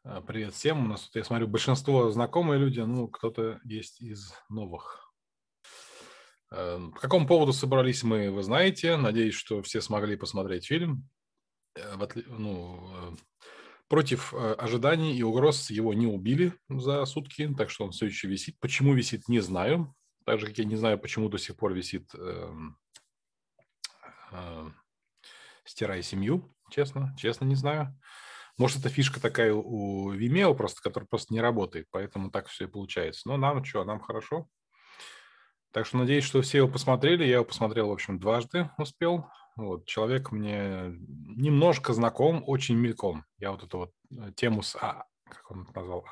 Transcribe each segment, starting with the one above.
Привет всем. У нас тут, я смотрю, большинство знакомые люди, ну, кто-то есть из новых. По какому поводу собрались мы, вы знаете. Надеюсь, что все смогли посмотреть фильм. Против ожиданий и угроз его не убили за сутки, так что он все еще висит. Почему висит, не знаю. Так же, как я не знаю, почему до сих пор висит «Стирай семью». Честно не знаю. Может, это фишка такая у Vimeo просто, которая просто не работает, поэтому так все и получается. Но нам что, нам хорошо. Так что надеюсь, что все его посмотрели. Я его посмотрел, в общем, дважды успел. Вот, человек мне немножко знаком, очень мельком. Я вот эту вот тему с, как он это назвал,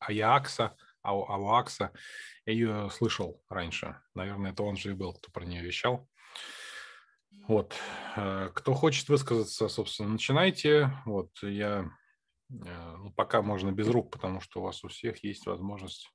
Ауакса, я ее слышал раньше. Наверное, это он же и был, кто про нее вещал. Вот. Кто хочет высказаться, собственно, начинайте. Вот я... Пока можно без рук, потому что у вас у всех есть возможность.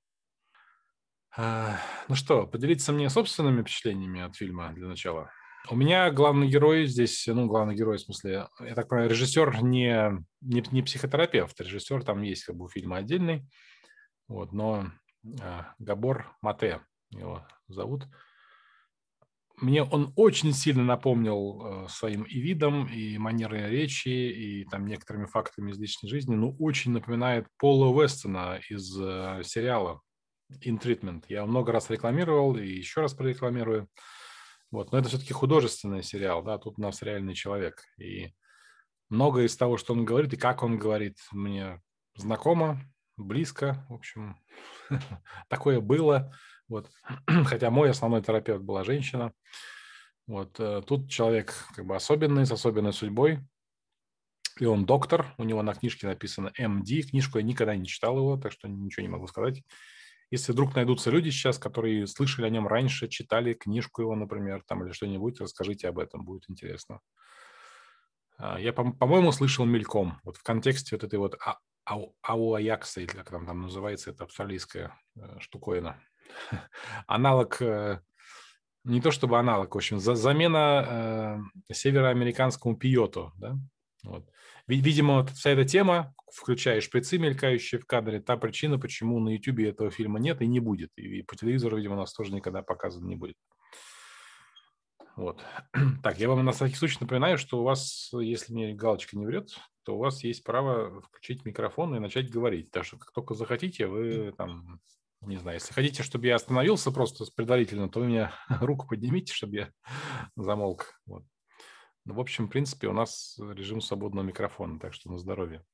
Ну что, поделиться мне собственными впечатлениями от фильма для начала. У меня главный герой здесь, главный герой, в смысле, я так понимаю, режиссер не психотерапевт, режиссер там есть как бы у фильма отдельный, вот, но Габор Мате его зовут. Мне он очень сильно напомнил своим и видом, и манерой речи, и там некоторыми фактами из личной жизни, но очень напоминает Пола Уэстона из сериала In Treatment. Я его много раз рекламировал и еще раз прорекламирую. Вот. Но это все-таки художественный сериал, да, тут у нас реальный человек. И многое из того, что он говорит и как он говорит, мне знакомо, близко, в общем, такое было. Вот. Хотя мой основной терапевт была женщина. Вот. Тут человек как бы особенный, с особенной судьбой. И он доктор, у него на книжке написано MD, книжку я никогда не читал его, так что ничего не могу сказать. Если вдруг найдутся люди сейчас, которые слышали о нем раньше, читали книжку его, например, там или что-нибудь, расскажите об этом, будет интересно. Я, по-моему, слышал мельком, вот в контексте вот этой вот Ауаякса, или как там называется, это австралийская штуковина. Аналог, не то чтобы аналог, в общем, замена североамериканскому пиоту, да? Вот. Видимо, вот вся эта тема, включая шприцы, мелькающие в кадре, та причина, почему на YouTube этого фильма нет и не будет. И по телевизору, видимо, у нас тоже никогда показан не будет. Вот. Так, я вам на всякий случай напоминаю, что у вас, если мне галочка не врет, то у вас есть право включить микрофон и начать говорить. Так что как только захотите, вы там, не знаю, если хотите, чтобы я остановился просто предварительно, то вы мне руку поднимите, чтобы я замолк. Вот. Ну, в общем, в принципе, у нас режим свободного микрофона, так что на здоровье.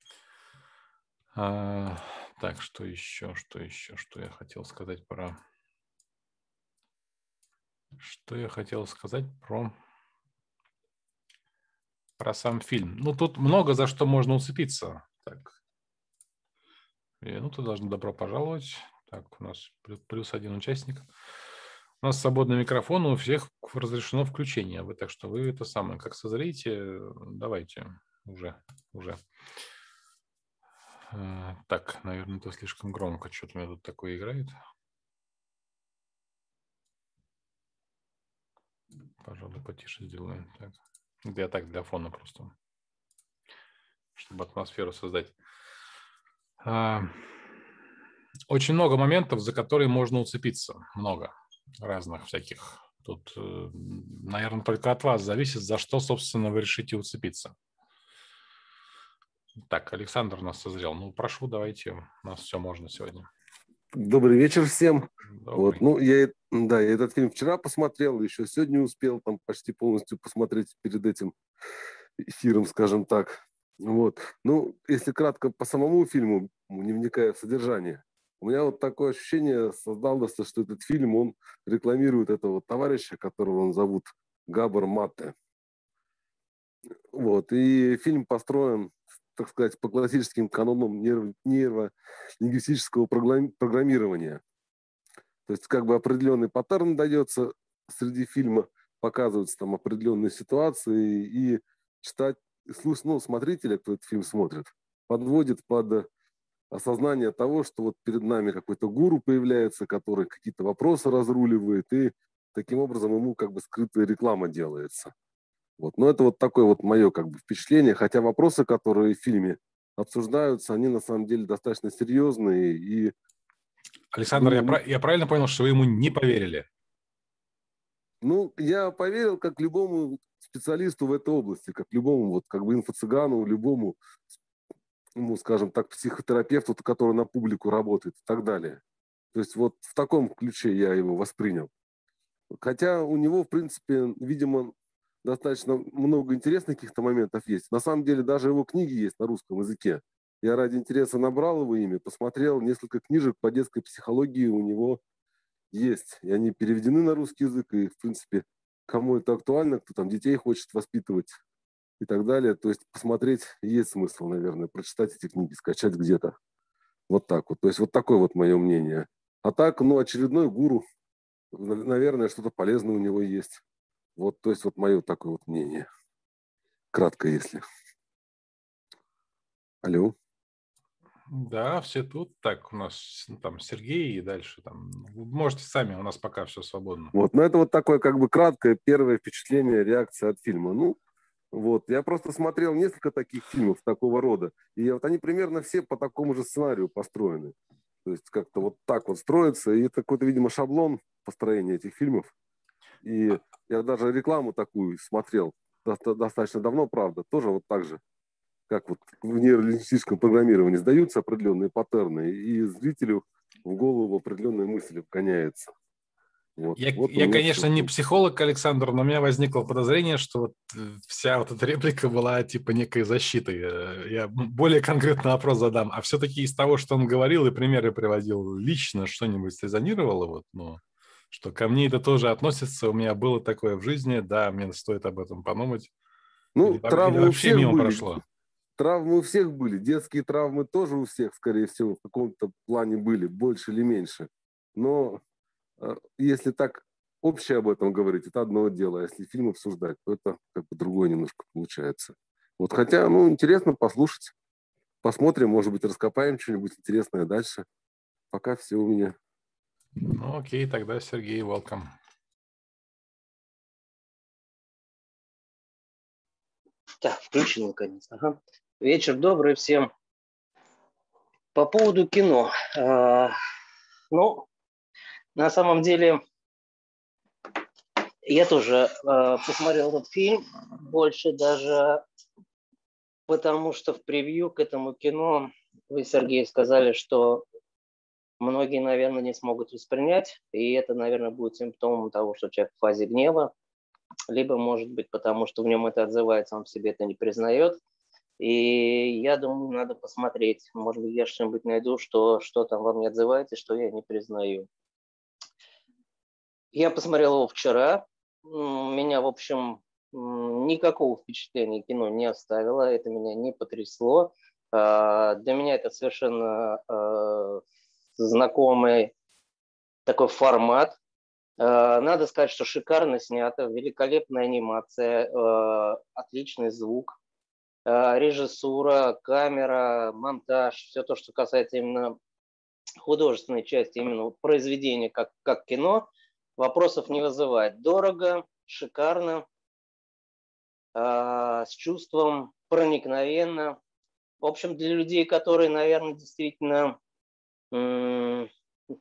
Так, что еще я хотел сказать про... Что я хотел сказать про сам фильм? Ну, тут много за что можно уцепиться. Так, минуту, должны добро пожаловать. Так, у нас плюс один участник. У нас свободный микрофон, у всех разрешено включение. Так что вы это самое, как созреете, давайте уже. Так, наверное, это слишком громко. Что-то у меня тут такое играет. Пожалуй, потише сделаем. Так. Это я так для фона просто, чтобы атмосферу создать. Очень много моментов, за которые можно уцепиться. Много разных всяких. Тут, наверное, только от вас зависит, за что, собственно, вы решите уцепиться. Так, Александр у нас созрел. Ну, прошу, давайте. У нас все можно сегодня. Добрый вечер всем. Добрый. Вот, я этот фильм вчера посмотрел, еще сегодня успел там почти полностью посмотреть перед этим эфиром, скажем так. Вот. Ну, если кратко по самому фильму, не вникая в содержание, у меня вот такое ощущение создалось, что этот фильм, он рекламирует этого товарища, которого он зовут Габор Мате. Вот. И фильм построен, так сказать, по классическим канонам нейролингвистического программирования. То есть как бы определенный паттерн дается среди фильма, показываются там определенные ситуации, и читать, смотрителя, кто этот фильм смотрит, подводит под осознание того, что вот перед нами какой-то гуру появляется, который какие-то вопросы разруливает, и таким образом ему как бы скрытая реклама делается. Вот. Но это вот такое вот мое как бы впечатление, хотя вопросы, которые в фильме обсуждаются, они на самом деле достаточно серьезные. И, Александр, ну, я правильно понял, что вы ему не поверили? ну, я поверил, как любому специалисту в этой области, как любому вот как бы инфо-цыгану, любому, ну, скажем так, психотерапевту, который на публику работает и так далее. То есть вот в таком ключе я его воспринял. Хотя у него, в принципе, видимо, достаточно много интересных каких-то моментов есть. На самом деле даже его книги есть на русском языке. Я ради интереса набрал его имя, посмотрел несколько книжек по детской психологии у него есть. И они переведены на русский язык. И, в принципе, кому это актуально, кто там детей хочет воспитывать и так далее. То есть посмотреть есть смысл, наверное, прочитать эти книги, скачать где-то. Вот так вот. То есть вот такое вот мое мнение. А так, ну, очередной гуру. Наверное, что-то полезное у него есть. Вот, то есть вот мое такое вот мнение. Кратко, если. Алло. Да, все тут. Так, у нас там Сергей и дальше там. Вы можете сами, у нас пока все свободно. Вот, но это вот такое как бы краткое первое впечатление, реакция от фильма. Ну, вот, я просто смотрел несколько таких фильмов такого рода, и вот они примерно все по такому же сценарию построены. То есть как-то вот так вот строится, и это какой-то, видимо, шаблон построения этих фильмов. И я даже рекламу такую смотрел достаточно давно, правда, тоже вот так же, как вот в нейролингвистическом программировании сдаются определенные паттерны, и зрителю в голову определенные мысли вгоняются. Вот, вот у Я, меня все, конечно, в не принципе. психолог, Александр, но у меня возникло подозрение, что вот вся вот эта реплика была типа некой защитой. Я более конкретный вопрос задам. А все-таки из того, что он говорил и примеры приводил, лично что-нибудь срезонировало? Вот, ну, что ко мне это тоже относится, у меня было такое в жизни, да, мне стоит об этом подумать. Ну, Или травмы у вообще всех мимо были. прошло? Травмы у всех были. Детские травмы тоже у всех, скорее всего, в каком-то плане были, больше или меньше. Но если так общее об этом говорить, это одно дело. А если фильм обсуждать, то это как бы другое немножко получается. Вот хотя, ну, интересно послушать. Посмотрим, может быть, раскопаем что-нибудь интересное дальше. Пока все у меня. Ну, окей, тогда Сергей, welcome. Так, включил наконец. Ага. Вечер добрый всем. По поводу кино. Ну, на самом деле, я тоже посмотрел этот фильм, больше даже потому, что в превью к этому кино вы, Сергей, сказали, что многие, наверное, не смогут воспринять, и это, наверное, будет симптомом того, что человек в фазе гнева, либо, может быть, потому что в нем это отзывается, он в себе это не признает. И я думаю, надо посмотреть. Может быть, я что-нибудь найду, что там во мне отзывается, что я не признаю. Я посмотрел его вчера. Меня, в общем, никакого впечатления кино не оставило. Это меня не потрясло. Для меня это совершенно знакомый такой формат. Надо сказать, что шикарно снято, великолепная анимация, отличный звук. Режиссура, камера, монтаж, все то, что касается именно художественной части, именно произведения как кино, вопросов не вызывает. Дорого, шикарно, с чувством, проникновенно. В общем, для людей, которые, наверное, действительно, ну,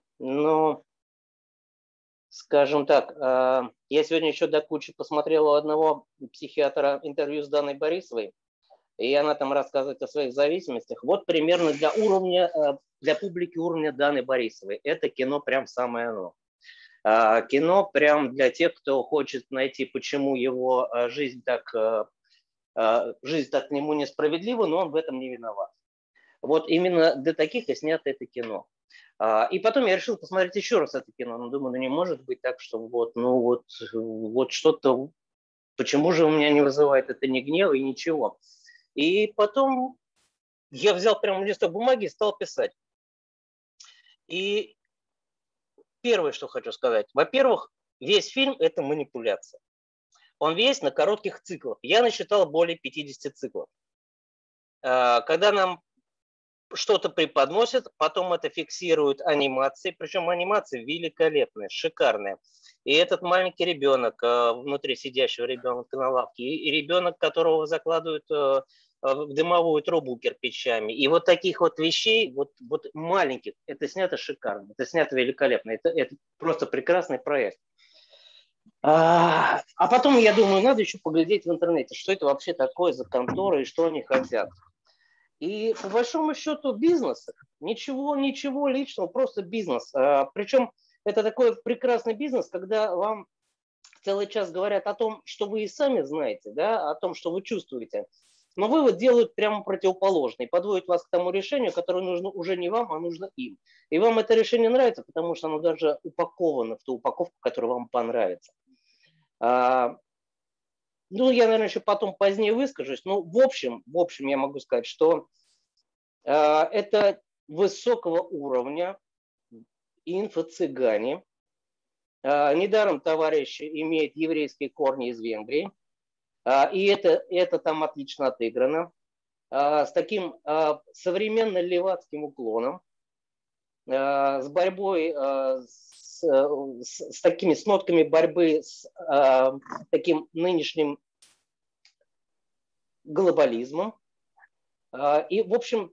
скажем так, я сегодня еще до кучи посмотрел у одного психиатра интервью с Даной Борисовой, и она там рассказывает о своих зависимостях. Вот примерно для публики уровня Даны Борисовой. Это кино прям самое оно. Кино прям для тех, кто хочет найти, почему его жизнь так к нему несправедлива, но он в этом не виноват. Вот именно для таких и снято это кино. И потом я решил посмотреть еще раз это кино. Но думаю, не может быть так, что вот что-то, почему же у меня не вызывает это ни гнева и ничего. И потом я взял прямо листок бумаги и стал писать. И первое, что хочу сказать. Во-первых, весь фильм – это манипуляция. Он весь на коротких циклах. Я насчитал более 50 циклов. Когда нам что-то преподносят, потом это фиксируют анимации, причем анимации великолепные, шикарные. И этот маленький ребенок, внутри сидящего ребенка на лавке, и ребенок, которого закладывают в дымовую трубу кирпичами. И вот таких вот вещей, вот маленьких, это снято шикарно, это снято великолепно, это просто прекрасный проект. А потом, я думаю, надо еще поглядеть в интернете, что это вообще такое за контора и что они хотят. И по большому счету бизнес, ничего личного, просто бизнес. Причем это такой прекрасный бизнес, когда вам целый час говорят о том, что вы и сами знаете, да, о том, что вы чувствуете. Но вывод делают прямо противоположный, подводят вас к тому решению, которое нужно уже не вам, а нужно им. И вам это решение нравится, потому что оно даже упаковано в ту упаковку, которая вам понравится. Ну, я, наверное, еще потом позднее выскажусь. Но в общем я могу сказать, что это высокого уровня инфо-цыгане. Недаром товарищ имеет еврейские корни из Венгрии. И это там отлично отыграно. С таким современно-левацким уклоном. С борьбой, с такими с нотками борьбы с таким нынешним глобализмом. И, в общем,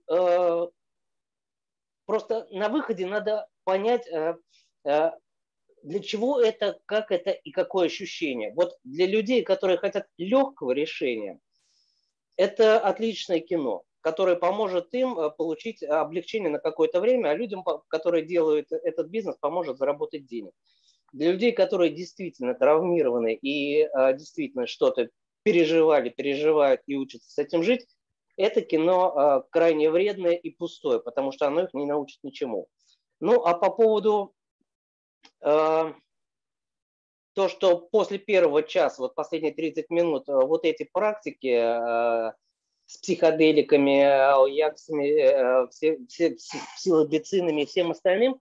просто на выходе надо понять, для чего это, как это и какое ощущение. Вот для людей, которые хотят легкого решения, это отличное кино, которое поможет им получить облегчение на какое-то время, а людям, которые делают этот бизнес, поможет заработать денег. Для людей, которые действительно травмированы и действительно что-то переживают и учатся с этим жить, это кино крайне вредное и пустое, потому что оно их не научит ничему. Ну, а по поводу то, что после первого часа, вот последние 30 минут, вот эти практики с психоделиками, аояксами, псилобицинами и всем остальным,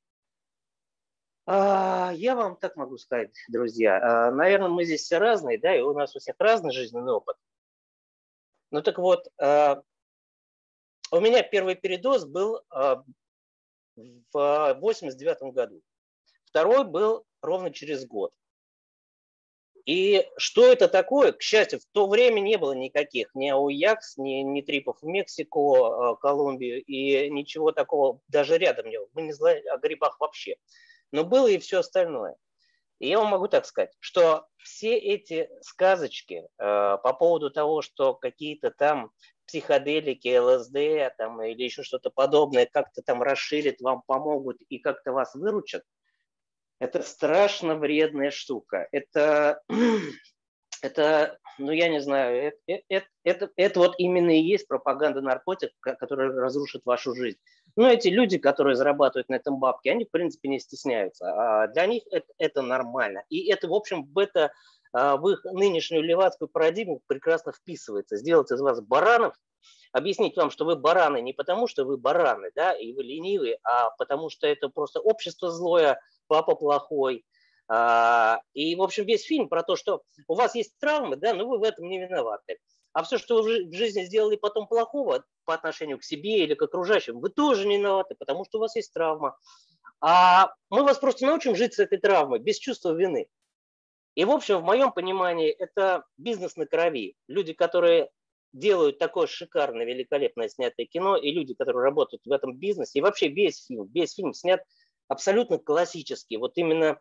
я вам так могу сказать, друзья. Наверное, мы здесь все разные, да, и у нас у всех разный жизненный опыт. Ну так вот, у меня первый передоз был в 89 году. Второй был ровно через год. И что это такое? К счастью, в то время не было никаких ни АОЯКС, ни трипов в Мексику, Колумбию, и ничего такого даже рядом не было. Мы не знали о грибах вообще. Но было и все остальное. И я вам могу так сказать, что все эти сказочки по поводу того, что какие-то там психоделики, ЛСД там, или еще что-то подобное как-то там расширят, вам помогут и как-то вас выручат, это страшно вредная штука. Это, ну я не знаю, это вот именно и есть пропаганда наркотиков, которая разрушит вашу жизнь. Но эти люди, которые зарабатывают на этом бабки, они в принципе не стесняются. А для них это нормально. И это, в общем, в их нынешнюю левацкую парадигму прекрасно вписывается. Сделать из вас баранов, объяснить вам, что вы бараны не потому, что вы бараны, да, и вы ленивые, а потому что это просто общество злое, папа плохой. И, в общем, весь фильм про то, что у вас есть травмы, да, но вы в этом не виноваты. А все, что вы в жизни сделали потом плохого по отношению к себе или к окружающим, вы тоже не виноваты, потому что у вас есть травма. А мы вас просто научим жить с этой травмой, без чувства вины. И, в общем, в моем понимании, это бизнес на крови. Люди, которые делают такое шикарное, великолепное снятое кино, и люди, которые работают в этом бизнесе, и вообще весь фильм снят абсолютно классический. Вот именно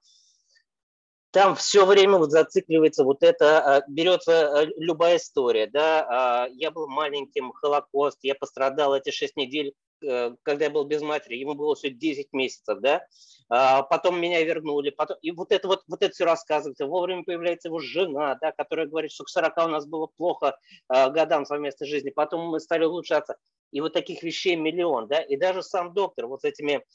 там все время вот зацикливается вот это, берется любая история, да, я был маленьким, Холокост, я пострадал эти 6 недель, когда я был без матери, ему было все 10 месяцев, да, потом меня вернули, потом, и вот это все рассказывается, вовремя появляется его жена, да, которая говорит, что к 40 у нас было плохо годам совместной жизни, потом мы стали улучшаться, и вот таких вещей миллион, да, и даже сам доктор вот с этими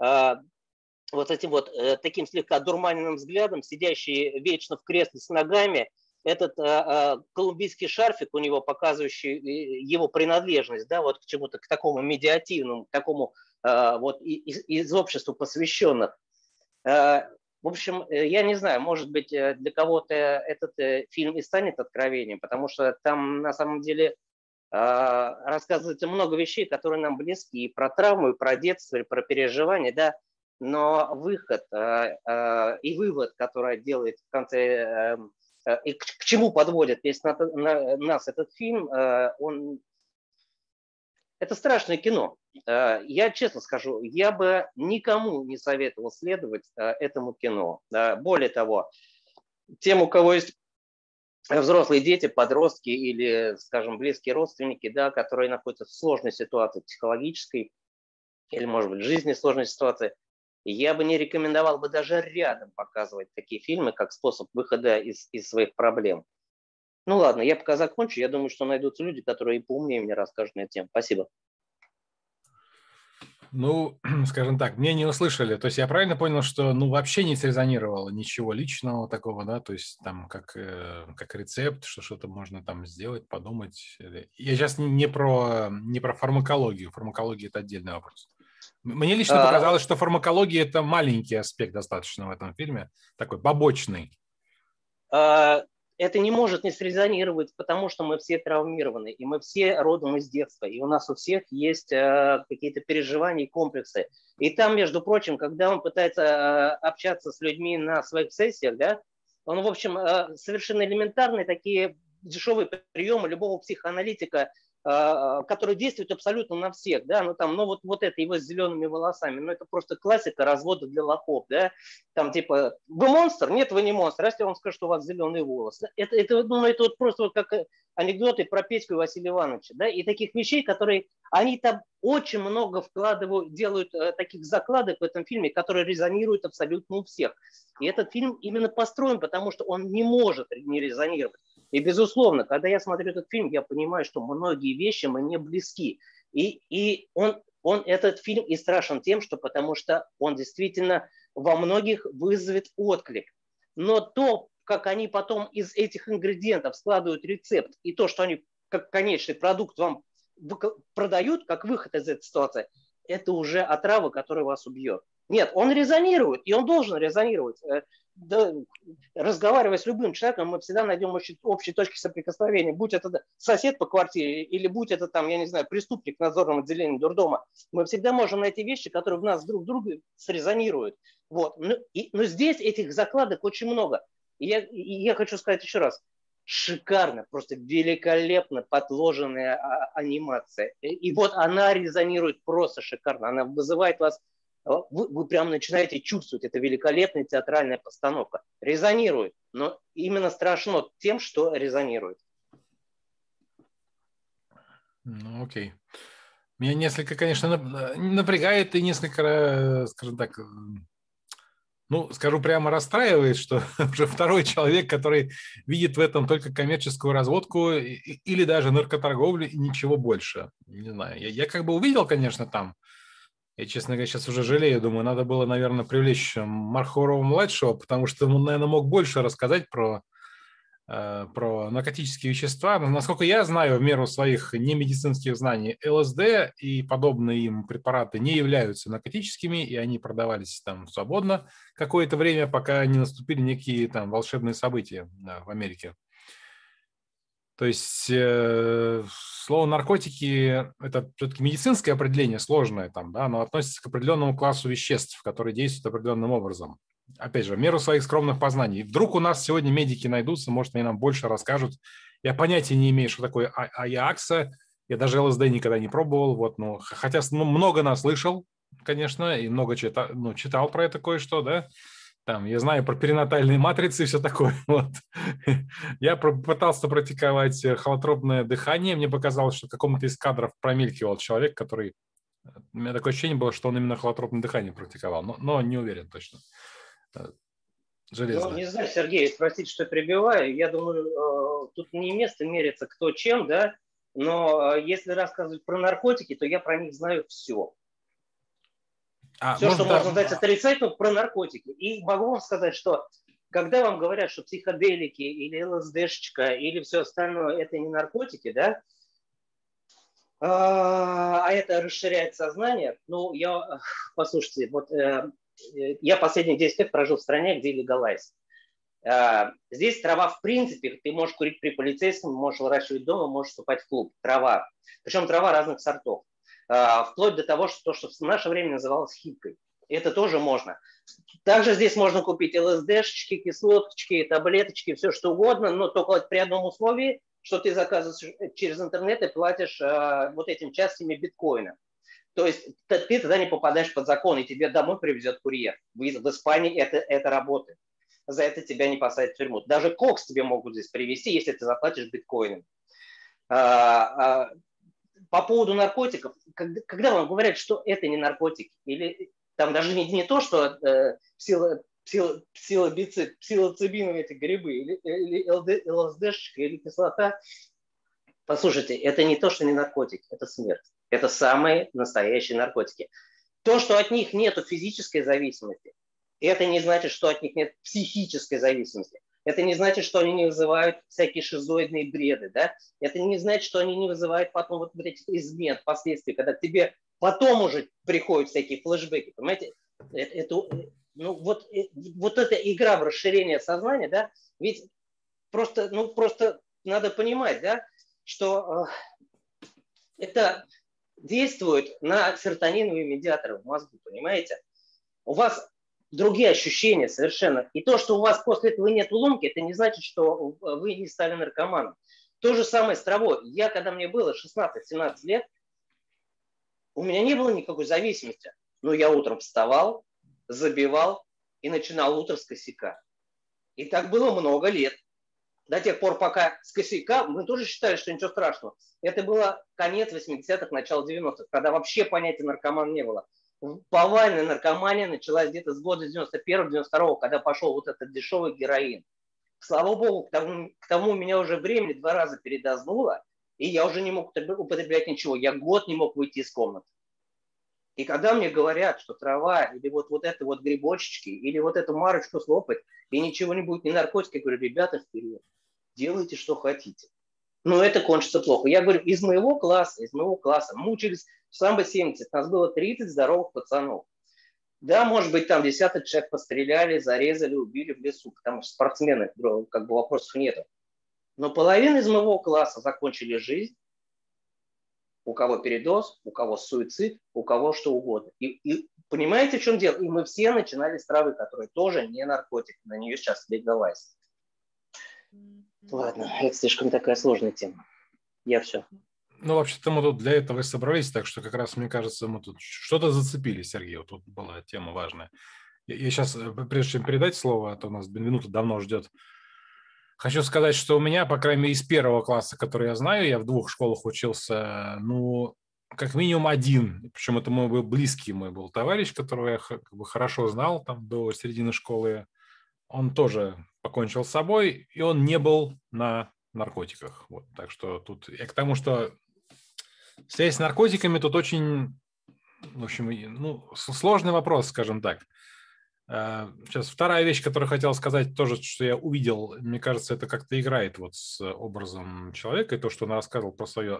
этим таким слегка дурманенным взглядом, сидящий вечно в кресле с ногами, этот колумбийский шарфик у него, показывающий его принадлежность, да, вот к чему-то, к такому медиативному, к такому вот из общества посвященных. В общем, я не знаю, может быть, для кого-то этот фильм и станет откровением, потому что там на самом деле рассказывается много вещей, которые нам близки, и про травму, и про детство, и про переживания, да, но выход и вывод, который делает в конце и к чему подводит весь нас этот фильм, это страшное кино. Я честно скажу, я бы никому не советовал следовать этому кино. Более того, тем, у кого есть взрослые дети, подростки или, скажем, близкие родственники, да, которые находятся в сложной ситуации психологической или, может быть, в жизни сложной ситуации, я бы не рекомендовал бы даже рядом показывать такие фильмы, как способ выхода из своих проблем. Ну ладно, я пока закончу. Я думаю, что найдутся люди, которые поумнее мне расскажут на эту тему. Спасибо. Ну, скажем так, мне не услышали. То есть я правильно понял, что ну вообще не срезонировало ничего личного такого, да, то есть там как рецепт, что что-то можно там сделать, подумать. Я сейчас не про фармакологию. Фармакология – это отдельный вопрос. Мне лично показалось, что фармакология – это маленький аспект достаточно в этом фильме, такой побочный. Это не может не срезонировать, потому что мы все травмированы, и мы все родом из детства, и у нас у всех есть какие-то переживания и комплексы. И там, между прочим, когда он пытается общаться с людьми на своих сессиях, да, он, в общем, совершенно элементарные такие дешевые приемы любого психоаналитика, который действует абсолютно на всех, да, ну там, ну вот это его с зелеными волосами, ну это просто классика развода для лохов, да, там типа, вы монстр? Нет, вы не монстр, если он скажет, что у вас зеленые волосы. Это вот просто вот как анекдоты про Петьку и Василия Ивановича, да, и таких вещей, которые, они там очень много вкладывают, делают таких закладок в этом фильме, которые резонируют абсолютно у всех. И этот фильм именно построен, потому что он не может не резонировать. И, безусловно, когда я смотрю этот фильм, я понимаю, что многие вещи мне близки. И этот фильм и страшен тем, что потому что он действительно во многих вызовет отклик. Но то, как они потом из этих ингредиентов складывают рецепт, и то, что они как конечный продукт вам продают, как выход из этой ситуации, это уже отрава, которая вас убьет. Нет, он резонирует, и он должен резонировать. Да, разговаривая с любым человеком, мы всегда найдем общие точки соприкосновения. Будь это сосед по квартире, или будь это там, я не знаю, преступник в надзорном отделении дурдома, мы всегда можем найти вещи, которые в нас друг друга срезонируют. Вот. Но здесь этих закладок очень много. И я хочу сказать еще раз. Шикарно, просто великолепно подложенная анимация. И вот она резонирует просто шикарно. Она вызывает вас... Вы прямо начинаете чувствовать, это великолепная театральная постановка. Резонирует, но именно страшно тем, что резонирует. Ну, окей. Меня несколько, конечно, напрягает и несколько, скажем так, ну, скажу прямо, расстраивает, что уже второй человек, который видит в этом только коммерческую разводку или даже наркоторговлю и ничего больше. Не знаю, я как бы увидел, конечно, там. Я, честно говоря, сейчас уже жалею, думаю, надо было, наверное, привлечь Мархорова-младшего, потому что он, наверное, мог больше рассказать про наркотические вещества. Но, насколько я знаю, в меру своих немедицинских знаний, ЛСД и подобные им препараты не являются наркотическими, и они продавались там свободно какое-то время, пока не наступили некие там волшебные события в Америке. То есть слово наркотики – это все-таки медицинское определение, сложное там, да, но относится к определенному классу веществ, которые действуют определенным образом. Опять же, в меру своих скромных познаний. Вдруг у нас сегодня медики найдутся, может, они нам больше расскажут. Я понятия не имею, что такое АЯКСа, я даже ЛСД никогда не пробовал, вот, ну, хотя много наслышал, конечно, и много читал про это кое-что, да. Там, я знаю про перинатальные матрицы и все такое. Вот. Я пытался практиковать холотропное дыхание. Мне показалось, что в каком-то из кадров промелькивал человек, который... У меня такое ощущение было, что он именно холотропное дыхание практиковал, но не уверен точно. Железно. Ну, не знаю, Сергей, простите, что перебиваю. Я думаю, тут не место мериться кто чем, да, но если рассказывать про наркотики, то я про них знаю все. Все, что можно дать отрицательно про наркотики. И могу вам сказать, что когда вам говорят, что психоделики или ЛСДшечка или все остальное это не наркотики, да, а это расширяет сознание, ну, послушайте, вот я последние 10 лет прожил в стране, где легалайз. Здесь трава в принципе, ты можешь курить при полицейском, можешь выращивать дома, можешь вступать в клуб. Трава. Причем трава разных сортов. Вплоть до того, что в наше время называлось хипкой. Это тоже можно. Также здесь можно купить ЛСДшечки, кислоточки, таблеточки, все что угодно, но только при одном условии, что ты заказываешь через интернет и платишь вот этим частями биткоина. То есть ты тогда не попадаешь под закон, и тебе домой привезет курьер. В Испании это работает. За это тебя не посадят в тюрьму. Даже кокс тебе могут здесь привезти, если ты заплатишь биткоином. По поводу наркотиков, когда вам говорят, что это не наркотики, или там даже не то, что псилоцибиновые эти грибы, или ЛСДшка, или кислота. Послушайте, это не то, что не наркотики, это смерть. Это самые настоящие наркотики. То, что от них нет физической зависимости, это не значит, что от них нет психической зависимости. Это не значит, что они не вызывают всякие шизоидные бреды. Да? Это не значит, что они не вызывают потом вот этих измен, последствий, когда тебе потом уже приходят всякие флешбеки. Понимаете? Вот эта игра в расширение сознания, да, ведь просто надо понимать, да, что это действует на серотониновые медиаторы в мозгу, понимаете? У вас другие ощущения совершенно. И то, что у вас после этого нет ломки, это не значит, что вы не стали наркоманом. То же самое с травой. Я, когда мне было 16-17 лет, у меня не было никакой зависимости. Но я утром вставал, забивал и начинал утро с косяка. И так было много лет. До тех пор, пока с косяка, мы тоже считали, что ничего страшного. Это было конец 80-х, начало 90-х, когда вообще понятия наркоман не было. Повальная наркомания началась где-то с года 91-92, когда пошел вот этот дешевый героин. Слава богу, к тому у меня уже времени 2 раза передознуло, и я уже не мог употреблять ничего. Я год не мог выйти из комнаты. И когда мне говорят, что трава, или вот это вот грибочечки, или вот эту марочку слопать, и ничего не будет, ни наркотики, я говорю, ребята, вперед, делайте, что хотите. Но это кончится плохо. Я говорю, из моего класса, мы учились в самбо 70, нас было 30 здоровых пацанов. Да, может быть, там десяток человек постреляли, зарезали, убили в лесу, потому что спортсмены, как бы вопросов нету. Но половина из моего класса закончили жизнь. У кого передоз, у кого суицид, у кого что угодно. И понимаете, в чем дело? И мы все начинали с травы, которая тоже не наркотик. На нее сейчас легалайз. Ладно, это слишком такая сложная тема. Я все. Ну, вообще-то мы тут для этого и собрались, так что как раз, мне кажется, мы тут что-то зацепили, Сергей. Вот тут была тема важная. Я сейчас, прежде чем передать слово, а то у нас Бенвенуто давно ждет, хочу сказать, что у меня, по крайней мере, из 1 класса, который я знаю, я в 2 школах учился, как минимум 1, причем это мой был близкий мой был товарищ, которого я как бы хорошо знал там до середины школы, он тоже покончил с собой, и он не был на наркотиках. Вот. Так что тут я к тому, что связь с наркотиками тут очень, в общем, сложный вопрос, скажем так. Сейчас вторая вещь, которую хотел сказать, тоже, что я увидел, мне кажется, это как-то играет вот с образом человека, и то, что он рассказывал про свое.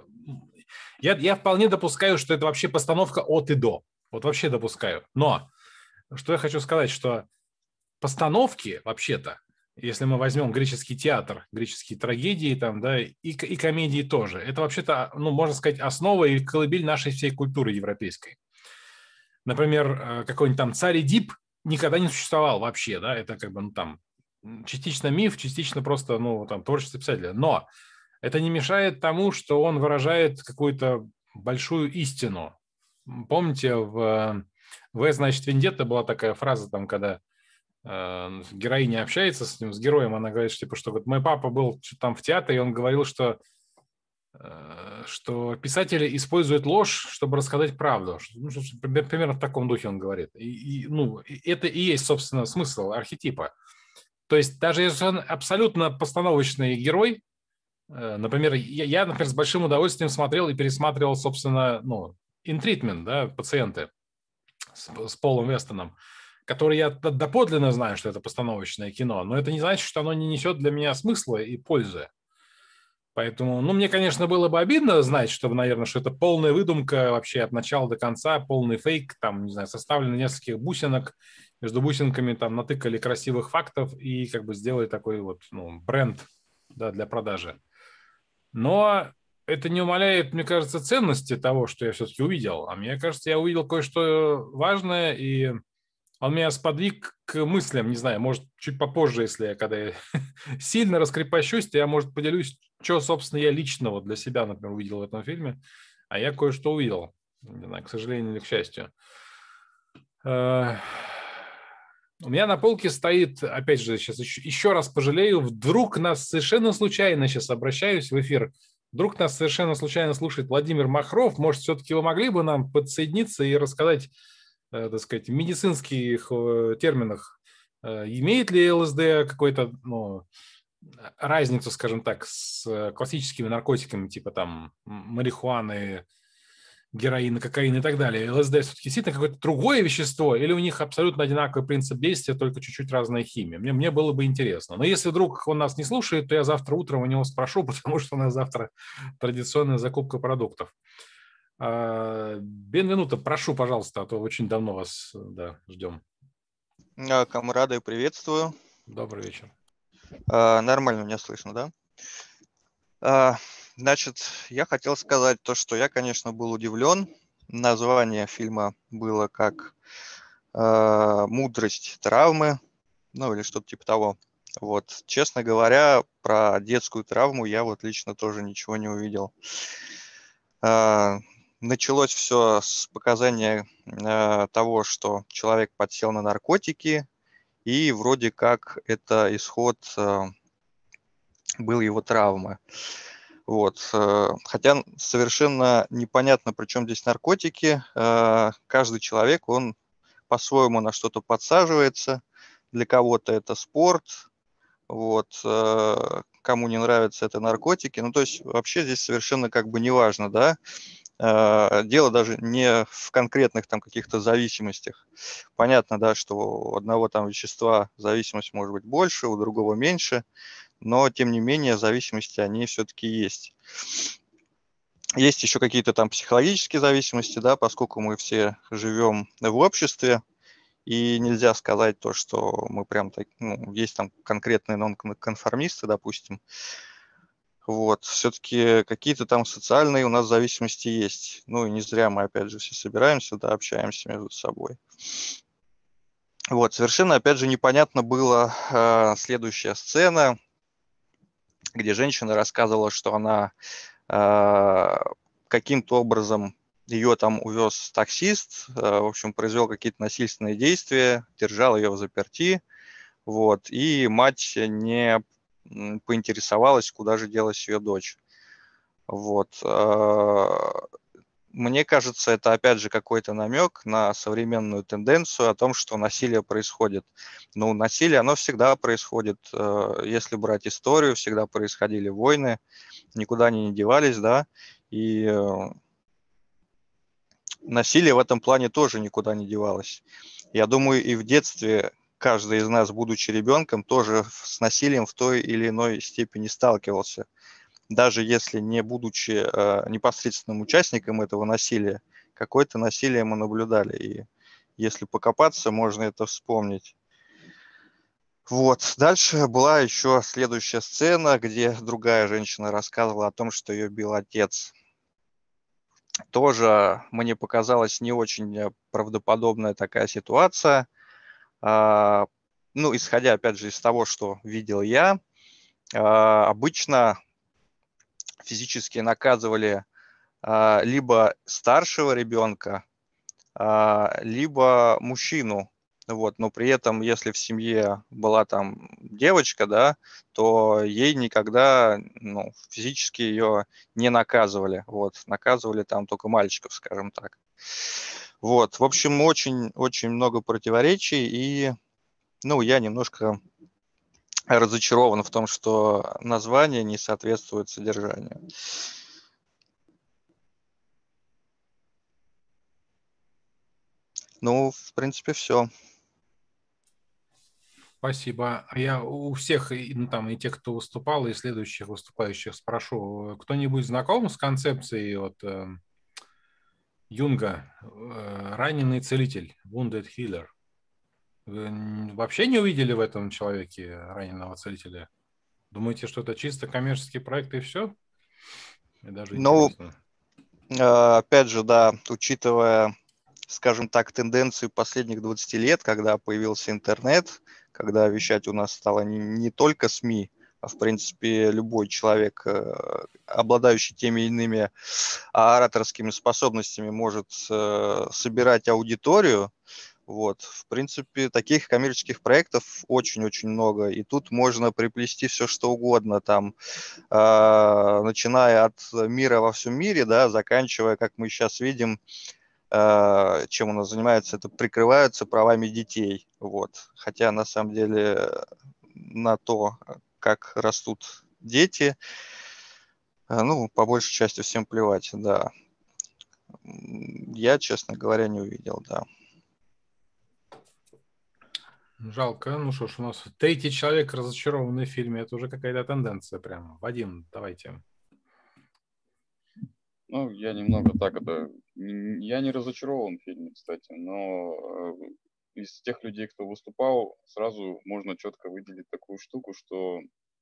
Я вполне допускаю, что это вообще постановка от и до. Вот вообще допускаю. Но что я хочу сказать, что постановки, вообще-то, если мы возьмем греческий театр, греческие трагедии там, да, и комедии тоже, это вообще-то, можно сказать, основа и колыбель нашей всей культуры европейской. Например, какой-нибудь там царь Эдип никогда не существовал вообще, да, это как бы, там, частично миф, частично просто, там, творчество писателя, но это не мешает тому, что он выражает какую-то большую истину. Помните, в «Значит, Вендетта» была такая фраза, там, когда героиня общается с героем, она говорит, что говорит, мой папа был там в театре, и он говорил, что писатели используют ложь, чтобы рассказать правду. Примерно в таком духе он говорит. Это и есть, собственно, смысл архетипа. То есть даже если он абсолютно постановочный герой, например, я, например, с большим удовольствием смотрел и пересматривал, собственно, «In Treatment», да, «Пациенты» с Полом Вестоном, который я доподлинно знаю, что это постановочное кино, но это не значит, что оно не несет для меня смысла и пользы. Поэтому, мне, конечно, было бы обидно знать, что, наверное, что это полная выдумка вообще от начала до конца, полный фейк, там, не знаю, составлено нескольких бусинок, между бусинками там натыкали красивых фактов и как бы сделали такой вот, бренд, да, для продажи. Но это не умаляет, мне кажется, ценности того, что я все-таки увидел. А мне кажется, я увидел кое-что важное, и Он меня сподвиг к мыслям, не знаю, может, чуть попозже, если я когда я сильно раскрепощусь, то я, может, поделюсь, что, собственно, я лично вот для себя, например, увидел в этом фильме, а я кое-что увидел, не знаю, к сожалению или к счастью. У меня на полке стоит, опять же, сейчас еще раз пожалею, вдруг нас совершенно случайно, сейчас обращаюсь в эфир, вдруг нас совершенно случайно слушает Владимир Махров, может, все-таки вы могли бы нам подсоединиться и рассказать, так сказать, в медицинских терминах, имеет ли ЛСД какой-то, ну, разницу, скажем так, с классическими наркотиками, типа там марихуаны, героина, кокаин и так далее. ЛСД все-таки действительно какое-то другое вещество, или у них абсолютно одинаковый принцип действия, только чуть-чуть разная химия? Мне было бы интересно. Но если вдруг он нас не слушает, то я завтра утром у него спрошу, потому что у нас завтра традиционная закупка продуктов. Бенвенуто, прошу, пожалуйста, а то очень давно вас ждем. Камрады, приветствую. Добрый вечер. Нормально меня слышно, да? Значит, я хотел сказать то, что я, конечно, был удивлен. Название фильма было как «Мудрость травмы», ну или что-то типа того. Вот, честно говоря, про детскую травму я вот лично тоже ничего не увидел. Началось все с показания того, что человек подсел на наркотики, и вроде как это исход был его травмы. Вот. Хотя совершенно непонятно, при чем здесь наркотики. Каждый человек, он по-своему на что-то подсаживается. Для кого-то это спорт, вот. Кому не нравятся это наркотики. Ну, то есть вообще здесь совершенно как бы неважно, да. Дело даже не в конкретных там каких-то зависимостях. Понятно, да, что у одного там вещества зависимость может быть больше, у другого меньше, но тем не менее зависимости они все-таки есть. Есть еще какие-то там психологические зависимости, да, поскольку мы все живем в обществе, и нельзя сказать то, что мы прям так, ну, есть там конкретные нонконформисты, допустим. Вот, все-таки какие-то там социальные у нас зависимости есть. Ну и не зря мы, опять же, все собираемся, да, общаемся между собой. Вот, совершенно, опять же, непонятно была следующая сцена, где женщина рассказывала, что она каким-то образом ее там увез таксист, в общем, произвел какие-то насильственные действия, держал ее взаперти, вот, и мать не поинтересовалась, куда же делась ее дочь. Вот. Мне кажется, это опять же какой-то намек на современную тенденцию о том, что насилие происходит. Ну, насилие, оно всегда происходит. Если брать историю, всегда происходили войны, никуда они не девались, да, и насилие в этом плане тоже никуда не девалось. Я думаю, и в детстве каждый из нас, будучи ребенком, тоже с насилием в той или иной степени сталкивался. Даже если не будучи непосредственным участником этого насилия, какое-то насилие мы наблюдали. И если покопаться, можно это вспомнить. Вот. Дальше была еще следующая сцена, где другая женщина рассказывала о том, что ее бил отец. Тоже мне показалась не очень правдоподобная такая ситуация. Ну, исходя, опять же, из того, что видел я, обычно физически наказывали либо старшего ребенка, либо мужчину. Вот, но при этом, если в семье была там девочка, да, то ей никогда, ну, физически ее не наказывали. Вот, наказывали там только мальчиков, скажем так. Вот, в общем, очень много противоречий, и, ну, я немножко разочарован в том, что название не соответствует содержанию. Ну, в принципе, все. Спасибо. А я у всех, ну, там, и тех, кто выступал, и следующих выступающих спрошу, кто-нибудь знаком с концепцией вот, Юнга «Раненый целитель», Wounded Healer? Вы вообще не увидели в этом человеке раненого целителя? Думаете, что это чисто коммерческий проект и все? Мне даже Ну, интересно. опять же, да, учитывая скажем так, тенденцию последних 20 лет, когда появился интернет, когда вещать у нас стало не только СМИ, а в принципе любой человек, обладающий теми или иными ораторскими способностями, может собирать аудиторию. Вот, в принципе, таких коммерческих проектов очень-очень много, и тут можно приплести все, что угодно, там, начиная от мира во всем мире, да, заканчивая, как мы сейчас видим, чем у нас занимается, это прикрываются правами детей, вот, хотя на самом деле на то, как растут дети, ну, по большей части всем плевать, да. Я, честно говоря, не увидел, да. Жалко. Ну что ж, у нас третий человек разочарованный в фильме. Это уже какая-то тенденция прямо. Вадим, давайте. Ну, я немного так это... Я не разочарован в фильме, кстати, но из тех людей, кто выступал, сразу можно четко выделить такую штуку, что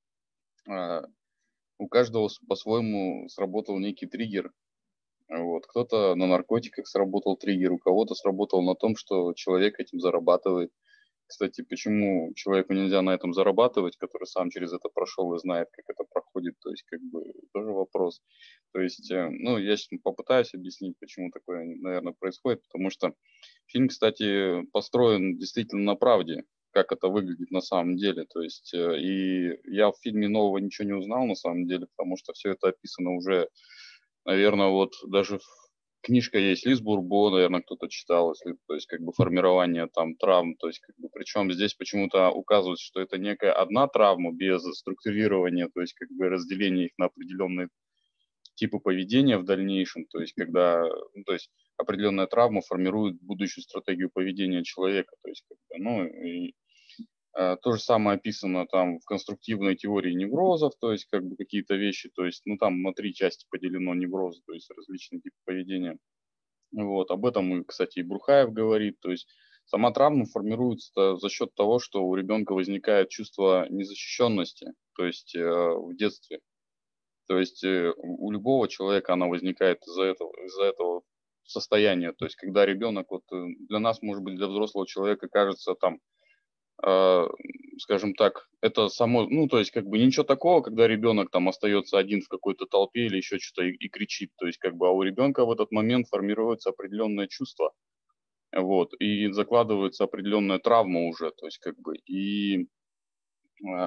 у каждого по-своему сработал некий триггер. Вот. Кто-то на наркотиках сработал триггер, у кого-то сработал на том, что человек этим зарабатывает. Кстати, почему человеку нельзя на этом зарабатывать, который сам через это прошел и знает, как это проходит, то есть как бы тоже вопрос. То есть, ну, я сейчас попытаюсь объяснить, почему такое, наверное, происходит, потому что фильм, кстати, построен действительно на правде, как это выглядит на самом деле. То есть, и я в фильме нового ничего не узнал на самом деле, потому что все это описано уже, наверное, вот даже книжка есть Лиз Бурбо, наверное, кто-то читал, если, то есть как бы формирование там травм, то есть как бы, причем здесь почему-то указывается, что это некая одна травма без структурирования, то есть как бы разделения их на определенные типы поведения в дальнейшем, то есть когда, ну, то есть определенная травма формирует будущую стратегию поведения человека, то есть как бы, ну и то же самое описано там в конструктивной теории неврозов, то есть как бы какие-то вещи, то есть, ну там на 3 части поделено неврозы, то есть различные типы поведения. Вот, об этом, кстати, и Бурхаев говорит, то есть сама травма формируется за счет того, что у ребенка возникает чувство незащищенности, то есть в детстве. То есть у любого человека она возникает из-за этого состояния. То есть когда ребенок, вот для нас, может быть, для взрослого человека кажется там, э, скажем так, это само, ну, то есть как бы ничего такого, когда ребенок там остается один в какой-то толпе или еще что-то и кричит. То есть как бы, а у ребенка в этот момент формируется определенное чувство, вот, и закладывается определенная травма уже, то есть как бы, и э,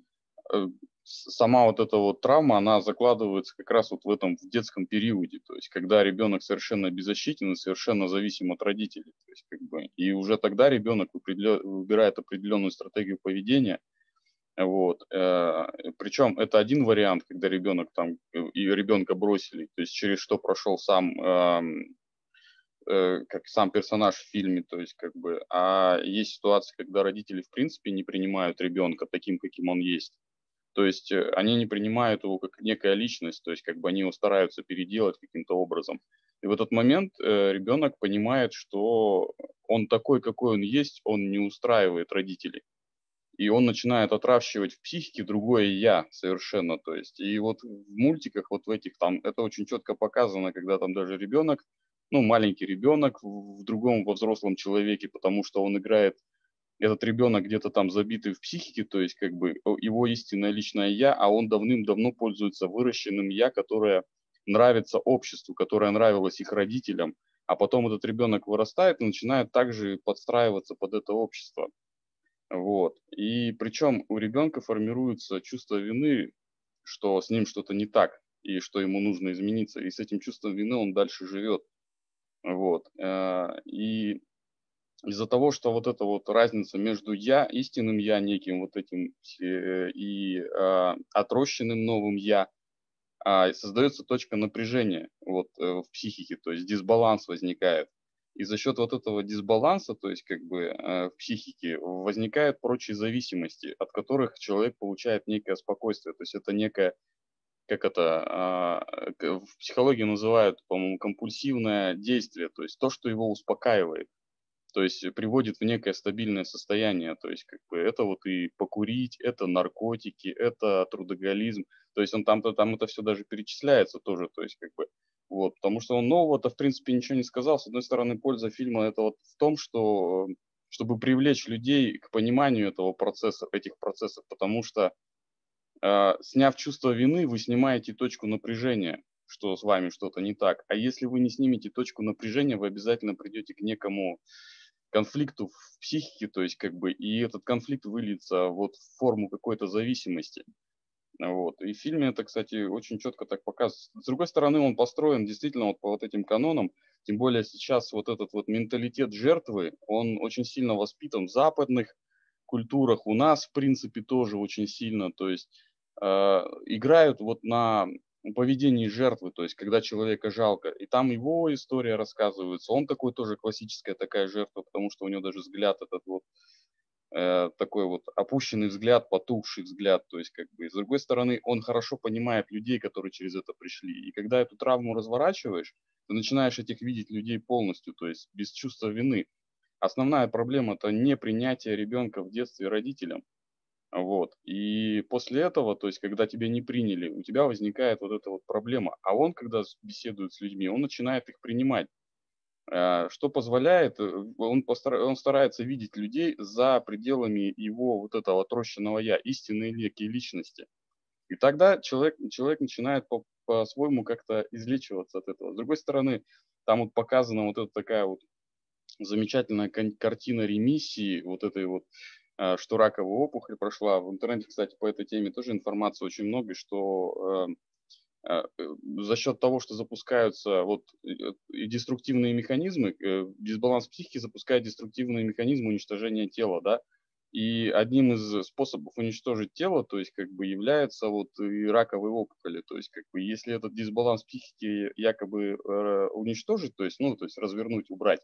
сама вот эта вот травма, она закладывается как раз вот в этом в детском периоде, то есть когда ребенок совершенно беззащитен и совершенно зависим от родителей, то есть как бы, и уже тогда ребенок выбирает определенную стратегию поведения, вот, причем это один вариант, когда ребенок там и ребенка бросили, то есть через что прошел сам как сам персонаж в фильме, то есть как бы, а есть ситуации, когда родители в принципе не принимают ребенка таким, каким он есть. То есть они не принимают его как некая личность, то есть как бы они его стараются переделать каким-то образом. И в этот момент ребенок понимает, что он такой, какой он есть, он не устраивает родителей. И он начинает отращивать в психике другое я совершенно. То есть, и вот в мультиках, вот в этих там, это очень четко показано, когда там даже ребенок, ну, маленький ребенок в другом, во взрослом человеке, потому что он играет этот ребенок где-то там забитый в психике, то есть как бы его истинное личное я, а он давным-давно пользуется выращенным я, которое нравится обществу, которое нравилось их родителям, а потом этот ребенок вырастает и начинает также подстраиваться под это общество. Вот. И причем у ребенка формируется чувство вины, что с ним что-то не так, и что ему нужно измениться. И с этим чувством вины он дальше живет. Вот. И из-за того, что вот эта вот разница между я, истинным я неким вот этим и отрощенным новым я, создается точка напряжения вот в психике, то есть дисбаланс возникает. И за счет вот этого дисбаланса, то есть как бы в психике возникают прочие зависимости, от которых человек получает некое спокойствие. То есть это некое, как это в психологии называют, по-моему, компульсивное действие, то есть то, что его успокаивает. То есть приводит в некое стабильное состояние. То есть как бы это вот и покурить, это наркотики, это трудоголизм. То есть он там это все даже перечисляется тоже. То есть как бы Вот, потому что он нового-то, в принципе, ничего не сказал. С одной стороны, польза фильма это вот в том, что чтобы привлечь людей к пониманию этого процесса, этих процессов, потому что сняв чувство вины, вы снимаете точку напряжения, что с вами что-то не так. А если вы не снимете точку напряжения, вы обязательно придете к некому конфликту в психике, то есть как бы, и этот конфликт выльется вот в форму какой-то зависимости. Вот. И в фильме это, кстати, очень четко так показывается. С другой стороны, он построен действительно вот по вот этим канонам, тем более сейчас вот этот вот менталитет жертвы, он очень сильно воспитан в западных культурах, у нас, в принципе, тоже очень сильно, то есть играют вот на поведении жертвы, то есть когда человека жалко, и там его история рассказывается, он такой тоже классическая такая жертва, потому что у него даже взгляд этот вот такой вот опущенный взгляд, потухший взгляд, то есть как бы, и с другой стороны, он хорошо понимает людей, которые через это пришли, и когда эту травму разворачиваешь, ты начинаешь этих видеть людей полностью, то есть без чувства вины. Основная проблема – это непринятие ребенка в детстве родителям, вот, и после этого, то есть когда тебя не приняли, у тебя возникает вот эта вот проблема, а он, когда беседует с людьми, он начинает их принимать. Что позволяет, он старается видеть людей за пределами его вот этого отрощенного «я», истинные некие личности. И тогда человек начинает по-своему как-то излечиваться от этого. С другой стороны, там вот показана вот эта такая вот замечательная картина ремиссии, вот этой вот, что раковая опухоль прошла. В интернете, кстати, по этой теме тоже информации очень много, что за счет того, что запускаются вот и деструктивные механизмы, дисбаланс психики запускает деструктивные механизмы уничтожения тела, да, и одним из способов уничтожить тело, то есть как бы является вот и раковые опухоли, то есть как бы если этот дисбаланс психики якобы уничтожить, то есть, ну, то есть развернуть, убрать,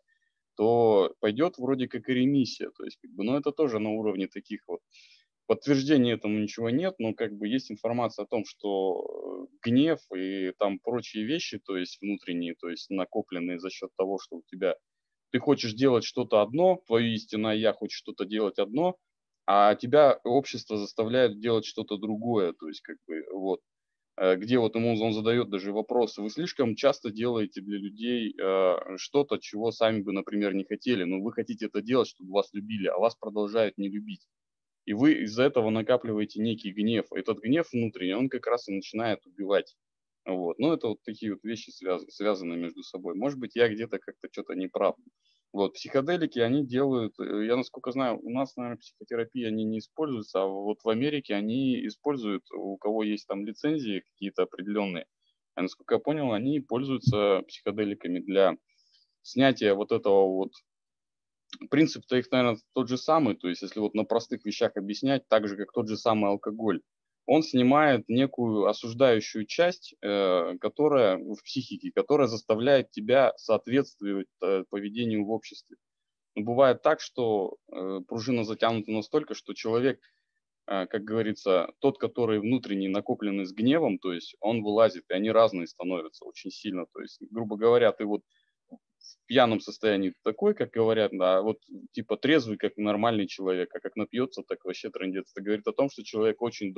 то пойдет вроде как и ремиссия, то есть как бы, но это тоже на уровне таких вот. Подтверждения этому ничего нет, но как бы есть информация о том, что гнев и там прочие вещи, то есть внутренние, то есть накопленные за счет того, что у тебя ты хочешь делать что-то одно, твое истинное я хочет что-то делать одно, а тебя общество заставляет делать что-то другое, то есть как бы вот где вот ему он задает даже вопрос, вы слишком часто делаете для людей что-то, чего сами бы, например, не хотели, но вы хотите это делать, чтобы вас любили, а вас продолжают не любить. И вы из-за этого накапливаете некий гнев. Этот гнев внутренний, он как раз и начинает убивать. Вот. Ну, это вот такие вот вещи связаны между собой. Может быть, я где-то как-то что-то не прав. Вот. Психоделики, они делают, я насколько знаю, у нас, наверное, психотерапии они не используются, а вот в Америке они используют, у кого есть там лицензии какие-то определенные. А насколько я понял, они пользуются психоделиками для снятия вот этого вот. Принцип-то их, наверное, тот же самый, то есть если вот на простых вещах объяснять, так же, как тот же самый алкоголь, он снимает некую осуждающую часть, которая в психике, которая заставляет тебя соответствовать поведению в обществе. Но бывает так, что пружина затянута настолько, что человек, как говорится, тот, который внутренний накопленный с гневом, то есть он вылазит, и они разные становятся очень сильно. То есть, грубо говоря, ты вот в пьяном состоянии такой, как говорят, да, вот типа трезвый, как нормальный человек, а как напьется, так вообще трындец. Это говорит о том, что человек очень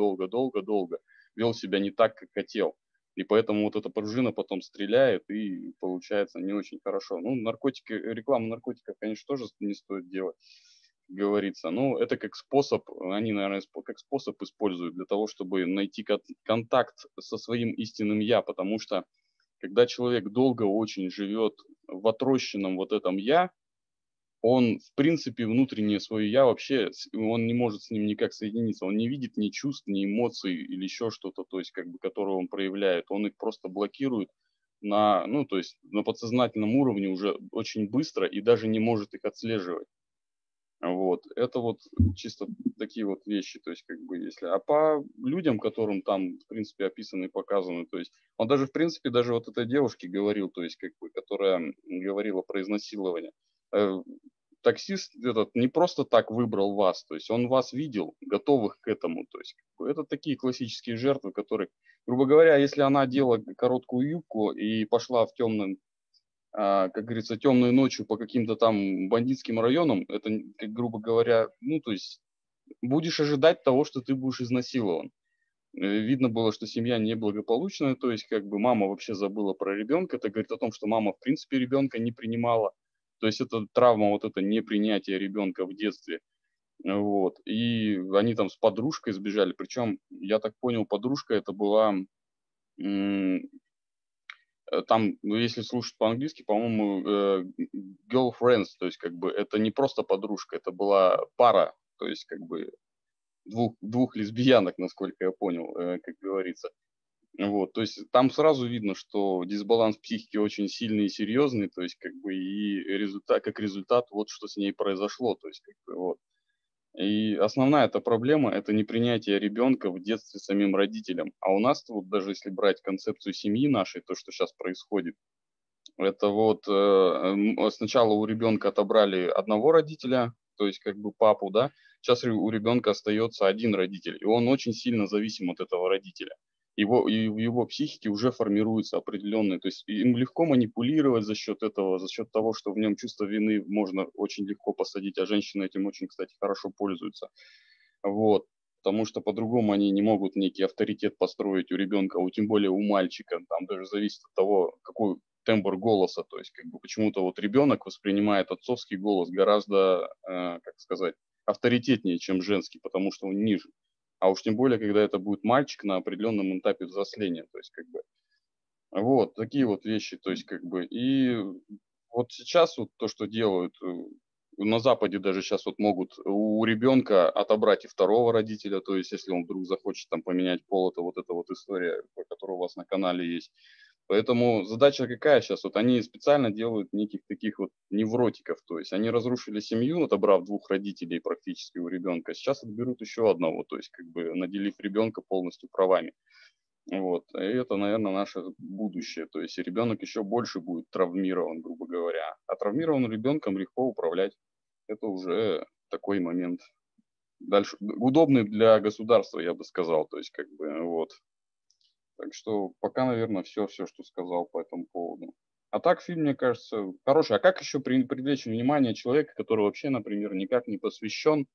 долго вел себя не так, как хотел. И поэтому вот эта пружина потом стреляет, и получается не очень хорошо. Ну, наркотики, рекламу наркотиков, конечно, тоже не стоит делать, как говорится. Но это как способ, они, наверное, как способ используют для того, чтобы найти контакт со своим истинным «я», потому что когда человек долго очень живет в отрощенном вот этом «я», он, в принципе, внутреннее свое «я» вообще, он не может с ним никак соединиться, он не видит ни чувств, ни эмоций или еще что-то, то есть, как бы, которое он проявляет, он их просто блокирует на, ну, то есть, на подсознательном уровне уже очень быстро и даже не может их отслеживать. Вот. Это вот чисто такие вот вещи, то есть как бы если... А по людям, которым там, в принципе, описаны и показаны, то есть он даже, в принципе, даже вот этой девушке говорил, то есть как бы, которая говорила про изнасилование. Таксист этот не просто так выбрал вас, то есть он вас видел, готовых к этому, то есть как бы, это такие классические жертвы, которые, грубо говоря, если она одела короткую юбку и пошла в темном, как говорится, темной ночью по каким-то там бандитским районам, это, как грубо говоря, ну, то есть будешь ожидать того, что ты будешь изнасилован. Видно было, что семья неблагополучная, то есть как бы мама вообще забыла про ребенка. Это говорит о том, что мама в принципе ребенка не принимала. То есть это травма, вот это непринятие ребенка в детстве. Вот. И они там с подружкой сбежали. Причем, я так понял, подружка это была там, ну, если слушать по-английски, по-моему, girlfriends, то есть как бы это не просто подружка, это была пара, то есть как бы двух лесбиянок, насколько я понял, как говорится. Вот, то есть там сразу видно, что дисбаланс психики очень сильный и серьезный, то есть как бы и результат, как результат, вот что с ней произошло, то есть как бы вот. И основная эта проблема – это непринятие ребенка в детстве самим родителям. А у нас вот даже если брать концепцию семьи нашей, то, что сейчас происходит, это вот сначала у ребенка отобрали одного родителя, то есть как бы папу, да, сейчас у ребенка остается один родитель, и он очень сильно зависим от этого родителя. И в его психике уже формируется определенные, то есть им легко манипулировать за счет этого, за счет того, что в нем чувство вины можно очень легко посадить, а женщины этим очень, кстати, хорошо пользуются. Вот. Потому что по-другому они не могут некий авторитет построить у ребенка, тем более у мальчика. Там даже зависит от того, какой тембр голоса. То есть как бы почему-то вот ребенок воспринимает отцовский голос гораздо, как сказать, авторитетнее, чем женский, потому что он ниже. А уж тем более, когда это будет мальчик на определенном этапе взросления. То есть как бы вот такие вот вещи. То есть как бы и вот сейчас вот то, что делают на Западе даже сейчас вот могут у ребенка отобрать и второго родителя, то есть если он вдруг захочет там поменять пол, это вот эта вот история, которая у вас на канале есть. Поэтому задача какая сейчас? Вот они специально делают неких таких вот невротиков, то есть они разрушили семью, отобрав двух родителей практически у ребенка, сейчас отберут еще одного, то есть как бы наделив ребенка полностью правами. Вот. И это, наверное, наше будущее. То есть ребенок еще больше будет травмирован, грубо говоря. А травмированным ребенком легко управлять. Это уже такой момент. Дальше удобный для государства, я бы сказал. То есть, как бы, вот. Так что пока, наверное, все, что сказал по этому поводу. А так фильм, мне кажется, хороший. А как еще привлечь внимание человека, который вообще, например, никак не посвящен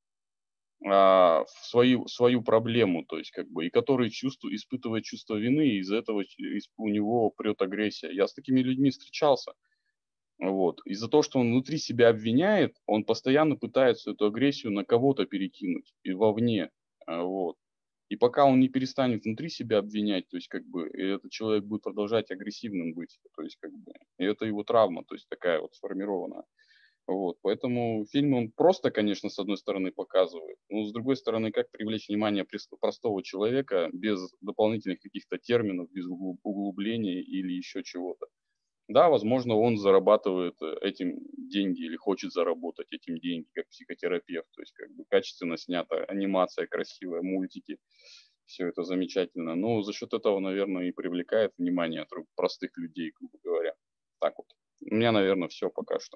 в свою проблему, то есть как бы, и который испытывает чувство вины, и из-за этого у него прет агрессия. Я с такими людьми встречался. Вот. Из-за того, что он внутри себя обвиняет, он постоянно пытается эту агрессию на кого-то перекинуть и вовне. Вот. И пока он не перестанет внутри себя обвинять, то есть как бы и этот человек будет продолжать агрессивным быть, то есть как бы, и это его травма, то есть такая вот сформированная. Вот, поэтому фильм, он просто, конечно, с одной стороны показывает, но с другой стороны, как привлечь внимание простого человека без дополнительных каких-то терминов, без углубления или еще чего-то. Да, возможно, он зарабатывает этим деньги или хочет заработать этим деньги, как психотерапевт, то есть как бы качественно снята анимация красивая, мультики, все это замечательно. Но за счет этого, наверное, и привлекает внимание простых людей, грубо говоря. Так вот. У меня, наверное, все пока что.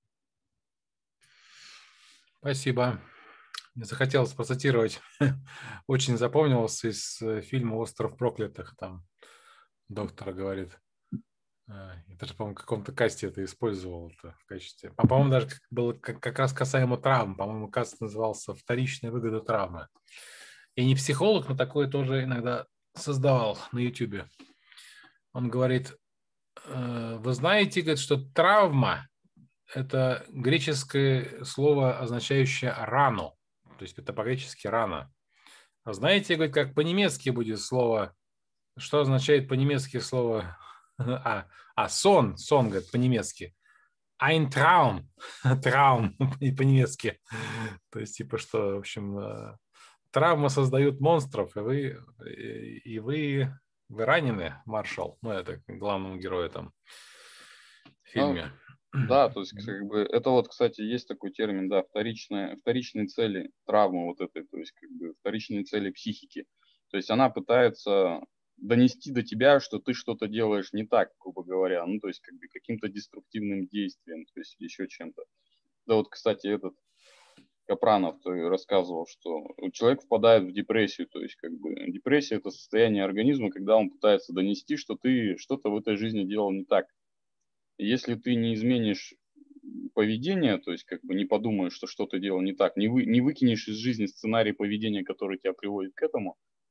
Спасибо. Мне захотелось процитировать. Очень запомнился из фильма «Остров проклятых». Там доктор говорит. Я даже, по-моему, в каком-то касте это использовал в качестве. По-моему, даже было как раз касаемо травм. По-моему, каст назывался «Вторичная выгода травмы». Я не психолог, но такое тоже иногда создавал на YouTube. Он говорит, вы знаете, говорит, что травма – это греческое слово, означающее рану. То есть это по-гречески рана. А знаете, говорит, как по-немецки будет слово, что означает по-немецки слово, сон, говорит, по-немецки. Ein Traum, траум по-немецки. То есть, типа, что, в общем, травмы создают монстров, и вы ранены, маршал. Ну, это главному герою там в фильме. Да, то есть, как бы, это вот, кстати, есть такой термин, да, вторичные цели травмы вот этой, то есть, как бы, вторичные цели психики. То есть, она пытается донести до тебя, что ты что-то делаешь не так, грубо говоря, ну, то есть, как бы, каким-то деструктивным действием, то есть, еще чем-то. Да, вот, кстати, этот Капранов рассказывал, что человек впадает в депрессию, то есть, как бы, депрессия – это состояние организма, когда он пытается донести, что ты что-то в этой жизни делал не так. Если ты не изменишь поведение, то есть как бы не подумаешь, что что-то делал не так, не выкинешь из жизни сценарий поведения, который тебя приводит к этому,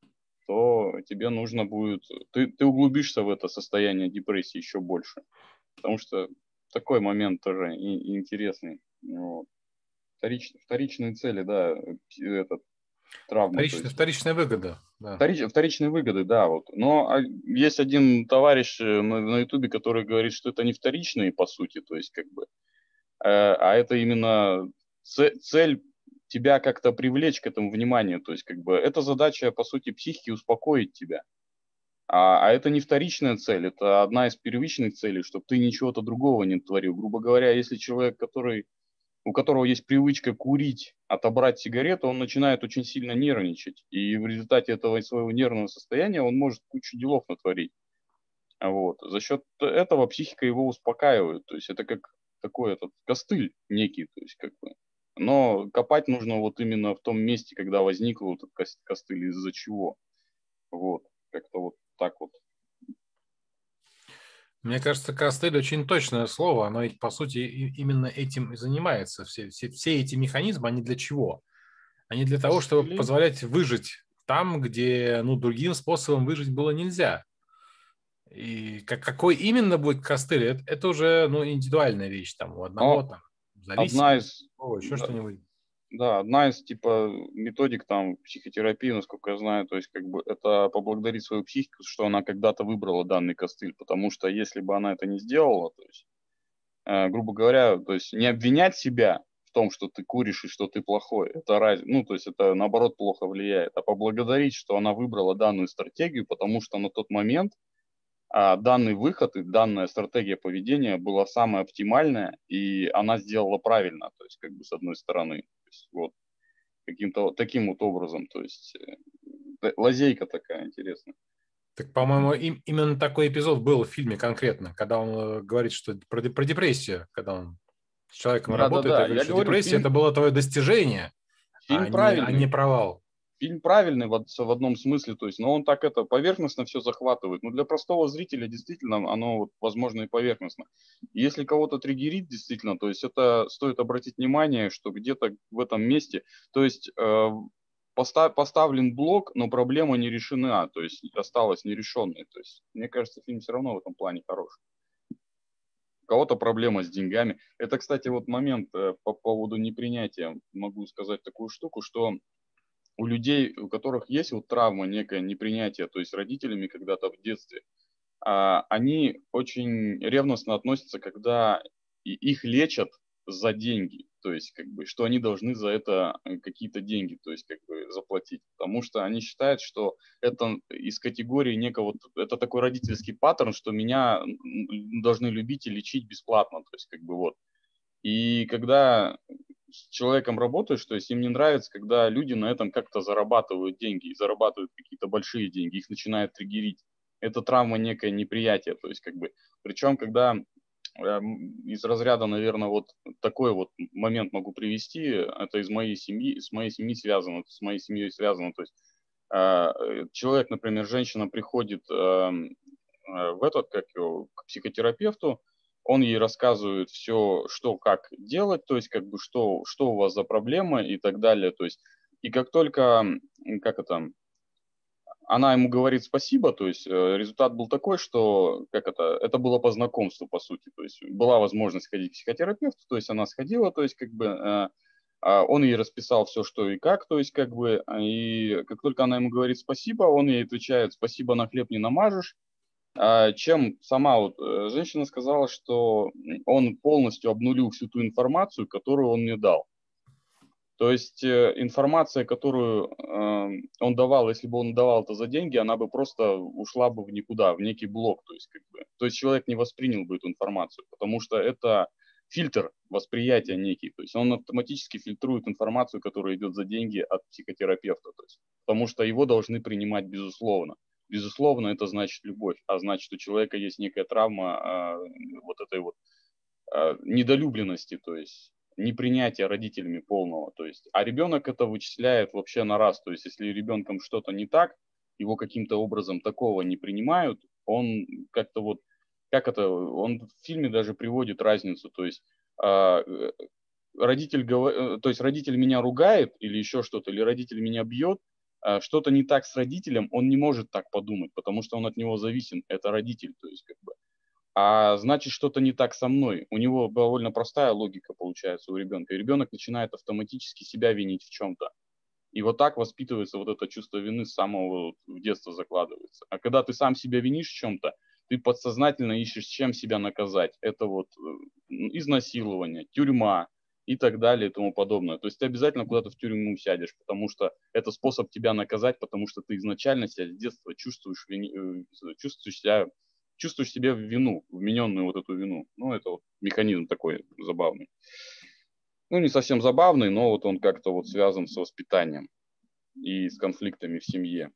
то тебе нужно будет... Ты углубишься в это состояние депрессии еще больше. Потому что такой момент тоже и интересный. Вот. Вторичные цели, да, травма. То есть Вторичная выгода. Да. вторичные выгоды, да. Вот. Но есть один товарищ на Ютубе, который говорит, что это не вторичные, по сути, то есть как бы, а это именно цель тебя как-то привлечь к этому вниманию. То есть как бы это задача, по сути, психики успокоить тебя. А это не вторичная цель, это одна из первичных целей, чтобы ты ничего-то другого не творил. Грубо говоря, если человек, у которого есть привычка курить, отобрать сигарету, он начинает очень сильно нервничать. И в результате этого своего нервного состояния он может кучу делов натворить. Вот. За счет этого психика его успокаивает. То есть это как такой этот костыль некий. То есть как бы. Но копать нужно вот именно в том месте, когда возник вот этот костыль, из-за чего. Вот. Как-то вот так вот. Мне кажется, костыль очень точное слово. Оно ведь, по сути, именно этим и занимается. Все эти механизмы, они для чего? Они для того, чтобы Костыли? позволять выжить там, где другим способом выжить было нельзя. И какой именно будет костыль, это уже индивидуальная вещь. Там, у одного Но там, одна зависимость, из... еще что-нибудь. Да, одна из типа методик там психотерапии, насколько я знаю, то есть как бы это поблагодарить свою психику, что она когда-то выбрала данный костыль, потому что если бы она это не сделала, то есть, грубо говоря, то есть не обвинять себя в том, что ты куришь и что ты плохой, это то есть это наоборот плохо влияет, а поблагодарить, что она выбрала данную стратегию, потому что на тот момент данный выход и данная стратегия поведения была самая оптимальная, и она сделала правильно, то есть как бы с одной стороны. То есть, вот каким-то вот таким вот образом, то есть лазейка такая интересная. Так, по-моему, именно такой эпизод был в фильме конкретно, когда он говорит, что про депрессию, когда он с человеком работает, и Да-да-да, говорит, я что говорю, депрессия это было твое достижение, фильм а не правильный. провал. Фильм правильный в одном смысле, то есть, но он так это поверхностно все захватывает. Но для простого зрителя действительно оно, вот, возможно, и поверхностно. И если кого-то триггерит, действительно, то есть это стоит обратить внимание, что где-то в этом месте, то есть поставлен блок, но проблема не решена, то есть осталась нерешенной. То есть, мне кажется, фильм все равно в этом плане хороший. У кого-то проблема с деньгами. Это, кстати, вот момент по поводу непринятия. Могу сказать такую штуку, что у людей, у которых есть вот травма, некое непринятие, то есть родителями когда-то в детстве, они очень ревностно относятся, когда их лечат за деньги, то есть как бы, что они должны за это какие-то деньги, то есть как бы заплатить, потому что они считают, что это из категории некого, это такой родительский паттерн, что меня должны любить и лечить бесплатно, то есть как бы вот. И когда с человеком работаешь, то есть им не нравится, когда люди на этом как-то зарабатывают деньги, и зарабатывают какие-то большие деньги, их начинает триггерить. Это травма, некое неприятие, то есть как бы, причем когда из разряда, наверное, вот такой вот момент могу привести, это из моей семьи, с моей семьей связано, с моей семьей связано, то есть человек, например, женщина приходит в этот, как его, к психотерапевту, он ей рассказывает все, что, как делать, то есть как бы что у вас за проблема и так далее, то есть и как только, как это, она ему говорит спасибо, то есть результат был такой, что как это было по знакомству, по сути, то есть была возможность ходить к психотерапевту, то есть она сходила, то есть как бы он ей расписал все, что и как, то есть как бы, и как только она ему говорит спасибо, он ей отвечает спасибо на хлеб не намажешь, чем сама вот женщина сказала, что он полностью обнулил всю ту информацию, которую он мне дал. То есть информация, которую он давал, если бы он давал это за деньги, она бы просто ушла бы в никуда, в некий блок. То есть, как бы, то есть человек не воспринял бы эту информацию, потому что это фильтр восприятия некий. То есть он автоматически фильтрует информацию, которая идет за деньги от психотерапевта. То есть, потому что его должны принимать безусловно. Безусловно, это значит любовь, а значит, у человека есть некая травма вот этой вот недолюбленности, то есть непринятия родителями полного. То есть, а ребенок это вычисляет вообще на раз. То есть, если ребенком что-то не так, его каким-то образом такого не принимают, он как-то вот, как это, он в фильме даже приводит разницу. То есть, то есть родитель меня ругает или еще что-то, или родитель меня бьет, что-то не так с родителем, он не может так подумать, потому что он от него зависим, это родитель, то есть как бы. А значит, что-то не так со мной. У него довольно простая логика получается у ребенка. И ребенок начинает автоматически себя винить в чем-то. И вот так воспитывается вот это чувство вины с самого в детства закладывается. А когда ты сам себя винишь в чем-то, ты подсознательно ищешь, чем себя наказать. Это вот изнасилование, тюрьма и так далее и тому подобное. То есть ты обязательно куда-то в тюрьму сядешь, потому что это способ тебя наказать, потому что ты изначально себя с детства чувствуешь себе вину, вмененную вот эту вину. Ну, это вот механизм такой забавный. Ну, не совсем забавный, но вот он как-то вот связан с воспитанием и с конфликтами в семье.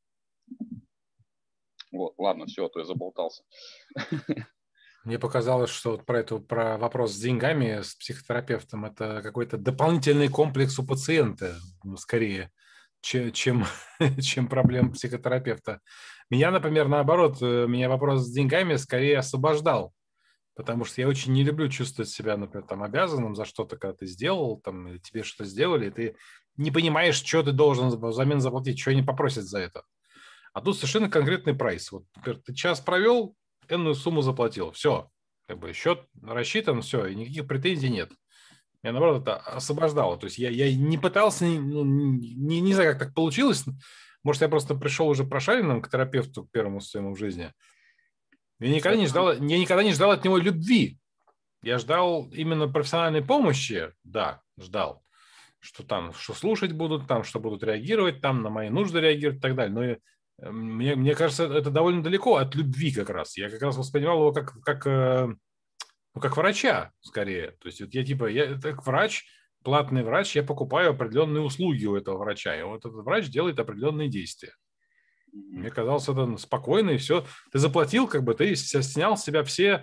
Вот, ладно, все, а то я заболтался. Мне показалось, что вот про вопрос с деньгами, с психотерапевтом, это какой-то дополнительный комплекс у пациента, скорее, чем проблема психотерапевта. Меня, например, наоборот, меня вопрос с деньгами скорее освобождал, потому что я очень не люблю чувствовать себя, например, там, обязанным за что-то, когда ты сделал, там, или тебе что-то сделали, и ты не понимаешь, что ты должен взамен заплатить, что они попросят за это. А тут совершенно конкретный прайс. Вот, например, ты час провел, энную сумму заплатил. Все. Как бы счет рассчитан, все, и никаких претензий нет. Меня, наоборот, это освобождало. То есть я не пытался, не знаю, как так получилось. Может, я просто пришел уже прошаренным к терапевту, к первому своему в жизни. Я никогда не ждал от него любви. Я ждал именно профессиональной помощи. Да, ждал. Что там, что слушать будут, там, что будут реагировать, там, на мои нужды реагировать и так далее. Но мне кажется, это довольно далеко от любви как раз. Я как раз воспринимал его как врача, скорее. То есть вот я как врач, платный врач, я покупаю определенные услуги у этого врача. И вот этот врач делает определенные действия. Мне казалось, это спокойно, и все. Ты заплатил, как бы ты снял с себя все...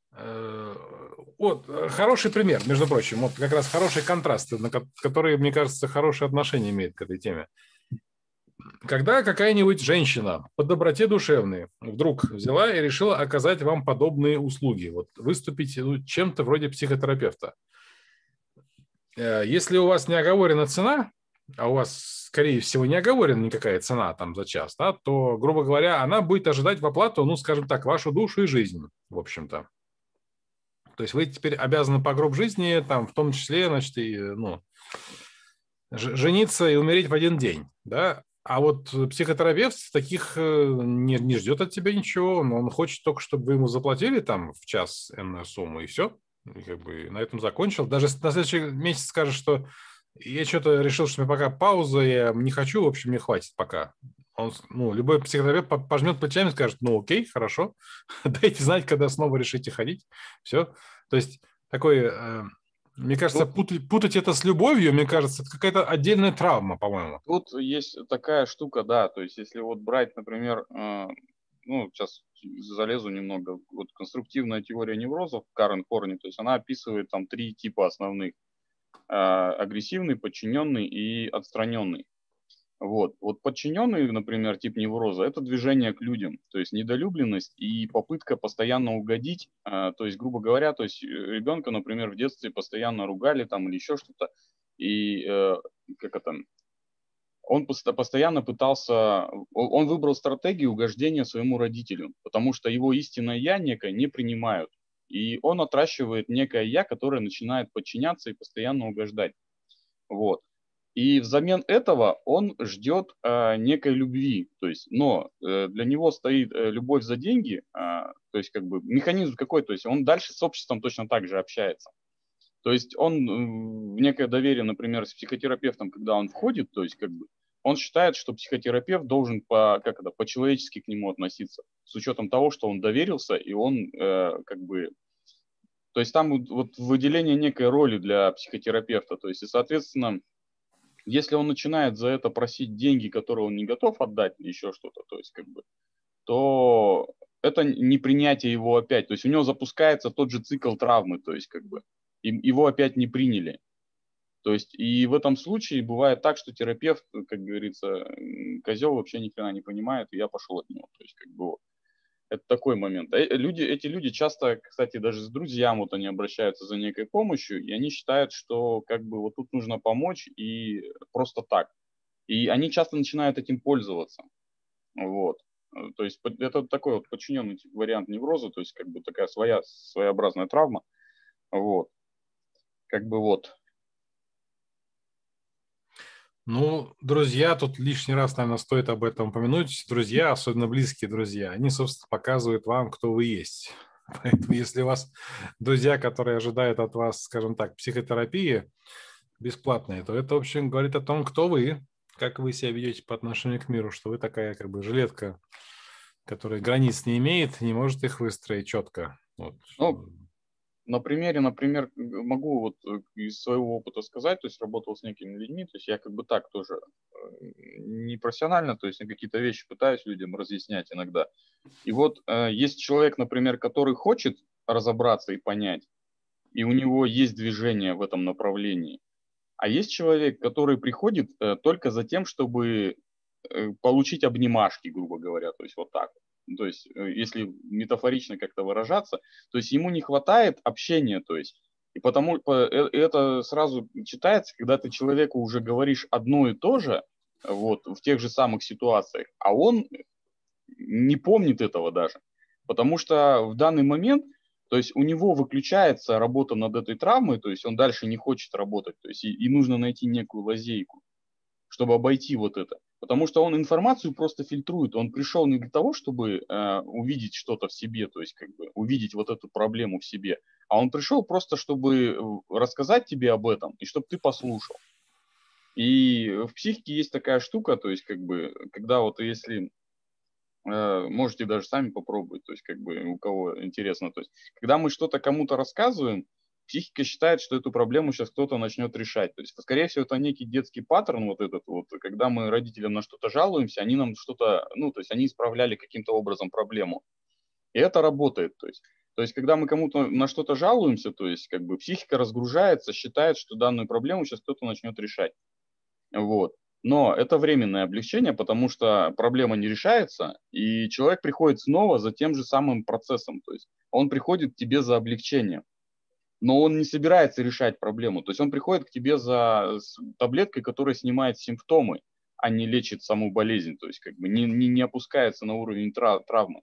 Вот, хороший пример, между прочим, вот как раз хороший контраст, на который, мне кажется, хорошее отношение имеет к этой теме. Когда какая-нибудь женщина по доброте душевной вдруг взяла и решила оказать вам подобные услуги, вот выступить чем-то вроде психотерапевта. Если у вас не оговорена цена, а у вас, скорее всего, не оговорена никакая цена там за час, да, то, грубо говоря, она будет ожидать в оплату, ну, скажем так, вашу душу и жизнь, в общем-то. То есть вы теперь обязаны по гроб жизни, там, в том числе, значит, и, ну, жениться и умереть в один день, да. А вот психотерапевт таких не ждет от тебя ничего, но он хочет только, чтобы вы ему заплатили там в час энную сумму, и все. И как бы на этом закончил. Даже на следующий месяц скажет, что я что-то решил, что мне пока пауза, я не хочу, в общем, мне хватит пока. Он, ну, любой психотерапевт пожмет плечами и скажет, ну окей, хорошо, дайте знать, когда снова решите ходить. Все. То есть такой... Мне кажется, путать это с любовью, мне кажется, это какая-то отдельная травма, по-моему. Тут есть такая штука, да, то есть если вот брать, например, ну, сейчас залезу немного, вот конструктивная теория неврозов Карен Хорни, то есть она описывает там 3 типа основных: агрессивный, подчиненный и отстраненный. Вот подчиненный, например, тип невроза, это движение к людям, то есть недолюбленность и попытка постоянно угодить, то есть, грубо говоря, то есть ребенка, например, в детстве постоянно ругали там или еще что-то, и он постоянно пытался, он выбрал стратегию угождения своему родителю, потому что его истинное я некое не принимают, и он отращивает некое я, которое начинает подчиняться и постоянно угождать, вот. И взамен этого он ждет некой любви, то есть, но для него стоит любовь за деньги, то есть как бы механизм какой, то есть он дальше с обществом точно так же общается. То есть он в некое доверие, например, с психотерапевтом, когда он входит, то есть как бы он считает, что психотерапевт должен по-человечески к нему относиться, с учетом того, что он доверился, и он как бы... То есть там вот выделение некой роли для психотерапевта, то есть и, соответственно, если он начинает за это просить деньги, которые он не готов отдать, или еще что-то, то есть как бы, то это не принятие его опять. То есть у него запускается тот же цикл травмы, то есть как бы его опять не приняли. То есть и в этом случае бывает так, что терапевт, как говорится, козел вообще ни хрена не понимает, и я пошел от него. То есть как бы это такой момент. Эти люди часто, кстати, даже с друзьям вот они обращаются за некой помощью, и они считают, что как бы вот тут нужно помочь и просто так. И они часто начинают этим пользоваться. Вот. То есть это такой вот подчиненный вариант невроза, то есть как бы такая своеобразная травма. Вот. Как бы вот. Ну, друзья, тут лишний раз, наверное, стоит об этом упомянуть. Друзья, особенно близкие друзья, они, собственно, показывают вам, кто вы есть. Поэтому если у вас друзья, которые ожидают от вас, скажем так, психотерапии бесплатной, то это, в общем, говорит о том, кто вы, как вы себя ведете по отношению к миру, что вы такая как бы жилетка, которая границ не имеет, не может их выстроить четко. Вот. Ну, на примере, например, могу вот из своего опыта сказать, то есть работал с некими людьми, то есть я как бы так тоже не профессионально, то есть какие-то вещи пытаюсь людям разъяснять иногда. И вот есть человек, например, который хочет разобраться и понять, и у него есть движение в этом направлении. А есть человек, который приходит только за тем, чтобы получить обнимашки, грубо говоря, то есть вот так. То есть, если метафорично как-то выражаться, то есть ему не хватает общения, то есть, и потому это сразу читается, когда ты человеку уже говоришь одно и то же, вот, в тех же самых ситуациях, а он не помнит этого даже, потому что в данный момент, то есть у него выключается работа над этой травмой, то есть он дальше не хочет работать, то есть и нужно найти некую лазейку, чтобы обойти вот это. Потому что он информацию просто фильтрует. Он пришел не для того, чтобы увидеть что-то в себе, то есть как бы увидеть вот эту проблему в себе, а он пришел просто, чтобы рассказать тебе об этом и чтобы ты послушал. И в психике есть такая штука, то есть как бы, когда вот если можете даже сами попробовать, то есть как бы у кого интересно, то есть когда мы что-то кому-то рассказываем, психика считает, что эту проблему сейчас кто-то начнет решать. То есть, скорее всего, это некий детский паттерн вот этот вот, когда мы родителям на что-то жалуемся, они нам что-то, ну, то есть они исправляли каким-то образом проблему. И это работает, то есть, когда мы кому-то на что-то жалуемся, то есть, как бы психика разгружается, считает, что данную проблему сейчас кто-то начнет решать. Вот. Но это временное облегчение, потому что проблема не решается, и человек приходит снова за тем же самым процессом. То есть он приходит к тебе за облегчением, но он не собирается решать проблему. То есть он приходит к тебе за таблеткой, которая снимает симптомы, а не лечит саму болезнь. То есть как бы не опускается на уровень травмы.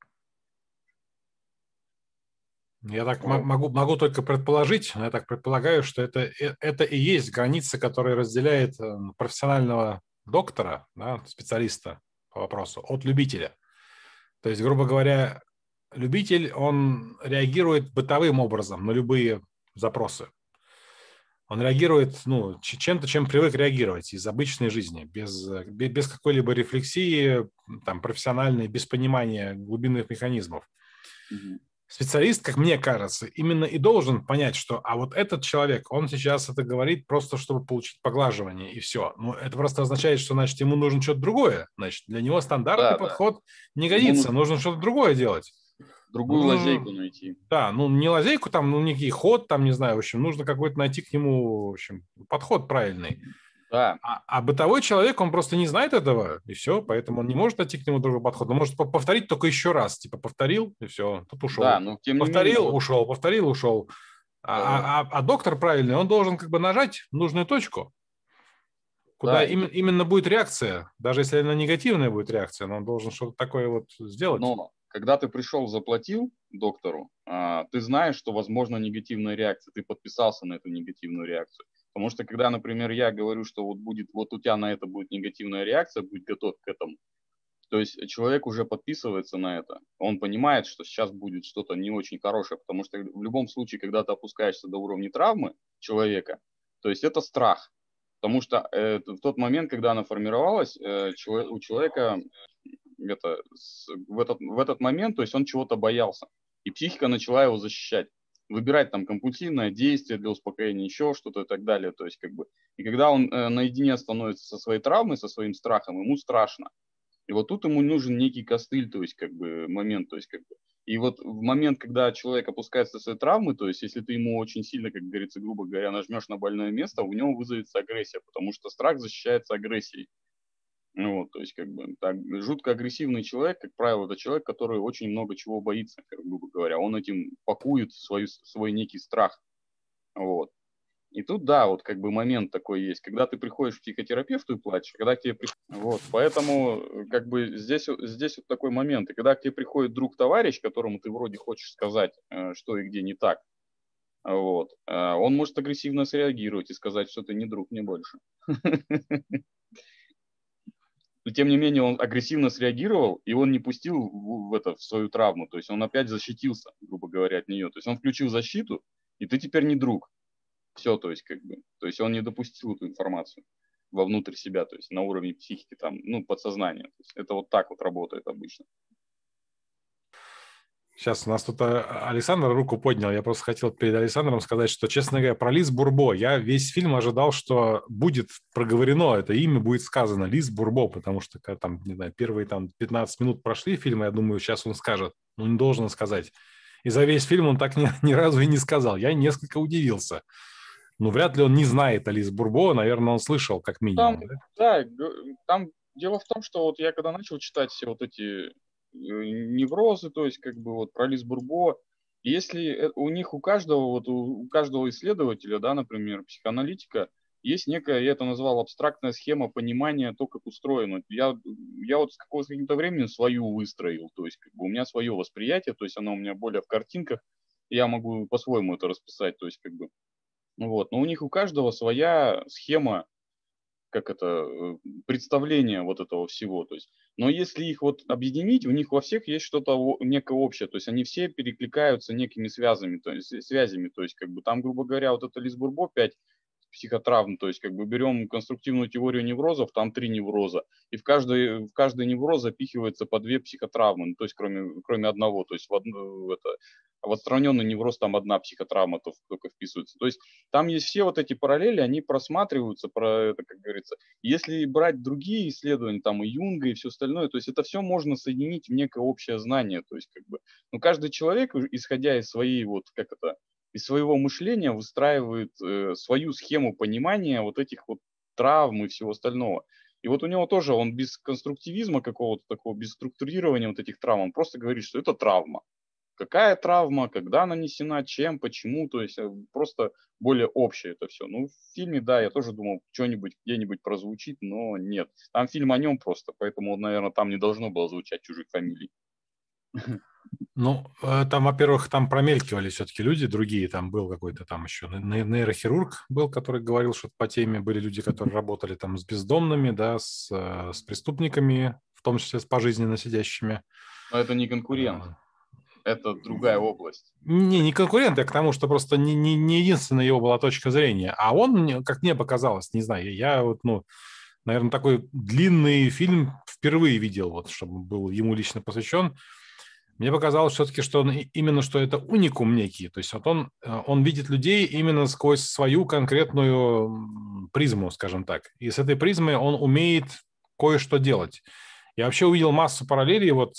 Я так могу только предположить, я так предполагаю, что это и есть граница, которая разделяет профессионального доктора, да, специалиста по вопросу, от любителя. То есть, грубо говоря, любитель, он реагирует бытовым образом на любые запросы. Он реагирует чем-то, чем привык реагировать из обычной жизни, без какой-либо рефлексии, там, профессиональной, без понимания глубинных механизмов. Специалист, как мне кажется, именно и должен понять, что а вот этот человек, он сейчас это говорит просто, чтобы получить поглаживание, и все. Ну, это просто означает, что, значит, ему нужно что-то другое. Значит, для него стандартный подход не годится, нужно что-то другое делать. Другую лазейку найти. Да, не лазейку, там, некий ход, там, не знаю, в общем, нужно какой-то найти к нему, в общем, подход правильный. Да. А бытовой человек, он просто не знает этого, и все, поэтому он не может найти к нему другой подход. Он может повторить только еще раз. Типа повторил, и все, тут ушел. Да, но тем не повторил, менее, ушел, повторил, ушел. А доктор правильный, он должен как бы нажать нужную точку, куда именно будет реакция. Даже если она негативная будет реакция, но он должен что-то такое вот сделать. Но когда ты пришел, заплатил доктору, ты знаешь, что возможна негативная реакция, ты подписался на эту негативную реакцию. Потому что когда, например, я говорю, что вот у тебя на это будет негативная реакция, будь готов к этому, то есть человек уже подписывается на это, он понимает, что сейчас будет что-то не очень хорошее, потому что в любом случае, когда ты опускаешься до уровня травмы человека, то есть это страх. Потому что в тот момент, когда она формировалась, у человека в этот момент, то есть он чего-то боялся. И психика начала его защищать. Выбирать там компульсивное действие для успокоения, еще что-то и так далее. То есть как бы, и когда он наедине становится со своей травмой, со своим страхом, ему страшно. И вот тут ему нужен некий костыль, то есть как бы момент, то есть как бы. И вот в момент, когда человек опускается со своей травмы, то есть если ты ему очень сильно, как говорится, грубо говоря, нажмешь на больное место, у него вызовется агрессия, потому что страх защищается агрессией. Ну, вот, то есть, как бы, так, жутко агрессивный человек, как правило, это человек, который очень много чего боится, грубо говоря. Он этим пакует свой некий страх. Вот. И тут, да, вот как бы момент такой есть, когда ты приходишь к психотерапевту и плачешь, когда к тебе вот, поэтому как бы здесь вот такой момент, и когда к тебе приходит друг-товарищ, которому ты вроде хочешь сказать, что и где не так, вот, он может агрессивно среагировать и сказать, что ты не друг мне больше. Но тем не менее он агрессивно среагировал, и он не пустил в свою травму, то есть он опять защитился, грубо говоря, от нее, то есть он включил защиту, и ты теперь не друг. Все, то есть как бы, то есть он не допустил эту информацию вовнутрь себя, то есть на уровне психики, там, ну, подсознания. То есть это вот так вот работает обычно. Сейчас у нас тут Александр руку поднял. Я просто хотел перед Александром сказать, что, честно говоря, про Лиз Бурбо я весь фильм ожидал, что будет проговорено это имя, будет сказано Лиз Бурбо, потому что когда там, не знаю, первые там 15 минут прошли фильма, я думаю, сейчас он скажет. Ну, не должен сказать. И за весь фильм он так ни разу и не сказал. Я несколько удивился. Ну, вряд ли он не знает о Лиз Бурбо, наверное, он слышал как минимум. Там дело в том, что вот я когда начал читать все вот эти неврозы, то есть как бы вот про Лиз Бурбо, если у них у каждого, вот у каждого исследователя, да, например, психоаналитика, есть некая, я это назвал, абстрактная схема понимания то, как устроено. Я вот с какого-то времени свою выстроил, то есть как бы у меня свое восприятие, то есть оно у меня более в картинках, я могу по-своему это расписать, то есть как бы вот. Но у них у каждого своя схема, как это, представление вот этого всего. То есть, но если их вот объединить, у них во всех есть что-то некое общее. То есть они все перекликаются некими связями, то есть как бы там, грубо говоря, вот это Лиз Бурбо 5 психотравм, то есть как бы берем конструктивную теорию неврозов, там 3 невроза, и в каждый невроз запихивается по 2 психотравмы, ну, то есть кроме одного, то есть в отстраненный невроз там одна психотравма только вписывается. То есть там есть все вот эти параллели, они просматриваются, как говорится. Если брать другие исследования, там и Юнга, и все остальное, то есть это все можно соединить в некое общее знание. То есть как бы, ну, каждый человек, исходя из своей из своего мышления выстраивает свою схему понимания вот этих вот травм и всего остального. И вот у него тоже, он без конструктивизма какого-то такого, без структурирования вот этих травм, он просто говорит, что это травма. Какая травма, когда нанесена, чем, почему, то есть просто более общее это все. Ну, в фильме, да, я тоже думал, что-нибудь где-нибудь прозвучит, но нет. Там фильм о нем просто, поэтому, наверное, там не должно было звучать чужих фамилий. Ну, там, во-первых, там промелькивали все-таки люди другие. Там был какой-то там еще нейрохирург был, который говорил, что по теме были люди, которые работали там с бездомными, да, с преступниками, в том числе с пожизненно сидящими. Но это не конкурент. Это другая область. Не конкурент, а к тому, что просто не единственная его была точка зрения. А он, как мне показалось, не знаю, я вот, ну, наверное, такой длинный фильм впервые видел, вот, чтобы был ему лично посвящен. Мне показалось все-таки, что он именно что это уникум некий. То есть вот он видит людей именно сквозь свою конкретную призму, скажем так. И с этой призмой он умеет кое-что делать. Я вообще увидел массу параллелей вот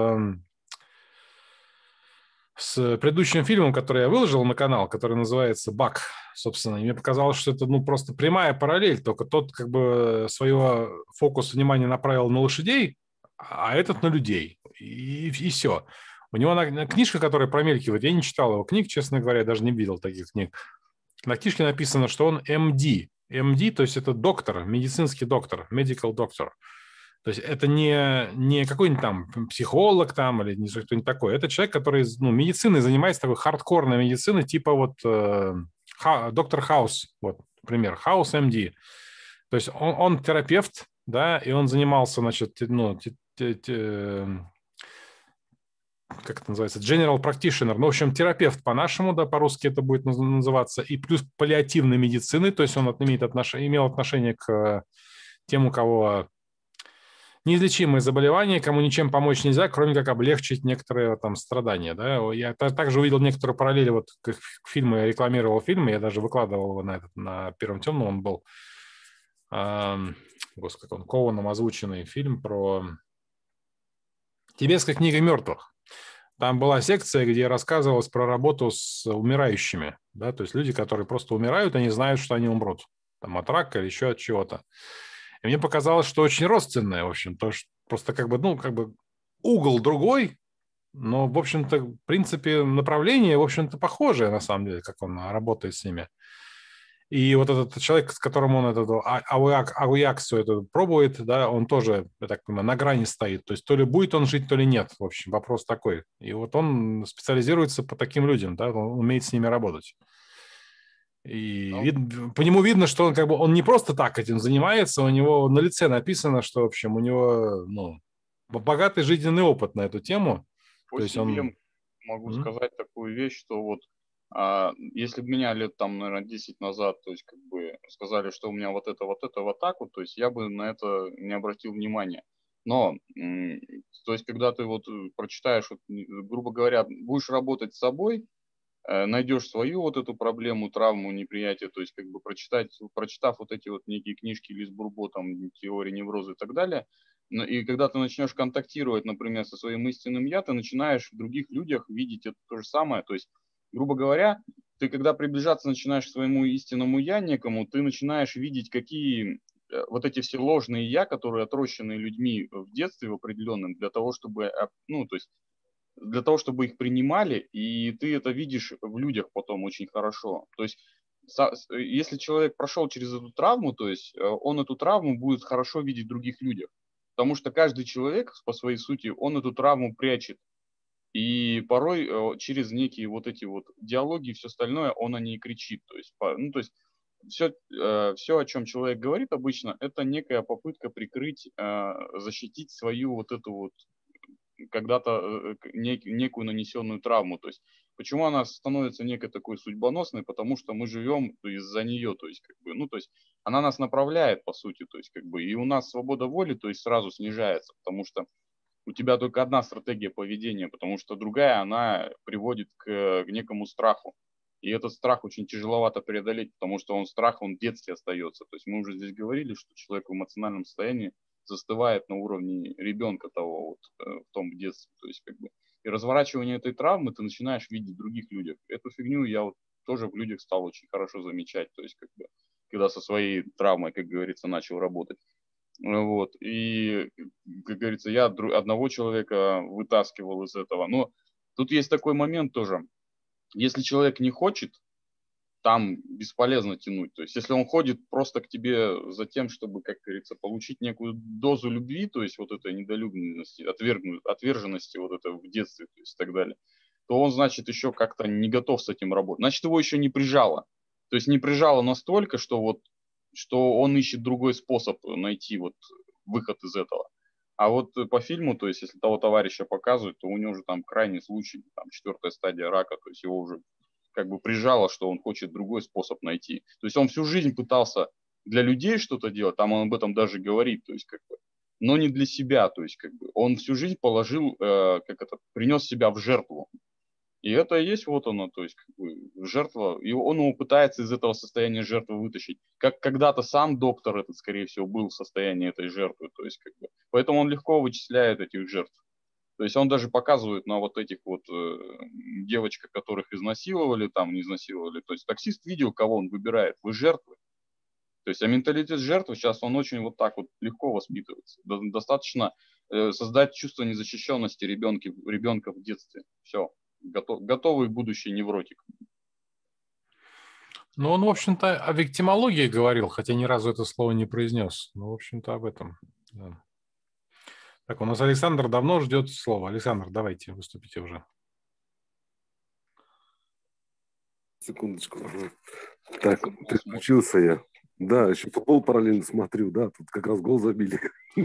с предыдущим фильмом, который я выложил на канал, который называется «Бак», собственно. И мне показалось, что это ну, просто прямая параллель, только тот как бы своего фокус внимания направил на лошадей, а этот на людей. И все. У него книжка, которая промелькивает, я не читал его книг, честно говоря, я даже не видел таких книг. На книжке написано, что он MD. MD, то есть это доктор, медицинский доктор, medical doctor. То есть это не какой-нибудь там психолог там или не кто-нибудь такой. Это человек, который медициной занимается, такой хардкорной медициной, типа вот доктор Хаус, вот, например, Хаус MD. То есть он терапевт, да, и он занимался, значит, как это называется, general practitioner, ну, в общем, терапевт по-нашему, да, по-русски это будет называться, и плюс паллиативной медицины, то есть он имел отношение к тем, у кого неизлечимые заболевания, кому ничем помочь нельзя, кроме как облегчить некоторые там страдания, да. Я также увидел некоторые параллели, вот к фильму, я рекламировал фильм, я даже выкладывал его на Первом темном, он был, господи, он Коуном озвученный фильм про «Тибетская книга мертвых». Там была секция, где рассказывалось про работу с умирающими, да, то есть люди, которые просто умирают, они знают, что они умрут, там от рака или еще от чего-то. И мне показалось, что очень родственное, в общем, то, что просто как бы угол другой, но, в общем-то, в принципе, направление, в общем-то, похожее, на самом деле, как он работает с ними. И вот этот человек, с которым он эту ауякцию это пробует, да, он тоже, я так понимаю, на грани стоит. То есть то ли будет он жить, то ли нет. В общем, вопрос такой. И вот он специализируется по таким людям, да, он умеет с ними работать. И по нему видно, что он как бы он не просто так этим занимается, у него на лице написано, что, в общем, у него, ну, богатый жизненный опыт на эту тему. По То есть себе он... могу сказать такую вещь, что вот если бы меня лет там, наверное, 10 назад, то есть как бы сказали, что у меня вот это, вот так вот, то есть я бы на это не обратил внимания. Но, то есть когда ты вот прочитаешь, вот, грубо говоря, будешь работать с собой, найдешь свою вот эту проблему, травму, неприятие, то есть как бы прочитав вот эти вот некие книжки Лиз Бурбо, там, теория невроза и так далее, и когда ты начнешь контактировать, например, со своим истинным я, ты начинаешь в других людях видеть это то же самое, то есть, грубо говоря, ты когда приближаться начинаешь к своему истинному я некому, ты начинаешь видеть, какие вот эти все ложные я, которые отрощены людьми в детстве в определенном, для того, чтобы, ну, то есть для того, чтобы их принимали, и ты это видишь в людях потом очень хорошо. То есть, если человек прошел через эту травму, то есть он эту травму будет хорошо видеть в других людях. Потому что каждый человек по своей сути, он эту травму прячет. И порой через некие вот эти вот диалоги и все остальное, он о ней кричит. То есть, ну, то есть все, о чем человек говорит обычно, это некая попытка прикрыть, защитить свою вот эту вот когда-то некую нанесенную травму. То есть почему она становится некой такой судьбоносной? Потому что мы живем из-за нее, то есть как бы, ну то есть она нас направляет по сути, то есть как бы и у нас свобода воли, то есть сразу снижается, потому что у тебя только одна стратегия поведения, потому что другая, она приводит к некому страху. И этот страх очень тяжеловато преодолеть, потому что страх, он в детстве остается. То есть мы уже здесь говорили, что человек в эмоциональном состоянии застывает на уровне ребенка того вот, в том детстве. То есть как бы и разворачивание этой травмы ты начинаешь видеть в других людях. Эту фигню я вот тоже в людях стал очень хорошо замечать. То есть как бы когда со своей травмой, как говорится, начал работать. Вот. И, как говорится, я одного человека вытаскивал из этого. Но тут есть такой момент тоже. Если человек не хочет, там бесполезно тянуть. То есть, если он ходит просто к тебе за тем, чтобы, как говорится, получить некую дозу любви, то есть вот этой недолюбленности, отверженности вот это в детстве, то есть и так далее, то он, значит, еще как-то не готов с этим работать. Значит, его еще не прижало. То есть не прижало настолько, что он ищет другой способ найти вот выход из этого. А вот по фильму, то есть если того товарища показывают, то у него уже там крайний случай, там 4-я стадия рака, то есть его уже как бы прижало, что он хочет другой способ найти. То есть он всю жизнь пытался для людей что-то делать, там он об этом даже говорит, то есть как бы, но не для себя, то есть как бы он всю жизнь положил, принес себя в жертву. И это и есть вот оно, то есть как бы жертва, и он его пытается из этого состояния жертвы вытащить. Как когда-то сам доктор этот, скорее всего, был в состоянии этой жертвы, то есть как бы, поэтому он легко вычисляет этих жертв. То есть он даже показывает на вот этих вот девочках, которых изнасиловали, там не изнасиловали. То есть таксист видел, кого он выбирает. Вы жертвы. То есть, а менталитет жертвы сейчас он очень вот так вот легко воспитывается. Достаточно создать чувство незащищенности ребенка в детстве. Все. Готовый будущий невротик. Ну, он, в общем-то, о виктимологии говорил, хотя ни разу это слово не произнес. Ну, в общем-то, об этом. Да. Так, у нас Александр давно ждет слова. Александр, давайте, выступите уже. Секундочку. Так, переключился я. Да, еще футбол параллельно смотрю, да, тут как раз гол забили.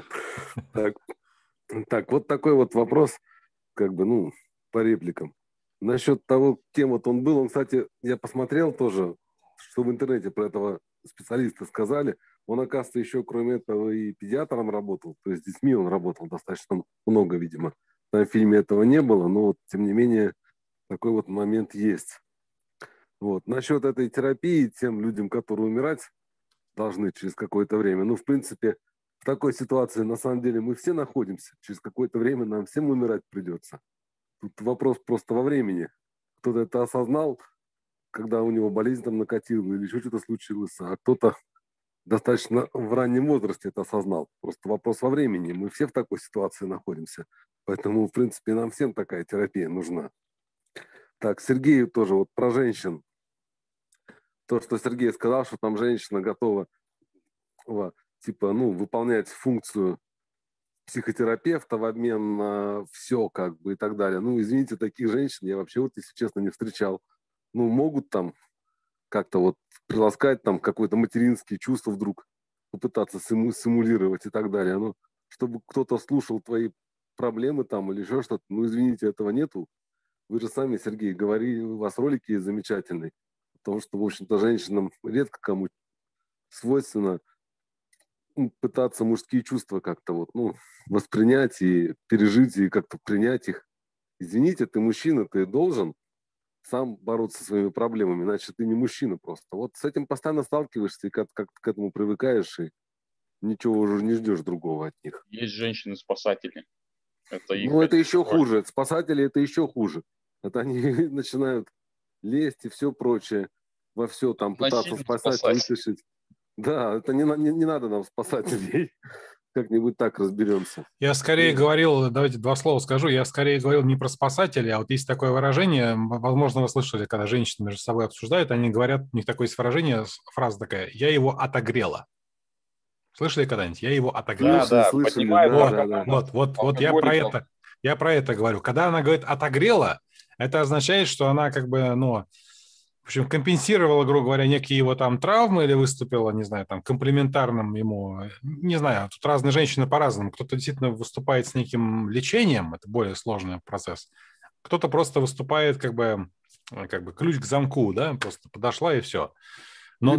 Так, вот такой вот вопрос, как бы, ну, по репликам. Насчет того, кем вот он был, он, кстати, я посмотрел тоже, что в интернете про этого специалиста сказали. Он, оказывается, еще, кроме этого, и педиатром работал, то есть с детьми он работал достаточно много, видимо. Там в фильме этого не было, но, вот, тем не менее, такой вот момент есть. Вот. Насчет этой терапии тем людям, которые умирать должны через какое-то время, ну, в принципе, в такой ситуации, на самом деле, мы все находимся. Через какое-то время нам всем умирать придется. Тут вопрос просто во времени. Кто-то это осознал, когда у него болезнь там накатила или еще что-то случилось, а кто-то достаточно в раннем возрасте это осознал. Просто вопрос во времени. Мы все в такой ситуации находимся. Поэтому, в принципе, нам всем такая терапия нужна. Так, Сергею тоже вот про женщин. то, что Сергей сказал, что там женщина готова, типа, ну, выполнять функцию психотерапевта в обмен на все, как бы, и так далее. Ну, извините, таких женщин я вообще, вот, если честно, не встречал. Ну, могут там как-то вот приласкать там какое-то материнские чувства вдруг, попытаться симулировать и так далее. Ну, чтобы кто-то слушал твои проблемы там или еще что-то, ну, извините, этого нету. Вы же сами, Сергей, говорили, у вас ролики есть замечательные, потому что, в общем-то, женщинам редко кому свойственно пытаться мужские чувства как-то вот, ну, воспринять и пережить, и как-то принять их. Извините, ты мужчина, ты должен сам бороться со своими проблемами, иначе ты не мужчина просто. Вот с этим постоянно сталкиваешься, и как к этому привыкаешь, и ничего уже не ждешь другого от них. Есть женщины-спасатели. Это их, Ну, это еще роль. хуже. Спасатели это еще хуже. Это они начинают лезть и все прочее. Во все там пытаться спасать, вытащить. Да, это не надо нам спасать людей. Как-нибудь так разберемся. Я скорее говорил, давайте два слова скажу, я скорее говорил не про спасателей, а вот есть такое выражение, возможно, вы слышали, когда женщины между собой обсуждают, они говорят, у них такое есть выражение, фраза такая: «Я его отогрела». Слышали когда-нибудь? «Я его отогрела». Слышали, да. Вот я про это говорю. Когда она говорит «отогрела», это означает, что она как бы, ну, в общем, компенсировала, грубо говоря, некие его там травмы или выступила, не знаю, там, комплементарным ему, не знаю, тут разные женщины по-разному. Кто-то действительно выступает с неким лечением, это более сложный процесс. Кто-то просто выступает как бы ключ к замку, да, просто подошла и все. Но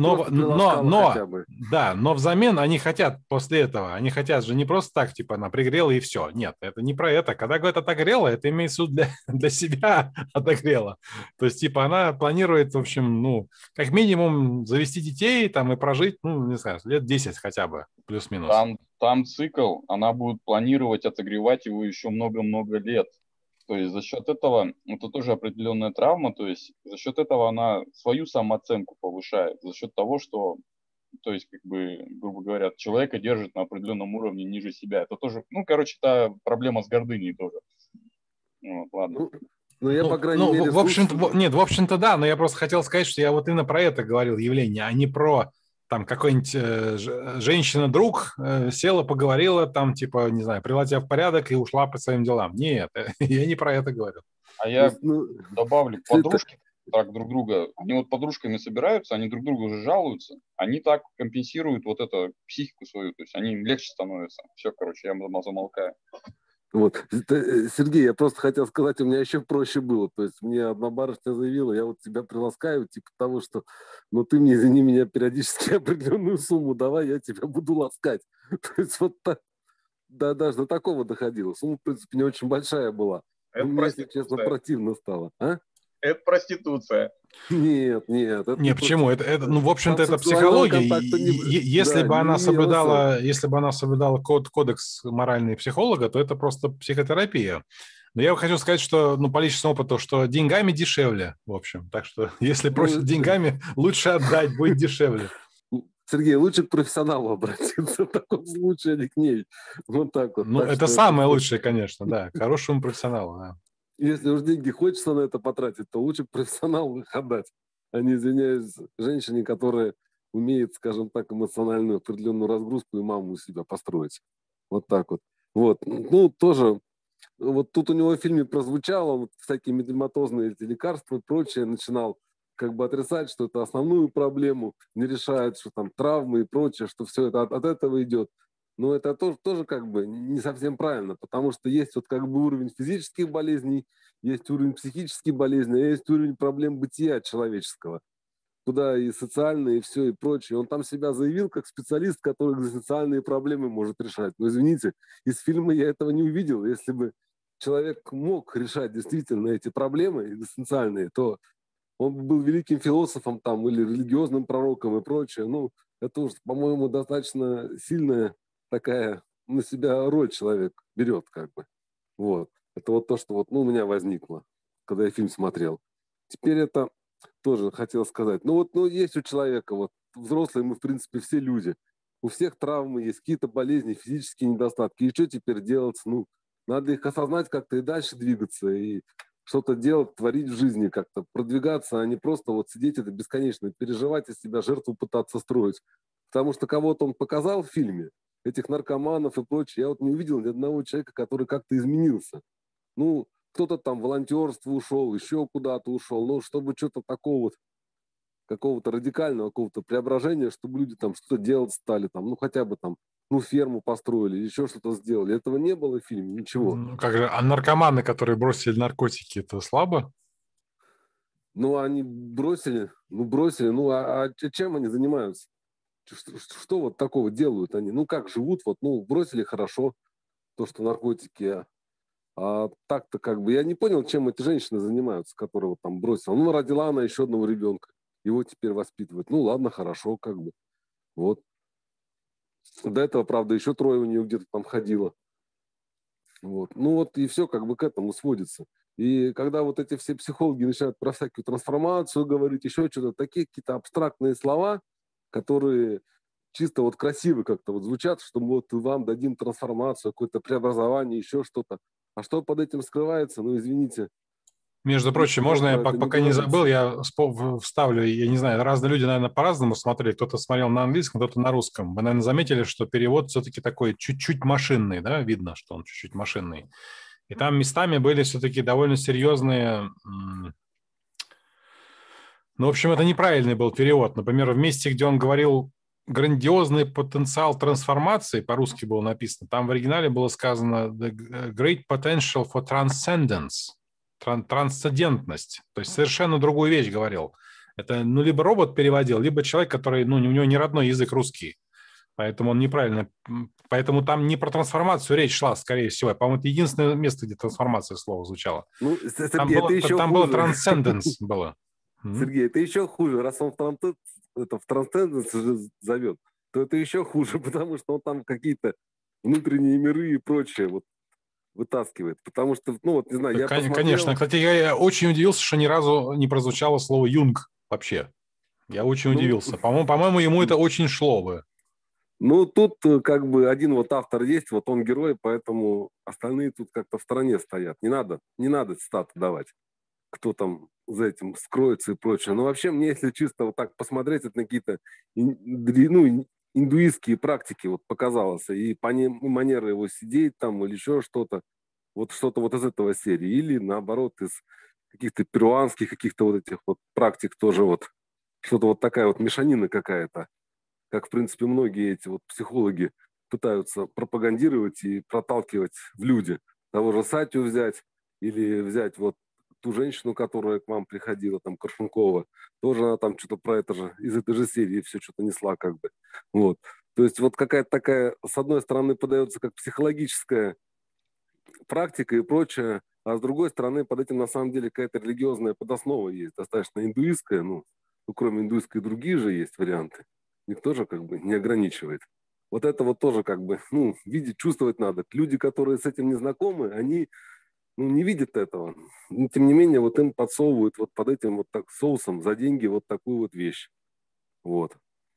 взамен они хотят после этого, они хотят же не просто так, типа, она пригрела и все. Нет, это не про это. Когда говорят отогрела, это имеется в виду для себя отогрела. То есть, типа, она планирует, в общем, ну, как минимум завести детей там и прожить, ну, не знаю, лет 10 хотя бы, плюс-минус. Там цикл, она будет планировать отогревать его еще много-много лет. То есть за счет этого, это тоже определенная травма, то есть за счет этого она свою самооценку повышает, за счет того, что, то есть, как бы, грубо говоря, человека держит на определенном уровне ниже себя. Это тоже, ну, короче, это проблема с гордыней тоже. Вот, ладно. Я, по крайней мере, в общем-то, да, но я просто хотел сказать, что я вот именно про это говорил явление, а не про там какой-нибудь женщина-друг села, поговорила, там, типа, не знаю, привела тебя в порядок и ушла по своим делам. Нет, я не про это говорю. А я добавлю, подружки так друг друга, они вот подружками собираются, они друг другу уже жалуются, они так компенсируют вот эту психику свою, то есть они им легче становятся. Все, короче, я замолкаю. Вот. Сергей, я просто хотел сказать, у меня еще проще было. То есть мне одна барышня заявила, я вот тебя приласкаю, типа того, что ну ты мне, извини меня, периодически определенную сумму давай, я тебя буду ласкать. То есть вот так, да, даже до такого доходило. Сумма, в принципе, не очень большая была. Это мне, если честно, противно стало. А? Это проституция. Нет. Не, почему? Ну, в общем-то, это психология. Если бы она соблюдала кодекс моральный психолога, то это просто психотерапия. Но я хочу сказать, что, ну, по личному опыту, что деньгами дешевле, в общем. Так что, если просят деньгами, лучше отдать, будет дешевле. Сергей, лучше к профессионалу обратиться в таком случае, а не к ней. Вот так вот. Ну, это самое лучшее, конечно, да, к хорошему профессионалу, да. Если уж деньги хочется на это потратить, то лучше к профессионалу их отдать, а не, извиняюсь, женщине, которая умеет, скажем так, эмоциональную определенную разгрузку и маму у себя построить. Вот так вот. Вот. Ну, тоже, вот тут у него в фильме прозвучало, вот всякие медикаментозные эти лекарства и прочее, начинал как бы отрицать, что это основную проблему не решает, что там травмы и прочее, что все это от этого идет. Но это тоже как бы не совсем правильно, потому что есть вот как бы уровень физических болезней, есть уровень психических болезней, а есть уровень проблем бытия человеческого, куда и социальные, и все, и прочее. Он там себя заявил как специалист, который экзистенциальные проблемы может решать. Но извините, из фильма я этого не увидел. Если бы человек мог решать действительно эти проблемы экзистенциальные, то он был великим философом там или религиозным пророком и прочее. Ну, это уж, по-моему, достаточно сильная такая на себя роль человек берет, как бы. Вот. Это вот то, что вот, ну, у меня возникло, когда я фильм смотрел. Теперь это тоже хотел сказать. Ну, вот, ну, есть у человека, вот, взрослые мы, в принципе, все люди. У всех травмы есть, какие-то болезни, физические недостатки. И что теперь делать? Ну, надо их осознать как-то и дальше двигаться. И что-то делать, творить в жизни как-то, продвигаться, а не просто вот сидеть это бесконечно, переживать из себя жертву пытаться строить. Потому что кого-то он показал в фильме, этих наркоманов и прочее, я вот не увидел ни одного человека, который как-то изменился. Ну, кто-то там в волонтерство ушел, еще куда-то ушел, но чтобы что-то такого вот, какого-то радикального, какого-то преображения, чтобы люди там что-то делать стали, там, ну, хотя бы там, ну, ферму построили, еще что-то сделали. Этого не было в фильме, ничего. Ну, как же, а наркоманы, которые бросили наркотики, это слабо? Ну, они бросили, а чем они занимаются? Что вот такого делают они? Ну, как живут, вот, ну, бросили хорошо то, что наркотики, а так-то как бы я не понял, чем эти женщины занимаются, которые вот там бросила. Ну, родила она еще одного ребенка, его теперь воспитывать. Ну, ладно, хорошо, как бы. Вот. До этого, правда, еще трое у нее где-то там ходило. Вот. Ну, вот и все как бы к этому сводится. И когда вот эти все психологи начинают про всякую трансформацию говорить, еще что-то, такие какие-то абстрактные слова, которые чисто вот красиво как-то вот звучат, что вот вам дадим трансформацию, какое-то преобразование, еще что-то. А что под этим скрывается, ну, извините. Между прочим, можно я, про это пока не забыл, говорится. я вставлю, я не знаю, разные люди, наверное, по-разному смотрели. Кто-то смотрел на английском, кто-то на русском. Вы, наверное, заметили, что перевод все-таки такой чуть-чуть машинный, да? Видно, что он чуть-чуть машинный. И там местами были все-таки довольно серьезные... Ну, в общем, это неправильный был перевод. Например, в месте, где он говорил грандиозный потенциал трансформации, по-русски было написано, там в оригинале было сказано «the great potential for transcendence», трансцендентность. То есть совершенно другую вещь говорил. Это, ну, либо робот переводил, либо человек, который, ну, у него не родной язык русский. Поэтому он неправильно... Поэтому там не про трансформацию речь шла, скорее всего. По-моему, это единственное место, где трансформация слова звучала. Ну, Сергей, это еще там хуже. было transcendence было. Сергей, это еще хуже. Раз он в трансценденс зовет, то это еще хуже, потому что он там какие-то внутренние миры и прочее вот вытаскивает. Потому что, ну вот, не знаю, я посмотрел... Конечно. Кстати, я очень удивился, что ни разу не прозвучало слово «юнг» вообще. Я очень удивился. По-моему, ему это очень шло бы. Ну, тут как бы один вот автор есть, вот он герой, поэтому остальные тут как-то в стороне стоят. Не надо цитаты давать, кто там за этим скроется и прочее. Но вообще мне, если чисто вот так посмотреть, это на какие-то индуистские практики вот показалось. И манера его сидеть там или еще что-то вот из этого серии. Или наоборот из каких-то перуанских каких-то вот этих вот практик тоже вот что-то вот такая вот мешанина какая-то. Как, в принципе, многие эти вот психологи пытаются пропагандировать и проталкивать в люди. Того же Сатью взять или взять вот ту женщину, которая к вам приходила, там, Коршункова, тоже она там что-то про это же, из этой же серии все что-то несла как бы. Вот. То есть вот какая-то такая, с одной стороны, подается как психологическая практика и прочее, а с другой стороны, под этим на самом деле какая-то религиозная подоснова есть, достаточно индуистская, ну кроме индуистской, другие же есть варианты. Никто же как бы не ограничивает. Вот это вот тоже как бы, ну, видеть, чувствовать надо. Люди, которые с этим не знакомы, они не видят этого. Но, тем не менее, вот им подсовывают вот под этим вот так соусом за деньги вот такую вот вещь. Вот.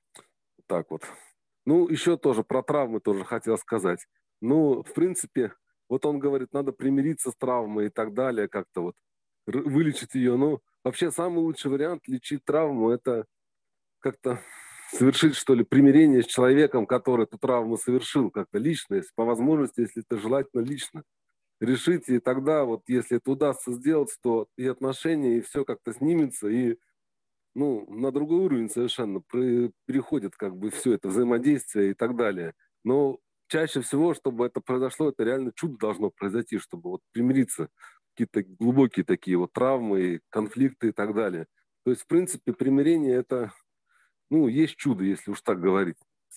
Так вот. Ну, еще тоже про травмы тоже хотел сказать. Ну, в принципе, вот он говорит, надо примириться с травмой и так далее, как-то вот вылечить ее. Ну, вообще самый лучший вариант лечить травму – это как-то совершить, что ли, примирение с человеком, который эту травму совершил как-то лично, если по возможности, если это желательно лично. Решить, и тогда вот если это удастся сделать, то и отношения, и все как-то снимется, и ну, на другой уровень совершенно переходит как бы все это взаимодействие и так далее. Но чаще всего, чтобы это произошло, это реально чудо должно произойти, чтобы вот примириться, какие-то глубокие такие вот травмы, конфликты и так далее. То есть, в принципе, примирение это, ну, есть чудо, если уж так говорить,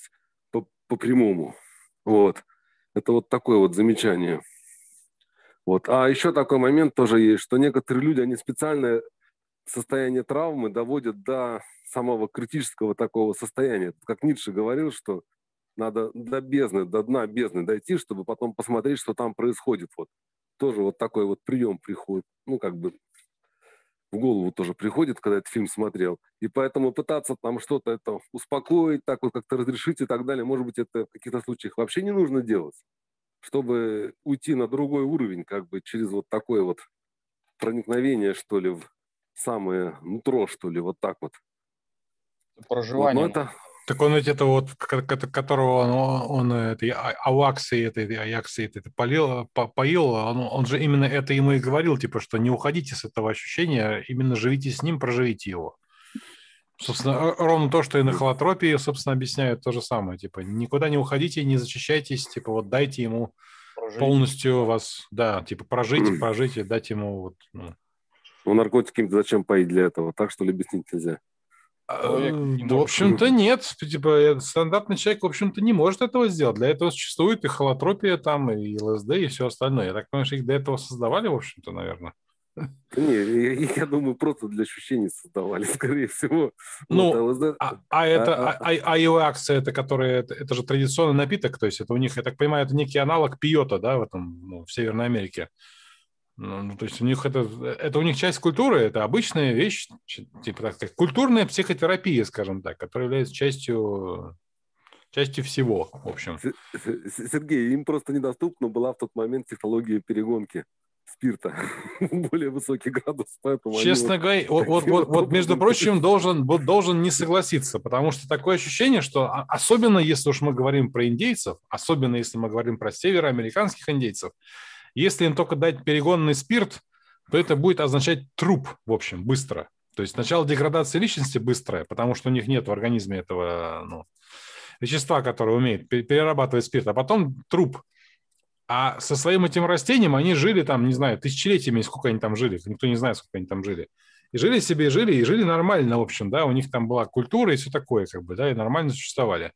по-прямому. Вот. Это вот такое вот замечание. Вот. А еще такой момент тоже есть, что некоторые люди, они специально состояние травмы доводят до самого критического такого состояния. Как Ницше говорил, что надо до бездны, до дна бездны дойти, чтобы потом посмотреть, что там происходит. Вот. Тоже вот такой вот прием приходит, ну, как бы в голову тоже приходит, когда этот фильм смотрел. И поэтому пытаться там что-то это успокоить, так вот как-то разрешить и так далее, может быть, это в каких-то случаях вообще не нужно делать, чтобы уйти на другой уровень, как бы через вот такое вот проникновение, что ли, в самое нутро, что ли, вот так вот. Проживание. Вот, это... Так он ведь это вот, которого он этой Аваксой, этой Аяксой это поил, он же именно это ему и говорил, типа, что не уходите с этого ощущения, именно живите с ним, проживите его. Собственно, ровно то, что и на холотропии, собственно, объясняют то же самое. Типа, никуда не уходите, не защищайтесь, типа, вот дайте ему полностью вас, да, типа, прожить и дать ему вот... Ну. Ну, наркотики зачем поить для этого? Так, что ли, объяснить нельзя? Да, в общем-то, нет. Типа, стандартный человек, в общем-то, не может этого сделать. Для этого существует и холотропия, там, и ЛСД, и все остальное. Я так понимаю, что их для этого создавали, в общем-то, наверное. Не, я думаю, просто для ощущений создавали, скорее всего. Ну, вот, ЛСД... Айоакция, это которая, это же традиционный напиток, то есть это у них, я так понимаю, это некий аналог пиота, да, в этом, ну, в Северной Америке. Ну, то есть у них это у них часть культуры, это обычная вещь, типа так сказать, культурная психотерапия, скажем так, которая является частью всего, в общем. Сергей, им просто недоступна была в тот момент технология перегонки спирта, более высокий градус, поэтому честно говоря, вот между прочим, должен не согласиться, потому что такое ощущение, что особенно если уж мы говорим про индейцев, особенно если мы говорим про североамериканских индейцев, если им только дать перегонный спирт, то это будет означать труп, в общем, быстро. То есть сначала деградация личности быстрая, потому что у них нет в организме этого вещества, которое умеет перерабатывать спирт, а потом труп. А со своим этим растением они жили там, не знаю, тысячелетиями, сколько они там жили, никто не знает, сколько они там жили. И жили себе, и жили нормально, в общем, да, у них там была культура и все такое, как бы, да, и нормально существовали.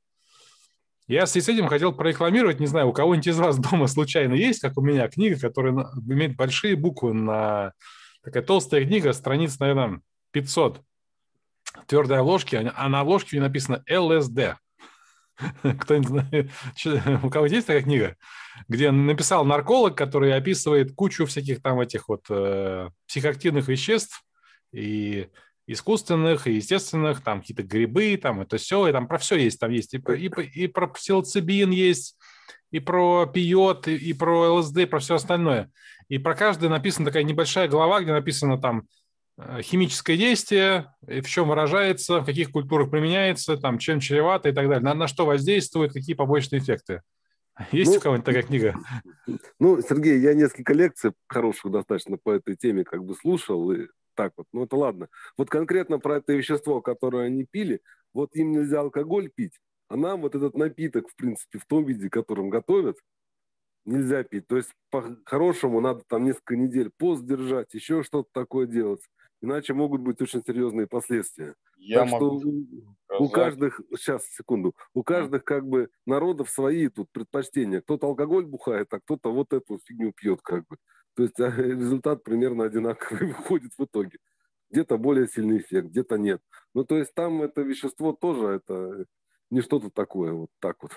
Я с этим хотел прорекламировать, не знаю, у кого-нибудь из вас дома случайно есть, как у меня, книга, которая имеет большие буквы, такая толстая книга, страниц, наверное, 500, твердой обложки, а на обложке написано ЛСД. Кто-нибудь знает, у кого есть такая книга, где написал нарколог, который описывает кучу всяких там этих вот психоактивных веществ и искусственных, и естественных, там какие-то грибы, там это все, и там про все есть, там есть и про псилоцибин есть, и про пиот, и про ЛСД, и про все остальное. И про каждый написана такая небольшая глава, где написано там химическое действие, в чем выражается, в каких культурах применяется, там, чем чревато и так далее, на что воздействует, какие побочные эффекты. Есть у кого-нибудь такая книга? Ну, Сергей, я несколько лекций хороших достаточно по этой теме как бы слушал, и так вот, ну это ладно. Вот конкретно про это вещество, которое они пили, вот им нельзя алкоголь пить, а нам вот этот напиток, в принципе, в том виде, которым готовят, нельзя пить. То есть по-хорошему надо там несколько недель пост держать, еще что-то такое делать. Иначе могут быть очень серьезные последствия. Я так могу что у каждых, сейчас, секунду, у каждых как бы народов свои тут предпочтения. Кто-то алкоголь бухает, а кто-то вот эту фигню пьет как бы. То есть результат примерно одинаковый выходит в итоге. Где-то более сильный эффект, где-то нет. Ну, то есть там это вещество тоже, это не что-то такое, вот так вот.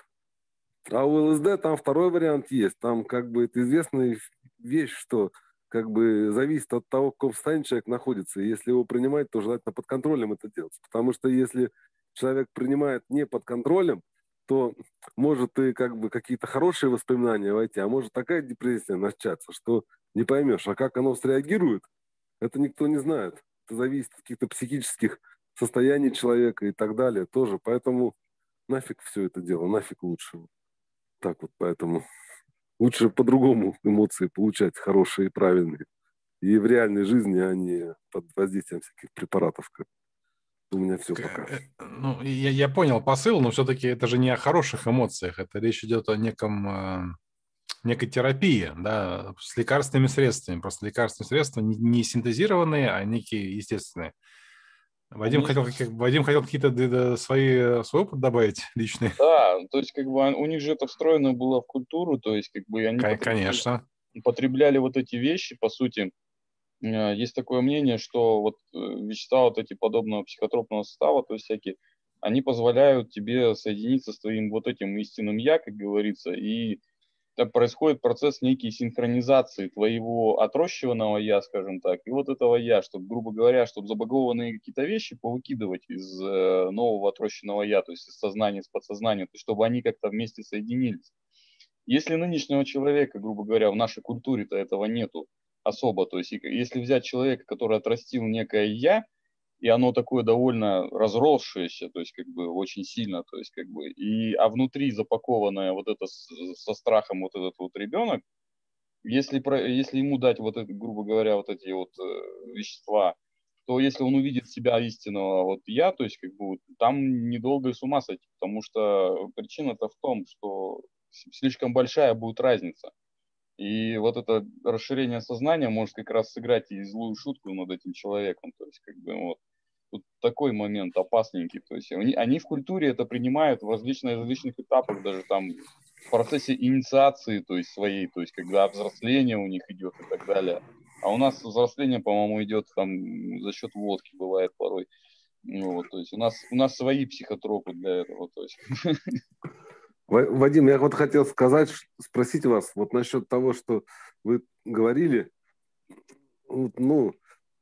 А у ЛСД там второй вариант есть. Там как бы это известная вещь, что как бы зависит от того, в каком состоянии человек находится. И если его принимать, то желательно под контролем это делать. Потому что если человек принимает не под контролем, то может и как бы какие-то хорошие воспоминания войти, а может такая депрессия начаться, что не поймешь, а как оно среагирует, это никто не знает. Это зависит от каких-то психических состояний человека и так далее тоже. Поэтому нафиг все это дело, нафиг лучше. Так вот, поэтому лучше по-другому эмоции получать, хорошие и правильные. И в реальной жизни, а не под воздействием всяких препаратов. Как у меня все пока. Ну, я понял посыл, но все-таки это же не о хороших эмоциях. Это речь идет о некой терапии, да, с лекарственными средствами. Просто лекарственные средства не синтезированные, а некие естественные. Вадим хотел какие-то свой опыт добавить личный. Да, то есть как бы у них же это встроено было в культуру, то есть как бы они Конечно. потребляли вот эти вещи, по сути. Есть такое мнение, что вот вещества вот эти подобного психотропного состава, то есть всякие, они позволяют тебе соединиться с твоим вот этим истинным я, как говорится, и так происходит процесс некой синхронизации твоего отрощенного я, скажем так, и вот этого я, чтобы, грубо говоря, чтобы забагованные какие-то вещи повыкидывать из нового отрощенного я, то есть из сознания, из подсознания, то есть чтобы они как-то вместе соединились. Если нынешнего человека, грубо говоря, в нашей культуре-то этого нету, особо. То есть если взять человека, который отрастил некое «я», и оно такое довольно разросшееся, то есть как бы очень сильно, то есть как бы, а внутри запакованное вот это со страхом вот этот вот ребенок, если ему дать вот это, грубо говоря, вот эти вот вещества, то если он увидит себя истинного вот «я», то есть как бы вот, там недолго и с ума сойти, потому что причина-то в том, что слишком большая будет разница. И вот это расширение сознания может как раз сыграть и злую шутку над этим человеком. То есть, как бы, вот, тут такой момент опасненький. То есть, они в культуре это принимают в различных этапах, даже там в процессе инициации, то есть, своей, то есть, когда взросление у них идет и так далее. А у нас взросление, по-моему, идет там за счет водки, бывает порой. Ну, вот, то есть, у нас свои психотропы для этого. То есть. Вадим, я вот хотел спросить вас вот насчет того, что вы говорили, ну,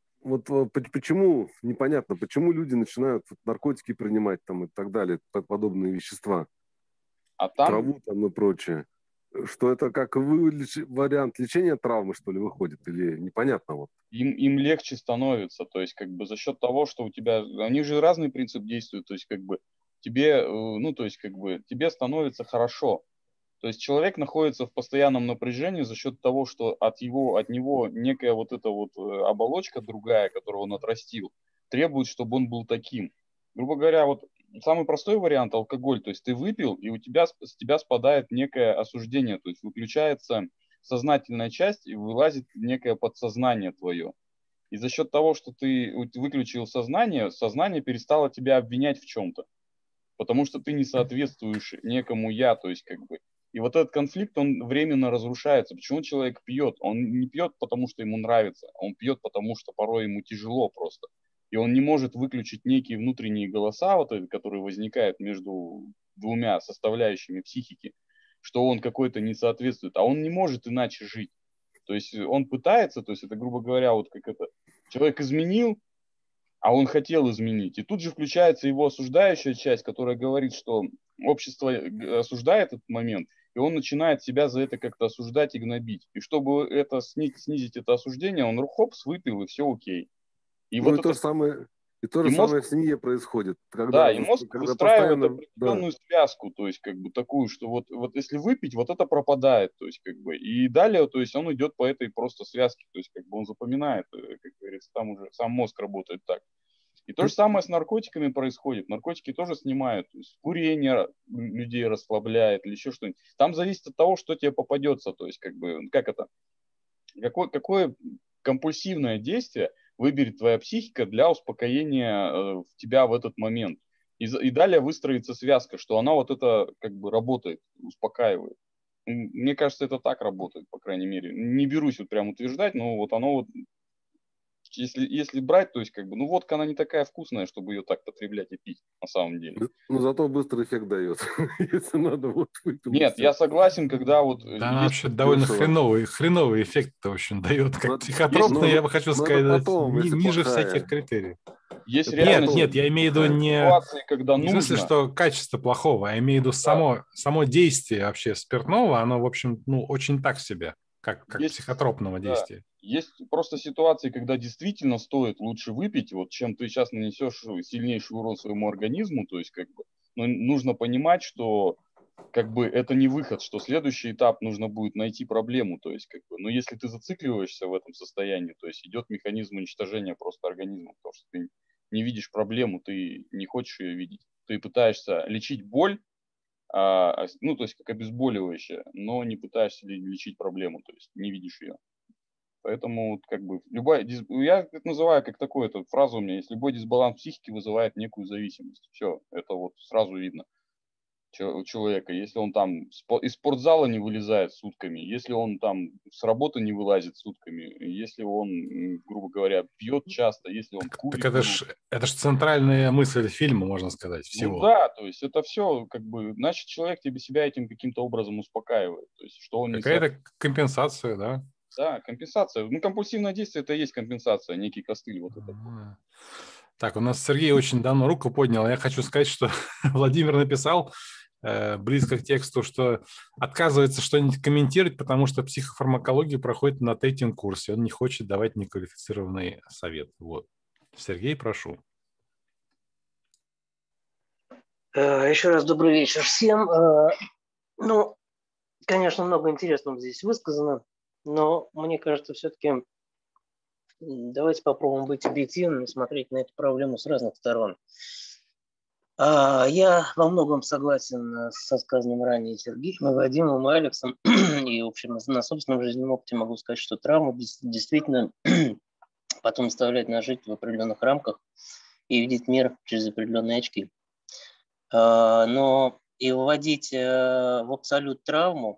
почему, непонятно, почему люди начинают наркотики принимать там и так далее, подобные вещества, траву там и прочее. Что это как вариант лечения травмы, что ли, выходит? Или непонятно? Вот. Им легче становится, то есть как бы за счет того, что у тебя... Они же разный принцип действуют, то есть как бы тебе, ну, то есть как бы тебе становится хорошо. То есть человек находится в постоянном напряжении за счет того, что от него некая вот эта вот оболочка другая, которую он отрастил, требует, чтобы он был таким. Грубо говоря, вот самый простой вариант — алкоголь. То есть ты выпил, и с тебя спадает некое осуждение, то есть выключается сознательная часть и вылазит некое подсознание твое. И за счет того, что ты выключил сознание перестало тебя обвинять в чем-то, потому что ты не соответствуешь некому «я», то есть как бы. И вот этот конфликт, он временно разрушается. Почему человек пьет? Он не пьет, потому что ему нравится, он пьет, потому что порой ему тяжело просто. И он не может выключить некие внутренние голоса, вот эти, которые возникают между двумя составляющими психики, что он какой-то не соответствует, а он не может иначе жить. То есть он пытается, то есть это, грубо говоря, вот как это, человек изменил, а он хотел изменить. И тут же включается его осуждающая часть, которая говорит, что общество осуждает этот момент, и он начинает себя за это как-то осуждать и гнобить. И чтобы это снизить это осуждение, он хопс выпил, и все окей. И ну вот и это... то же самое в семье происходит. Да, и мозг когда выстраивает постоянно, определенную связку, то есть как бы такую, что вот если выпить, вот это пропадает, то есть как бы, и далее, то есть он идет по этой просто связке, то есть как бы он запоминает, как говорится, там уже сам мозг работает так. И то же самое с наркотиками происходит. Наркотики тоже снимают. То есть курение людей расслабляет или еще что-нибудь. Там зависит от того, что тебе попадется. То есть, как бы, как это? Какое компульсивное действие выберет твоя психика для успокоения тебя в этот момент. И далее выстроится связка, что она вот это как бы работает, успокаивает. Мне кажется, это так работает, по крайней мере. Не берусь вот прям утверждать, но вот оно вот если брать, то есть как бы, ну водка, она не такая вкусная, чтобы ее так потреблять и пить, на самом деле. Но зато быстрый эффект дает, если надо вот выпил. Нет, я согласен, когда вот... Да, она вообще довольно хреновый эффект, в общем, дает. Как психотропный, я бы хочу сказать, ниже всяких критериев. Есть реально... Нет, я имею в виду ситуации, когда не в смысле, что качество плохого, а я имею в виду само действие вообще спиртного, оно, в общем, ну, очень так себе, как психотропного действия. Есть просто ситуации, когда действительно стоит лучше выпить, вот чем ты сейчас нанесешь сильнейший урон своему организму, то есть как бы, но нужно понимать, что как бы это не выход, что следующий этап нужно будет найти проблему, то есть как бы, но если ты зацикливаешься в этом состоянии, то есть идет механизм уничтожения просто организма, потому что ты не видишь проблему, ты не хочешь ее видеть, ты пытаешься лечить боль, ну то есть как обезболивающее, но не пытаешься лечить проблему, то есть не видишь ее. Поэтому как бы я это называю как такую эту фразу у меня есть: любой дисбаланс психики вызывает некую зависимость. Все, это вот сразу видно у человека. Если он там из спортзала не вылезает сутками, если он там с работы не вылазит сутками, если он, грубо говоря, пьет часто, если он курит. Так это ж центральная мысль фильма, можно сказать, всего. Ну да, то есть это все как бы, значит, человек себя этим каким-то образом успокаивает. То есть, что он какая-то компенсация, да? Да, компенсация. Ну, компульсивное действие – это и есть компенсация, некий костыль вот этот. Так, у нас Сергей очень давно руку поднял. Я хочу сказать, что Владимир написал, близко к тексту, что отказывается что-нибудь комментировать, потому что психофармакологию проходит на 3-м курсе. Он не хочет давать неквалифицированный совет. Вот. Сергей, прошу. Еще раз добрый вечер всем. Ну, конечно, много интересного здесь высказано, но мне кажется, все-таки давайте попробуем быть объективными, смотреть на эту проблему с разных сторон. Я во многом согласен со сказанным ранее Сергеем, и Вадимом, и Алексом. И, в общем, на собственном жизненном опыте могу сказать, что травму действительно потом заставляет нас жить в определенных рамках и видеть мир через определенные очки. Но и вводить в абсолют травму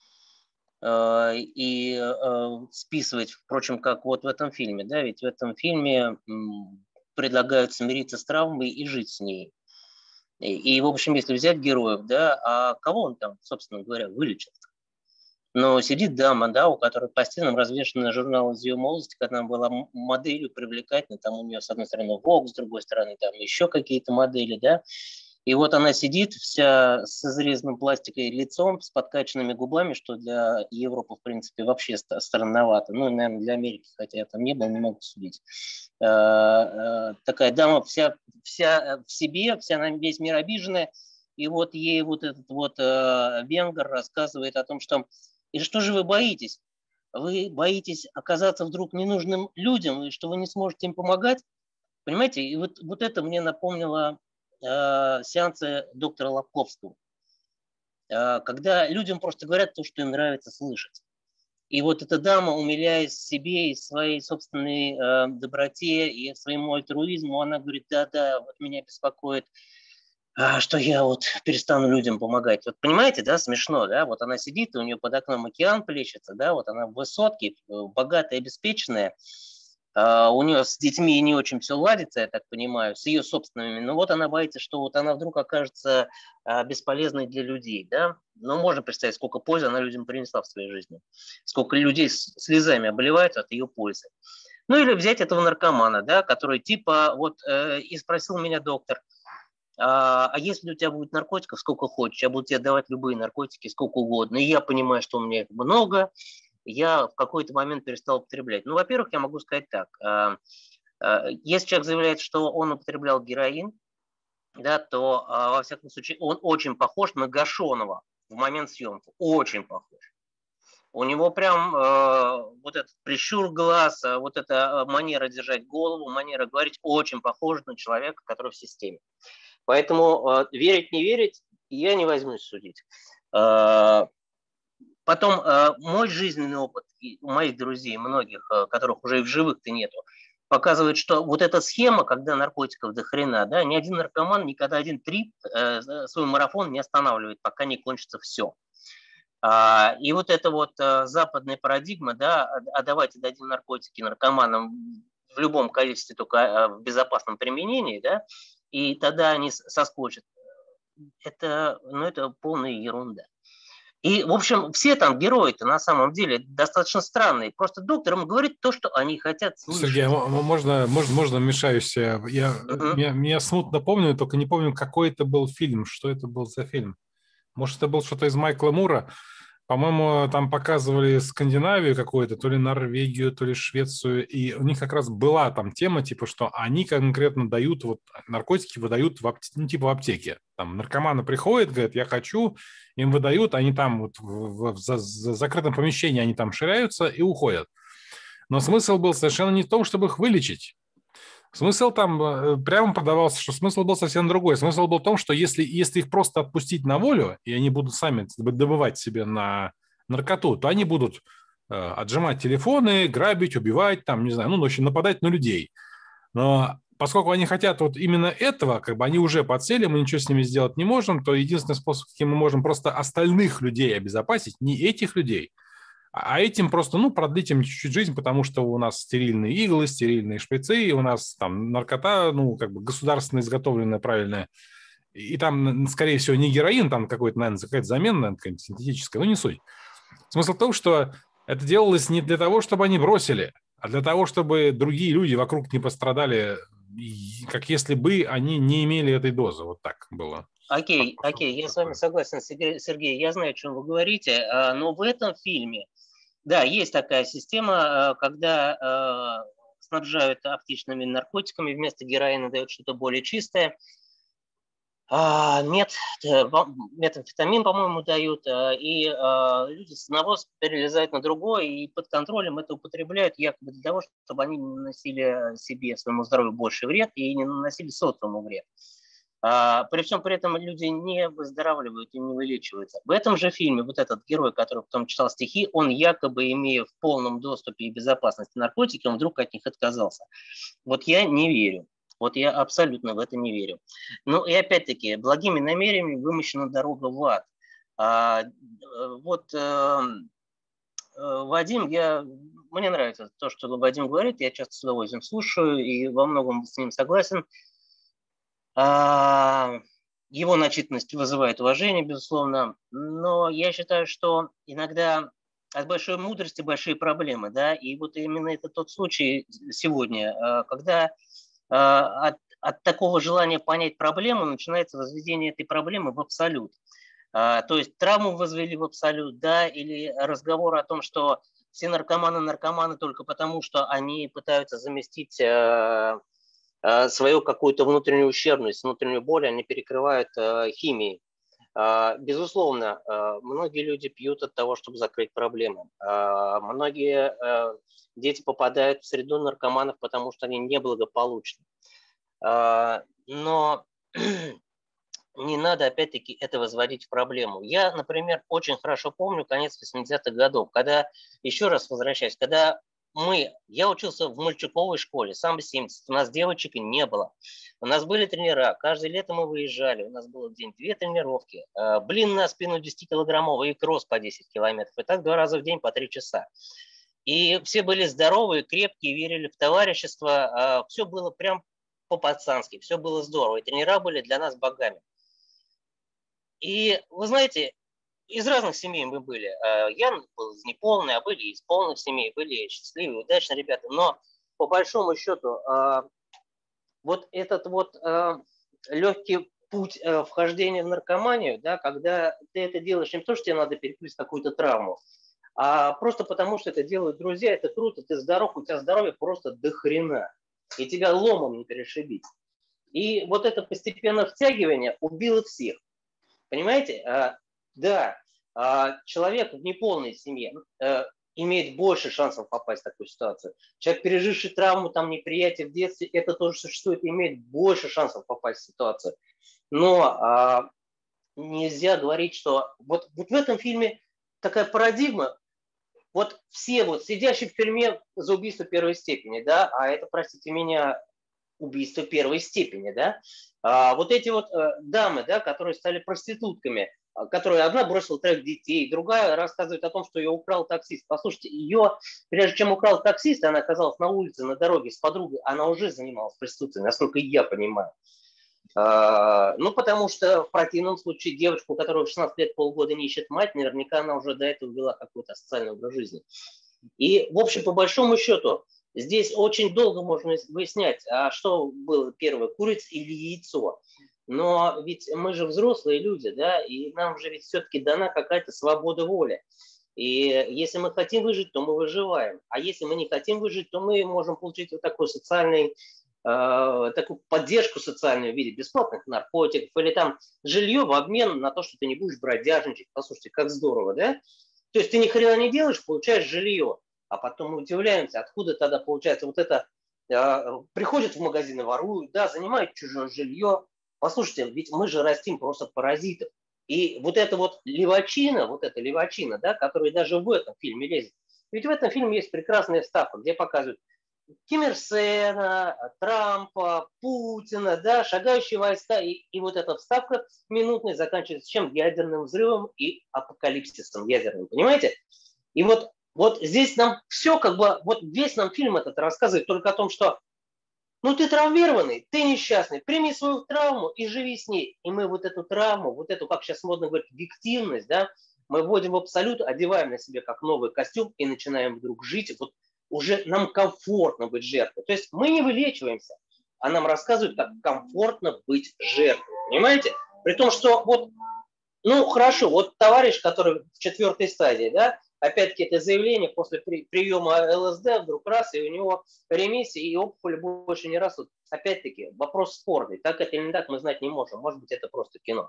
и списывать, впрочем, как вот в этом фильме, да, ведь в этом фильме предлагают смириться с травмой и жить с ней. И, в общем, если взять героев, да, а кого он там, собственно говоря, вылечит? Но сидит дама, да, у которой по стенам развешаны журналы из ее молодости, когда она была моделью привлекательной, там у нее, с одной стороны, Vogue, с другой стороны, там еще какие-то модели, да, и вот она сидит вся с изрезанным пластикой лицом, с подкачанными губами, что для Европы, в принципе, вообще странновато. Ну, наверное, для Америки, хотя я там не был, не могу судить. Такая дама вся в себе, вся на весь мир обиженная. И вот ей вот этот вот венгер рассказывает о том, что «И что же вы боитесь? Вы боитесь оказаться вдруг ненужным людям, и что вы не сможете им помогать?» Понимаете, и вот это мне напомнило сеансы доктора Лобковского, когда людям просто говорят то, что им нравится слышать. И вот эта дама, умиляясь себе и своей собственной доброте и своему альтруизму, она говорит: да, вот меня беспокоит, что я вот перестану людям помогать. Вот понимаете, да, смешно, да, вот она сидит, и у нее под окном океан плещется, да, вот она в высотке, богатая, обеспеченная, у нее с детьми не очень все ладится, я так понимаю, с ее собственными. Но вот она боится, что вот она вдруг окажется бесполезной для людей. Да? Но можно представить, сколько пользы она людям принесла в своей жизни. Сколько людей слезами обливаются от ее пользы. Ну или взять этого наркомана, да, который типа вот и спросил меня доктор: а если у тебя будет наркотиков сколько хочешь, я буду тебе давать любые наркотики сколько угодно. И я понимаю, что у меня их много. Я в какой-то момент перестал употреблять. Ну, во-первых, я могу сказать так. Если человек заявляет, что он употреблял героин, да, то, во всяком случае, он очень похож на Гашонова в момент съемки. Очень похож. У него прям вот этот прищур глаз, вот эта манера держать голову, манера говорить очень похожа на человека, который в системе. Поэтому верить, не верить, я не возьмусь судить. Потом мой жизненный опыт, и у моих друзей, многих, которых уже и в живых-то нету, показывает, что вот эта схема, когда наркотиков до хрена, да, ни один наркоман никогда один трип, свой марафон не останавливает, пока не кончится все. И вот эта вот западная парадигма, да, давайте дадим наркотики наркоманам в любом количестве, только в безопасном применении, да, и тогда они соскочат. Это полная ерунда. И, в общем, все там герои-то на самом деле достаточно странные. Просто доктор им говорит то, что они хотят слышать. Сергей, можно вмешаюсь? Я смутно помню, только не помню, какой это был фильм. Что это был за фильм? Может, это был что-то из Майкла Мура? По-моему, там показывали Скандинавию какую-то, то ли Норвегию, то ли Швецию, и у них как раз была там тема, типа, что они конкретно дают, вот наркотики выдают типа в аптеке. Там наркоманы приходят, говорят: я хочу, им выдают, они там вот в закрытом помещении, они там ширяются и уходят. Но смысл был совершенно не в том, чтобы их вылечить. Смысл там прямо подавался, что смысл был совсем другой. Смысл был в том, что если их просто отпустить на волю, и они будут сами добывать себе на наркоту, то они будут отжимать телефоны, грабить, убивать, там, не знаю, в общем, нападать на людей. Но поскольку они хотят вот именно этого, как бы они уже подсели, мы ничего с ними сделать не можем, то единственный способ, каким мы можем просто остальных людей обезопасить, не этих людей, а этим просто, продлить им чуть-чуть жизнь, потому что у нас стерильные иглы, стерильные шприцы, и у нас там наркота, государственно изготовленная, правильная. И там, скорее всего, не героин, там какая-то замена, какая-то синтетическая, не суть. Смысл в том, что это делалось не для того, чтобы они бросили, а для того, чтобы другие люди вокруг не пострадали, как если бы они не имели этой дозы. Вот так было. Окей, я с вами согласен, Сергей, я знаю, о чем вы говорите, но в этом фильме, да, есть такая система, когда снабжают аптечными наркотиками, вместо героина дают что-то более чистое. Метамфетамин, по-моему, дают, и люди с одного перелезают на другой, и под контролем это употребляют якобы для того, чтобы они не наносили себе, своему здоровью больше вред и не наносили социуму вред. При всем при этом люди не выздоравливают и не вылечиваются. В этом же фильме вот этот герой, который потом читал стихи, он якобы, имея в полном доступе и безопасности наркотики, он вдруг от них отказался. Вот я не верю. Вот я абсолютно в это не верю. Ну и опять-таки, благими намерениями вымощена дорога в ад. Вадим, мне нравится то, что Вадим говорит, я часто с удовольствием слушаю и во многом с ним согласен. Его начитанность вызывает уважение, безусловно, но я считаю, что иногда от большой мудрости большие проблемы, да, и вот именно это тот случай сегодня, когда от такого желания понять проблему начинается возведение этой проблемы в абсолют. То есть травму возвели в абсолют, да, или разговор о том, что все наркоманы только потому, что они пытаются заместить свою какую-то внутреннюю ущербность, внутреннюю боль, они перекрывают химией. Безусловно, многие люди пьют от того, чтобы закрыть проблемы. Многие дети попадают в среду наркоманов, потому что они неблагополучны. Но не надо, опять-таки, это возводить в проблему. Я, например, очень хорошо помню конец 80-х годов, когда, еще раз возвращаясь, когда я учился в мальчиковой школе, сам 70, у нас девочек не было. У нас были тренера, каждое лето мы выезжали, у нас было в день 2 тренировки, блин на спину 10-килограммовый и кросс по 10 километров, и так 2 раза в день по 3 часа. И все были здоровые, крепкие, верили в товарищество, все было прям по-пацански, все было здорово, и тренера были для нас богами. И вы знаете, из разных семей мы были. Я был из неполной, а были из полных семей, были счастливые, удачные ребята. Но по большому счету вот этот вот легкий путь вхождения в наркоманию, да, когда ты это делаешь не потому, что тебе надо перекрыть какую-то травму, а просто потому, что это делают друзья, это круто, ты здоров, у тебя здоровье просто до хрена, и тебя ломом не перешибить. И вот это постепенное втягивание убило всех. Понимаете? Да, человек в неполной семье имеет больше шансов попасть в такую ситуацию. Человек, переживший травму, там, неприятие в детстве, это тоже существует, имеет больше шансов попасть в ситуацию. Но нельзя говорить, что вот в этом фильме такая парадигма, вот все вот сидящие в тюрьме за убийство первой степени, да, а это, простите меня, убийство первой степени, да, вот эти вот дамы, да, которые стали проститутками, которые одна бросила 3 детей, другая рассказывает о том, что ее украл таксист. Послушайте, ее, прежде чем украл таксист, она оказалась на улице, на дороге с подругой, она уже занималась проституцией, насколько я понимаю. Ну, потому что в противном случае девочку, которая в 16 лет полгода не ищет мать, наверняка она уже до этого вела какой-то социальный образ жизни. И, в общем, по большому счету, здесь очень долго можно выяснять, а что было первое, курица или яйцо. Но ведь мы же взрослые люди, да, и нам же ведь все-таки дана какая-то свобода воли. И если мы хотим выжить, то мы выживаем. А если мы не хотим выжить, то мы можем получить вот такой такую поддержку социальную в виде бесплатных наркотиков или там жилье в обмен на то, что ты не будешь бродяжничать. Послушайте, как здорово, да? То есть ты ни хрена не делаешь, получаешь жилье. А потом мы удивляемся, откуда тогда получается вот это, приходят в магазин и воруют, да, занимают чужое жилье. Послушайте, ведь мы же растим просто паразитов. И вот эта левачина, да, которая даже в этом фильме лезет. Ведь в этом фильме есть прекрасная вставка, где показывают Ким Ир Сена, Трампа, Путина, да, шагающие войска. И вот эта вставка минутная заканчивается чем? Ядерным взрывом и апокалипсисом ядерным. Понимаете? И вот здесь нам все вот весь нам фильм этот рассказывает только о том, что ну ты травмированный, ты несчастный, прими свою травму и живи с ней. И мы вот эту травму, вот эту, как сейчас модно говорить, виктивность, да, мы вводим в абсолют, одеваем на себя как новый костюм и начинаем вдруг жить. Вот уже нам комфортно быть жертвой. То есть мы не вылечиваемся, а нам рассказывают, как комфортно быть жертвой. Понимаете? При том, что вот, ну хорошо, вот товарищ, который в 4-й стадии, да, опять-таки это заявление после приема ЛСД, вдруг раз, и у него ремиссия, и опухоли больше не растут. Опять-таки, вопрос спорный. Так это или не так, мы знать не можем. Может быть, это просто кино.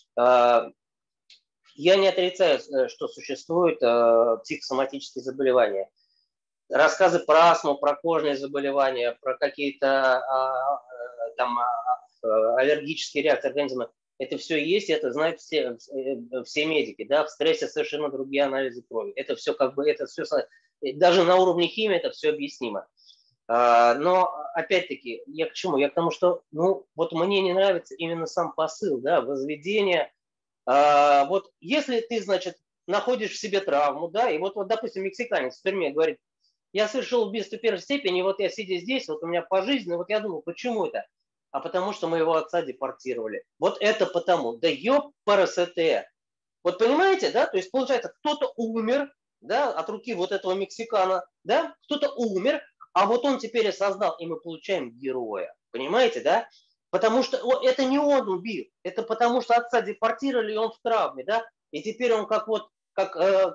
Я не отрицаю, что существуют психосоматические заболевания. Рассказы про астму, про кожные заболевания, про какие-то там аллергические реакции организма. Это все есть, это знают все медики. Да? В стрессе совершенно другие анализы крови. Это все как бы, это все, даже на уровне химии это все объяснимо. Но опять-таки, я к чему? Я к тому, что ну, вот мне не нравится именно сам посыл, да, возведение. Вот если ты, значит, находишь в себе травму, да, и вот допустим, мексиканец в тюрьме говорит, я совершил убийство первой степени, вот я сидя здесь, вот у меня пожизненно, вот я думаю, почему это? А потому что моего отца депортировали. Вот это потому. Да ёпарасете. Вот понимаете, да? То есть получается, кто-то умер, да, от руки вот этого мексикана, да, кто-то умер, а вот он теперь осознал, и мы получаем героя. Понимаете, да? Потому что это не он убил, это потому что отца депортировали, и он в травме, да? И теперь он как вот, как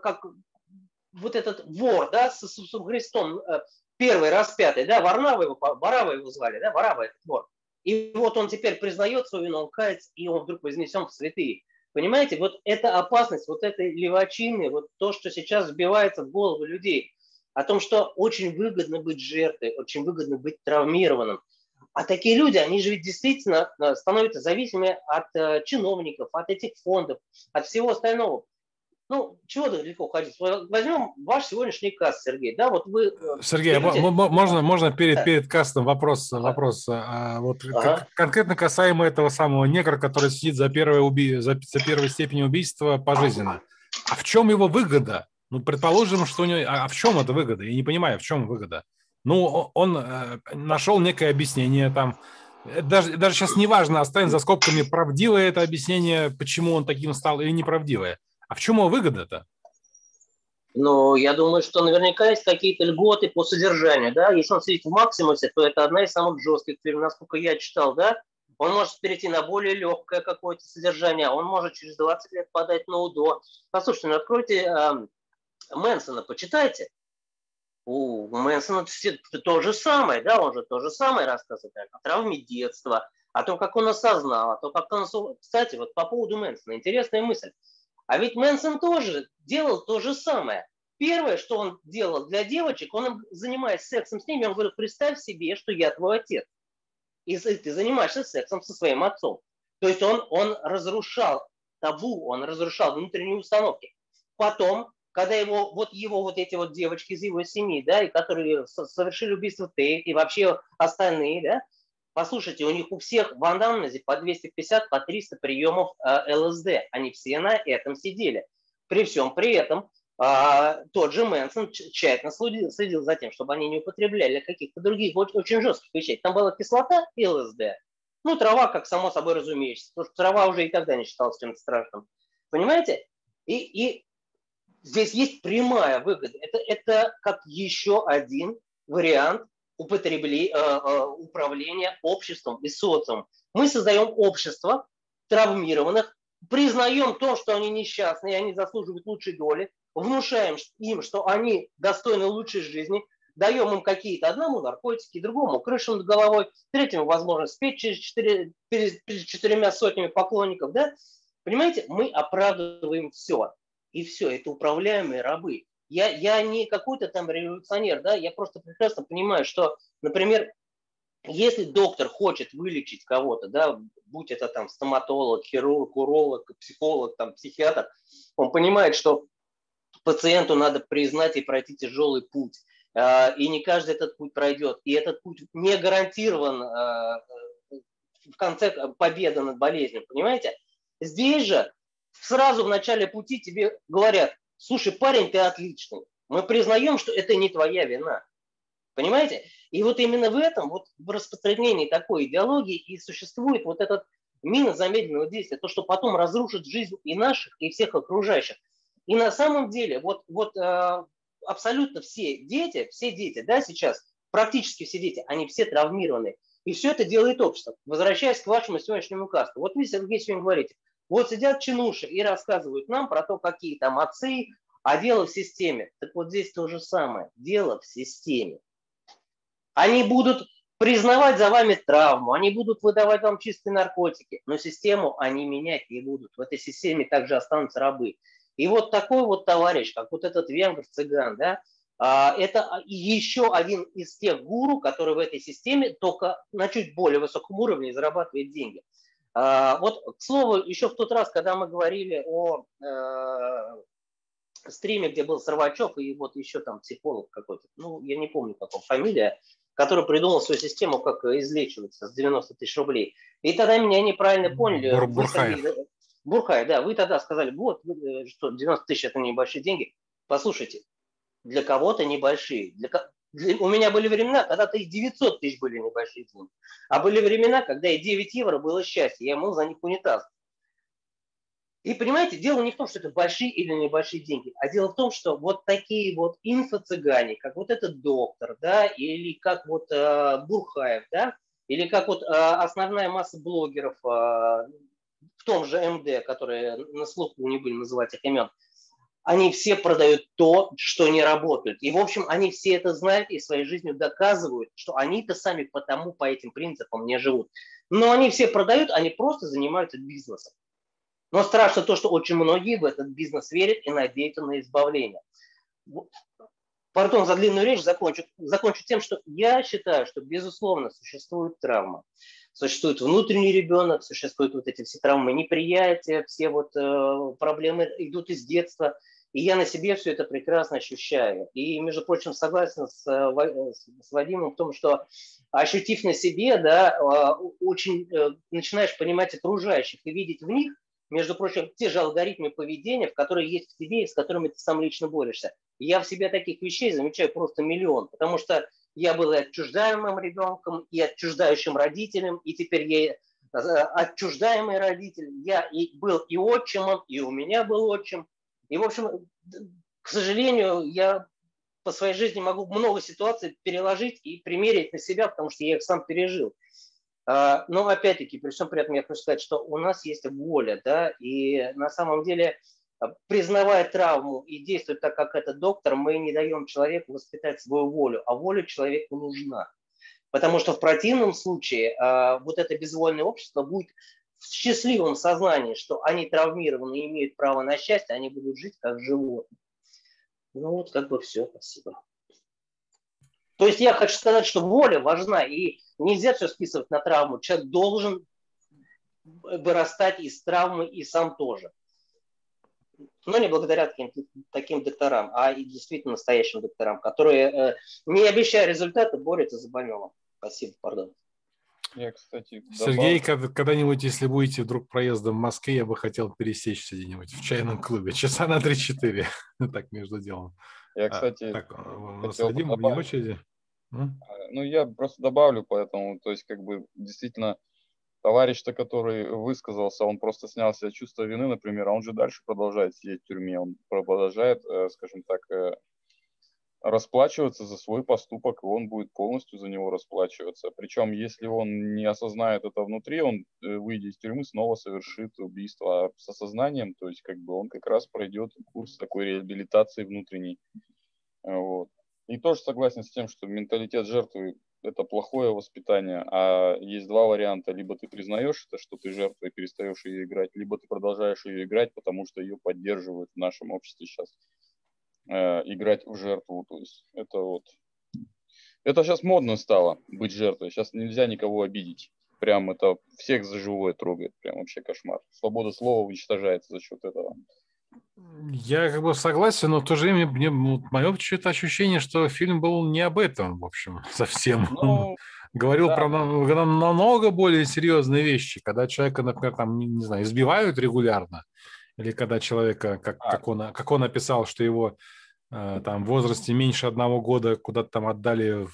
вот этот вор, да, с Христом, первый распятый, да, Варнава его звали, да, Варава этот вор. И вот он теперь признает свою вину, он кается, и он вдруг вознесен в святые. Понимаете, вот эта опасность, вот этой левачины, вот то, что сейчас вбивается в голову людей, о том, что очень выгодно быть жертвой, очень выгодно быть травмированным. А такие люди, они же ведь действительно становятся зависимыми от чиновников, от этих фондов, от всего остального. Ну, чего далеко ходить? Возьмем ваш сегодняшний касс, Сергей. Да, вот вы... Сергей, берете... можно перед кастом вопрос вот конкретно касаемо этого самого негра, который сидит за первой степенью убийства пожизненно. А в чем его выгода? Ну, предположим, что у него... А в чем это выгода? Я не понимаю, в чем выгода. Ну, он нашел некое объяснение там. Даже сейчас не важно, оставим за скобками, правдивое это объяснение, почему он таким стал, или неправдивое. А в чем его выгода-то? Ну, я думаю, что наверняка есть какие-то льготы по содержанию, да. Если он сидит в Максимусе, то это одна из самых жестких тюрем, насколько я читал, да. Он может перейти на более легкое какое-то содержание, он может через 20 лет подать на УДО. Послушайте, ну откройте Мэнсона, почитайте. У Мэнсона то же самое, да, он же то же самое рассказывает о травме детства, о том, как он осознал, о том, как он... Кстати, вот по поводу Мэнсона, интересная мысль. А ведь Мэнсон тоже делал то же самое. Первое, что он делал для девочек, он, занимаясь сексом с ними, он говорил, представь себе, что я твой отец. И ты занимаешься сексом со своим отцом. То есть он разрушал табу, он разрушал внутренние установки. Потом, когда его вот эти вот девочки из его семьи, да, и которые совершили убийство Тейт, и вообще остальные, да, послушайте, у них у всех в анамнезе по 250, по 300 приемов ЛСД. Они все на этом сидели. При всем при этом тот же Мэнсон тщательно следил за тем, чтобы они не употребляли каких-то других очень жестких вещей. Там была кислота и ЛСД. Ну, трава, как само собой разумеется. Потому что трава уже и тогда не считалась чем-то страшным. Понимаете? И здесь есть прямая выгода. Это как еще один вариант управления обществом и социумом. Мы создаем общество травмированных, признаем то, что они несчастные, они заслуживают лучшей доли, внушаем им, что они достойны лучшей жизни, даем им какие-то, одному наркотики, другому крышу над головой, третьему возможность спеть перед 4 сотнями поклонников. Да? Понимаете, мы оправдываем все. И все, это управляемые рабы. Я не какой-то там революционер, да, я просто прекрасно понимаю, что, например, если доктор хочет вылечить кого-то, да, будь это там стоматолог, хирург, уролог, психолог, там, психиатр, он понимает, что пациенту надо признать и пройти тяжелый путь. И не каждый этот путь пройдет. И этот путь не гарантирован в конце победы над болезнью, понимаете? Здесь же сразу в начале пути тебе говорят, слушай, парень, ты отличный. Мы признаем, что это не твоя вина. Понимаете? И вот именно в этом, вот в распространении такой идеологии и существует вот этот мина замедленного действия, то, что потом разрушит жизнь и наших, и всех окружающих. И на самом деле, абсолютно все дети, да, сейчас, практически все дети, они все травмированы. И все это делает общество. Возвращаясь к вашему сегодняшнему касту. Вот вы, Сергей, сегодня говорите, вот сидят чинуши и рассказывают нам про то, какие там отцы, а дело в системе. Так вот здесь то же самое. Дело в системе. Они будут признавать за вами травму, они будут выдавать вам чистые наркотики, но систему они менять не будут. В этой системе также останутся рабы. И вот такой вот товарищ, как вот этот венгр-цыган, да, это еще один из тех гуру, который в этой системе только на чуть более высоком уровне зарабатывает деньги. Вот, к слову, еще в тот раз, когда мы говорили о стриме, где был Сарвачев и вот еще там психолог какой-то, ну, я не помню, какая фамилия, который придумал свою систему, как излечиваться с 90 тысяч рублей. И тогда меня неправильно поняли. Бурхаев. Бурхаев, да, вы тогда сказали, вот, что 90 тысяч это небольшие деньги. Послушайте, для кого-то небольшие. У меня были времена, когда-то и 900 тысяч были небольшие деньги. А были времена, когда и 9 евро было счастье. Я мыл за них унитаз. И понимаете, дело не в том, что это большие или небольшие деньги, а дело в том, что вот такие вот инфо-цыгане, как вот этот доктор, да, или как вот Бурхаев, да, или как вот основная масса блогеров в том же МД, которые на слуху не будем называть их имен, они все продают то, что не работает. И, в общем, они все это знают и своей жизнью доказывают, что они-то сами потому по этим принципам не живут. Но они все продают, они просто занимаются бизнесом. Но страшно то, что очень многие в этот бизнес верят и надеются на избавление. Пардон за длинную речь, закончу тем, что я считаю, что, безусловно, существует травма. Существует внутренний ребенок, существуют вот эти все травмы неприятия, все вот проблемы идут из детства. И я на себе все это прекрасно ощущаю. И, между прочим, согласен с Вадимом в том, что, ощутив на себе, да, очень начинаешь понимать окружающих и видеть в них, между прочим, те же алгоритмы поведения, в которые есть в тебе и с которыми ты сам лично борешься. И я в себе таких вещей замечаю просто миллион, потому что я был и отчуждаемым ребенком, и отчуждающим родителем, и теперь я отчуждаемый родитель. Я и был и отчимом, и у меня был отчим. И, в общем, к сожалению, я по своей жизни могу много ситуаций переложить и примерить на себя, потому что я их сам пережил. Но опять-таки, при всем при этом я хочу сказать, что у нас есть воля, да, и на самом деле, признавая травму и действуя так, как этот доктор, мы не даем человеку воспитать свою волю, а воля человеку нужна. Потому что в противном случае вот это безвольное общество будет в счастливом сознании, что они травмированы и имеют право на счастье, они будут жить как животные. Ну вот как бы все, спасибо. То есть я хочу сказать, что воля важна, и нельзя все списывать на травму. Человек должен вырастать из травмы и сам тоже. Но не благодаря таким докторам, а и действительно настоящим докторам, которые, не обещая результата, борются за больного. Спасибо, пардон. Я, кстати, Сергей, когда-нибудь, если будете вдруг проездом в Москве, я бы хотел пересечься где-нибудь в чайном клубе. Часа на 3-4. Так, между делом. Я, кстати, так, у нас хотел Вадим вне очереди. Ну, я просто добавлю поэтому, то есть, как бы, действительно, товарищ-то, который высказался, он просто снял с себя чувство вины, например, а он же дальше продолжает сидеть в тюрьме, он продолжает, скажем так, расплачиваться за свой поступок, и он будет полностью за него расплачиваться. Причем, если он не осознает это внутри, он, выйдя из тюрьмы, снова совершит убийство с осознанием, то есть, как бы, он как раз пройдет курс такой реабилитации внутренней. Вот. И тоже согласен с тем, что менталитет жертвы – это плохое воспитание, а есть два варианта. Либо ты признаешь это, что ты жертва и перестаешь ее играть, либо ты продолжаешь ее играть, потому что ее поддерживают в нашем обществе сейчас. Играть в жертву. То есть это вот… Это сейчас модно стало быть жертвой. Сейчас нельзя никого обидеть. Прям это всех за живое трогает. Прям вообще кошмар. Свобода слова уничтожается за счет этого. Я как бы согласен, но в то же время мое что-то ощущение, что фильм был не об этом, в общем, совсем. Он говорил про намного более серьезные вещи, когда человека, например, там, не знаю, избивают регулярно, или когда человека, как он описал, что его там в возрасте меньше 1 года куда-то там отдали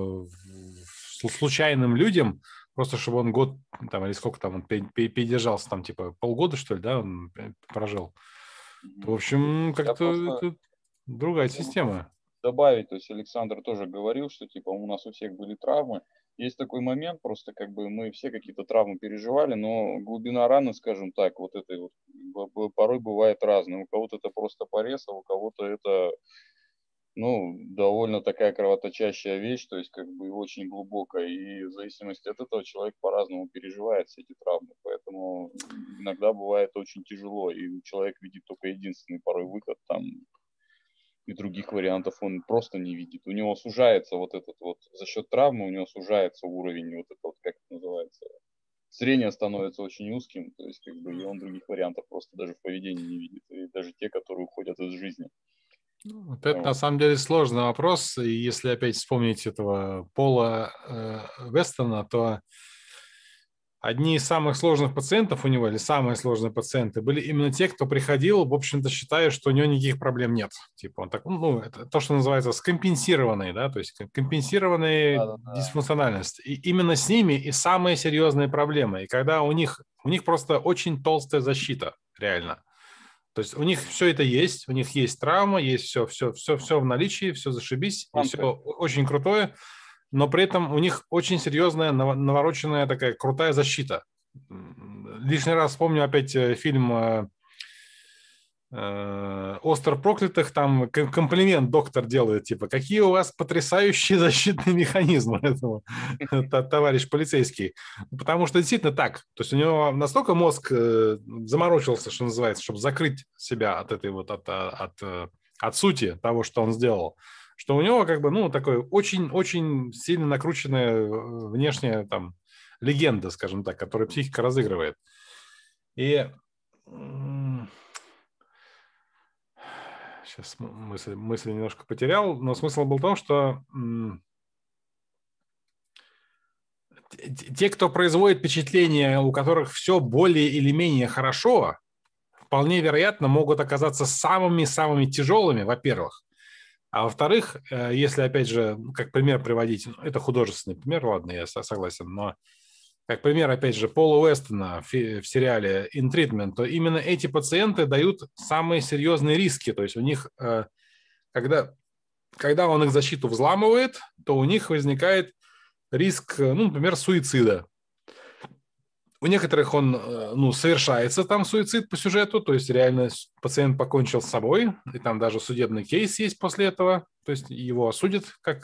случайным людям, просто чтобы он год, там, или сколько там он передержался, там, типа полгода, что ли, да, он прожил. В общем, как-то это другая система. Добавить, то есть Александр тоже говорил, что типа у нас у всех были травмы, есть такой момент, просто как бы мы все какие-то травмы переживали, но глубина раны, скажем так, вот этой вот порой бывает разная. У кого-то это просто порез, а у кого-то это, ну, довольно такая кровоточащая вещь, то есть как бы очень глубокая, и в зависимости от этого человек по-разному переживает все эти травмы, поэтому иногда бывает очень тяжело, и человек видит только единственный порой выход там, и других вариантов он просто не видит. У него сужается вот этот вот, за счет травмы у него сужается уровень, вот это вот, как это называется, зрение становится очень узким, то есть как бы и он других вариантов просто даже в поведении не видит, и даже те, которые уходят из жизни. Вот это на самом деле сложный вопрос. И если опять вспомнить этого Пола Вестона, то одни из самых сложных пациентов у него, или самые сложные пациенты, были именно те, кто приходил, в общем-то, считая, что у него никаких проблем нет. Типа он так, ну, это то, что называется скомпенсированный, да, то есть компенсированная дисфункциональность. И именно с ними и самые серьезные проблемы. И когда у них просто очень толстая защита, реально. То есть у них все это есть, у них есть травма, есть все в наличии, все зашибись, и все очень крутое, но при этом у них очень серьезная, навороченная такая крутая защита. Лишний раз вспомню опять фильм «Остров проклятых», там комплимент доктор делает, типа, какие у вас потрясающие защитные механизмы, этого, товарищ полицейский. Потому что действительно так. То есть у него настолько мозг заморочился, что называется, чтобы закрыть себя от этой вот, от сути того, что он сделал, что у него как бы, ну, такое очень-очень сильно накрученная внешняя там легенда, скажем так, которую психика разыгрывает. И сейчас мысль немножко потерял, но смысл был в том, что те, кто производит впечатление, у которых все более или менее хорошо, вполне вероятно, могут оказаться самыми-самыми тяжелыми, во-первых. А во-вторых, если, опять же, как пример приводить, это художественный пример, ладно, я согласен, но как пример, опять же, Пола Уэстона в сериале «In Treatment», то именно эти пациенты дают самые серьезные риски. То есть у них, когда он их защиту взламывает, то у них возникает риск, ну, например, суицида. У некоторых он, ну, совершается там суицид по сюжету, то есть реально пациент покончил с собой, и там даже судебный кейс есть после этого, то есть его осудят как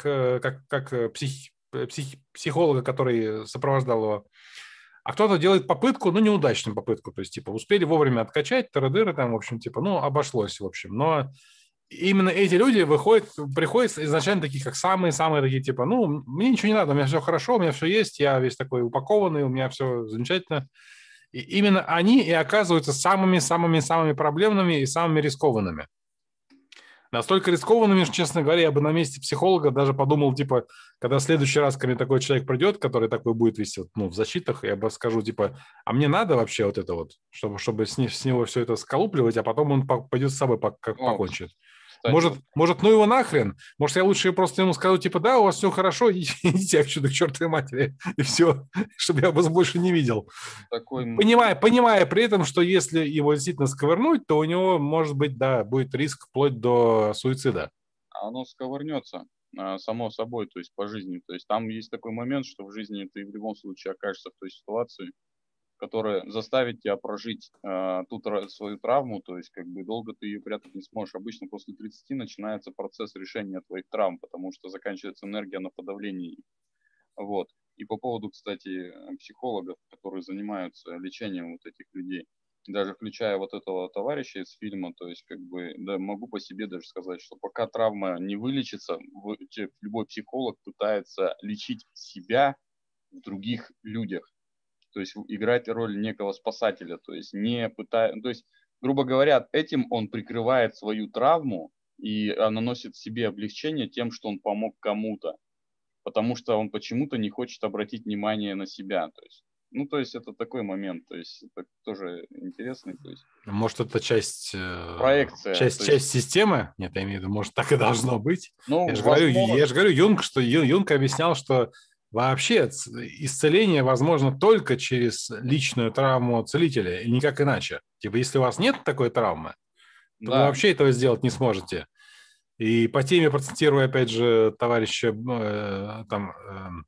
психолога, который сопровождал его. А кто-то делает попытку, ну, неудачную попытку, то есть, типа, успели вовремя откачать, тыры-дыры там, в общем, типа, ну, обошлось, в общем. Но именно эти люди приходят изначально такие, как самые-самые такие, типа, ну, мне ничего не надо, у меня все хорошо, у меня все есть, я весь такой упакованный, у меня все замечательно. И именно они и оказываются самыми-самыми-самыми проблемными и самыми рискованными. Настолько рискованными, что, честно говоря, я бы на месте психолога даже подумал, типа, когда в следующий раз ко мне такой человек придет, который такой будет вести, ну, в защитах, я бы скажу, типа, а мне надо вообще вот это вот, чтобы с него все это сколупливать, а потом он пойдет с собой покончит. Может, ну его нахрен? Может, я лучше просто ему скажу, типа, да, у вас все хорошо, идите отсюда к чертовой матери, и все, чтобы я вас больше не видел. Понимая при этом, что если его действительно сковырнуть, то у него, может быть, да, будет риск вплоть до суицида. Оно сковырнется само собой, то есть по жизни. То есть там есть такой момент, что в жизни ты в любом случае окажешься в той ситуации, которая заставит тебя прожить свою травму, то есть как бы долго ты ее прятать не сможешь. Обычно после 30 начинается процесс решения твоих травм, потому что заканчивается энергия на подавлении. Вот. И по поводу, кстати, психологов, которые занимаются лечением вот этих людей, даже включая вот этого товарища из фильма, то есть как бы, да, могу по себе даже сказать, что пока травма не вылечится, любой психолог пытается лечить себя в других людях. То есть играть роль некого спасателя, то есть грубо говоря, этим он прикрывает свою травму и наносит себе облегчение тем, что он помог кому-то, потому что он почему-то не хочет обратить внимание на себя, то есть, ну, то есть это такой момент, то есть это тоже интересный, то есть. Может, это часть проекция, часть системы? Нет, я имею в виду, может, так и должно быть. Ну, я же говорю, Юнг объяснял, что вообще исцеление возможно только через личную травму целителя, и никак иначе. Типа, если у вас нет такой травмы, то вы вообще этого сделать не сможете. И по теме, процитируя, опять же, товарища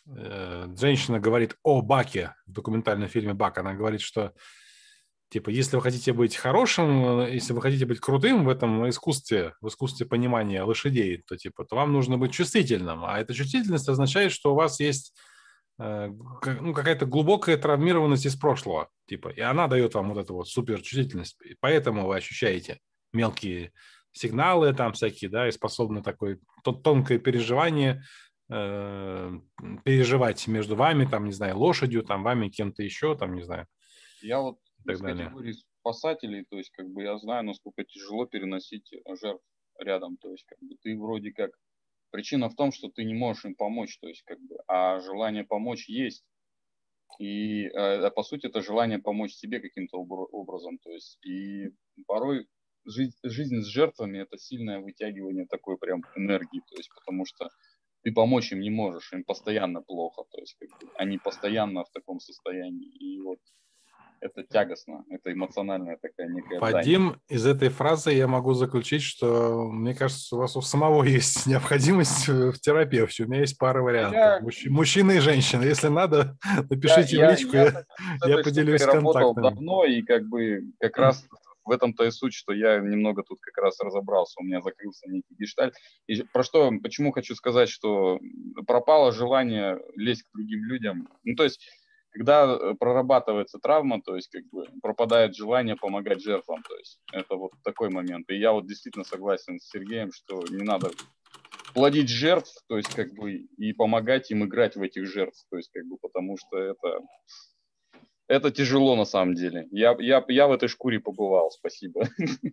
женщина говорит о Баке в документальном фильме «Бак». Она говорит, что типа, если вы хотите быть хорошим, если вы хотите быть крутым в этом искусстве, в искусстве понимания лошадей, то типа, то вам нужно быть чувствительным. А эта чувствительность означает, что у вас есть какая-то глубокая травмированность из прошлого. Типа, и она дает вам вот эту вот суперчувствительность. И поэтому вы ощущаете мелкие сигналы там всякие, да, и способны такое тонкое переживание переживать между вами, там, не знаю, лошадью, там, вами, кем-то еще, там, не знаю, Я вот и из так далее. категории спасателей, то есть как бы я знаю, насколько тяжело переносить жертв рядом, то есть как бы ты вроде как причина в том, что ты не можешь им помочь, то есть как бы, а желание помочь есть, и по сути это желание помочь себе каким-то образом, то есть и порой жизнь с жертвами это сильное вытягивание такой прям энергии, то есть потому что ты помочь им не можешь, им постоянно плохо, то есть как бы, они постоянно в таком состоянии, и вот это тягостно, это эмоциональная такая некая дань. Вадим, из этой фразы я могу заключить, что, мне кажется, у вас у самого есть необходимость в терапевте. У меня есть пара вариантов. Мужчина и женщина. Если надо, напишите в личку, я с я этой поделюсь штукой работал контактами. давно, и как бы как раз в этом-то и суть, что я немного тут как раз разобрался, у меня закрылся некий гештальт. И почему хочу сказать, что пропало желание лезть к другим людям. Ну, то есть, когда прорабатывается травма, то есть, как бы пропадает желание помогать жертвам, то есть, это вот такой момент. И я вот действительно согласен с Сергеем, что не надо плодить жертв, то есть, как бы, и помогать им играть в этих жертв, то есть, как бы, потому что это тяжело на самом деле. Я в этой шкуре побывал, спасибо.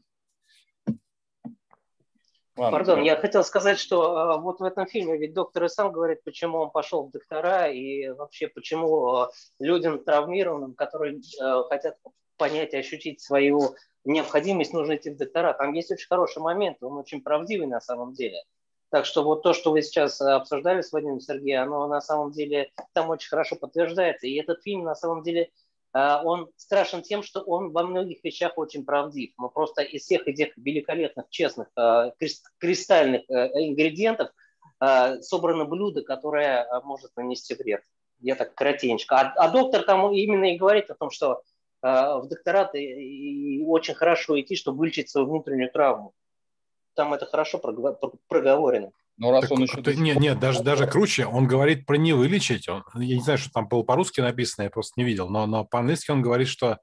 Ладно, Пардон, я хотел сказать, что вот в этом фильме ведь доктор и сам говорит, почему он пошел в доктора и вообще почему людям травмированным, которые хотят понять и ощутить свою необходимость, нужно идти в доктора. Там есть очень хороший момент, он очень правдивый на самом деле. Так что вот то, что вы сейчас обсуждали с Вадимом Сергеем, оно на самом деле там очень хорошо подтверждается. И этот фильм на самом деле он страшен тем, что он во многих вещах очень правдив. Мы просто из всех этих великолепных, честных, кристальных ингредиентов собрано блюдо, которое может нанести вред. Я так коротенько. А доктор там именно и говорит о том, что в докторат очень хорошо идти, чтобы вылечить свою внутреннюю травму. Там это хорошо проговорено. Но раз он еще... Нет, даже круче, он говорит про не вылечить. Я не знаю, что там было по-русски написано, я просто не видел, но по-английски он говорит, что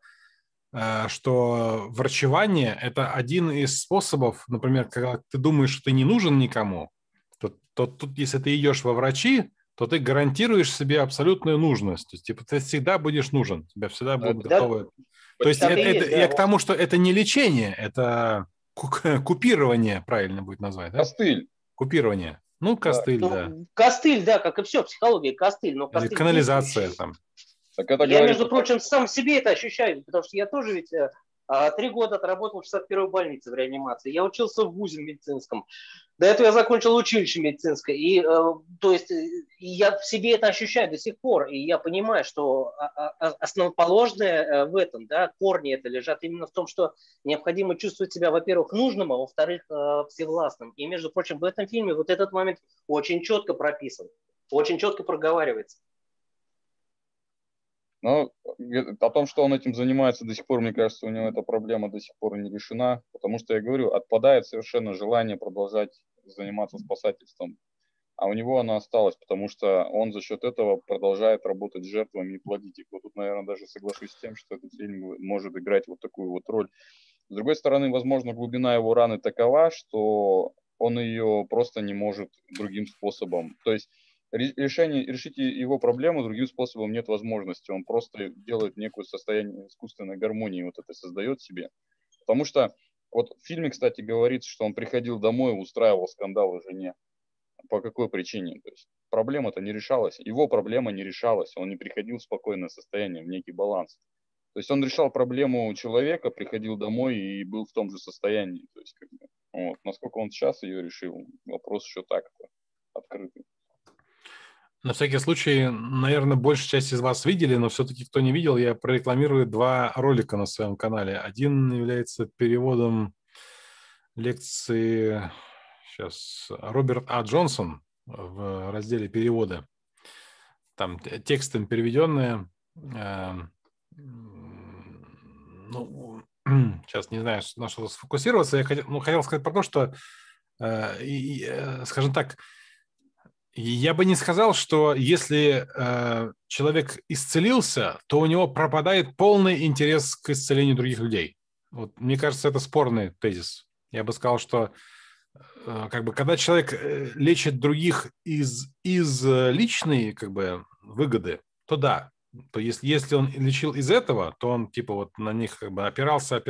врачевание – это один из способов, например, когда ты думаешь, что ты не нужен никому, то тут, если ты идешь во врачи, то ты гарантируешь себе абсолютную нужность. То есть, типа, ты всегда будешь нужен, тебя всегда будут готовы. То есть, я к тому, что это не лечение, это купирование, правильно будет назвать, да? Костыль. Купирование. Ну, костыль, да. Костыль, да, как и все, психология, костыль. Но костыль или канализация там. Я, между прочим, сам себе это ощущаю, потому что я тоже ведь 3 года отработал в 61-й больнице в реанимации. Я учился в вузе медицинском. До этого я закончил училище медицинское. И, то есть, я в себе это ощущаю до сих пор. И я понимаю, что основоположное в этом, да, корни это лежат именно в том, что необходимо чувствовать себя, во-первых, нужным, а во-вторых, всевластным. И, между прочим, в этом фильме вот этот момент очень четко прописан, очень четко проговаривается. Но о том, что он этим занимается до сих пор, мне кажется, у него эта проблема до сих пор не решена, потому что, я говорю, отпадает совершенно желание продолжать заниматься спасательством, а у него оно осталось, потому что он за счет этого продолжает работать с жертвами и плодить их. Вот тут, наверное, даже соглашусь с тем, что этот фильм может играть вот такую вот роль. С другой стороны, возможно, глубина его раны такова, что он ее просто не может другим способом. То есть решить его проблему другим способом нет возможности. Он просто делает некое состояние искусственной гармонии, вот это создает себе. Потому что вот в фильме, кстати, говорится, что он приходил домой и устраивал скандалы жене. По какой причине? То есть проблема-то не решалась. Его проблема не решалась. Он не приходил в спокойное состояние, в некий баланс. То есть он решал проблему человека, приходил домой и был в том же состоянии. То есть, вот. Насколько он сейчас ее решил, вопрос еще так-то открытый. На всякий случай, наверное, большая часть из вас видели, но все-таки, кто не видел, я прорекламирую 2 ролика на своем канале. Один является переводом лекции Роберт А. Джонсон в разделе «Переводы». там текстом переведенное. Ну, сейчас не знаю, на что сфокусироваться. Я хотел сказать про то, что, скажем так, я бы не сказал, что если человек исцелился, то у него пропадает полный интерес к исцелению других людей. Вот, мне кажется, это спорный тезис. Я бы сказал, что как бы, когда человек лечит других из личной как бы, выгоды, то да. То если он лечил из этого, то он типа вот на них как бы опирался,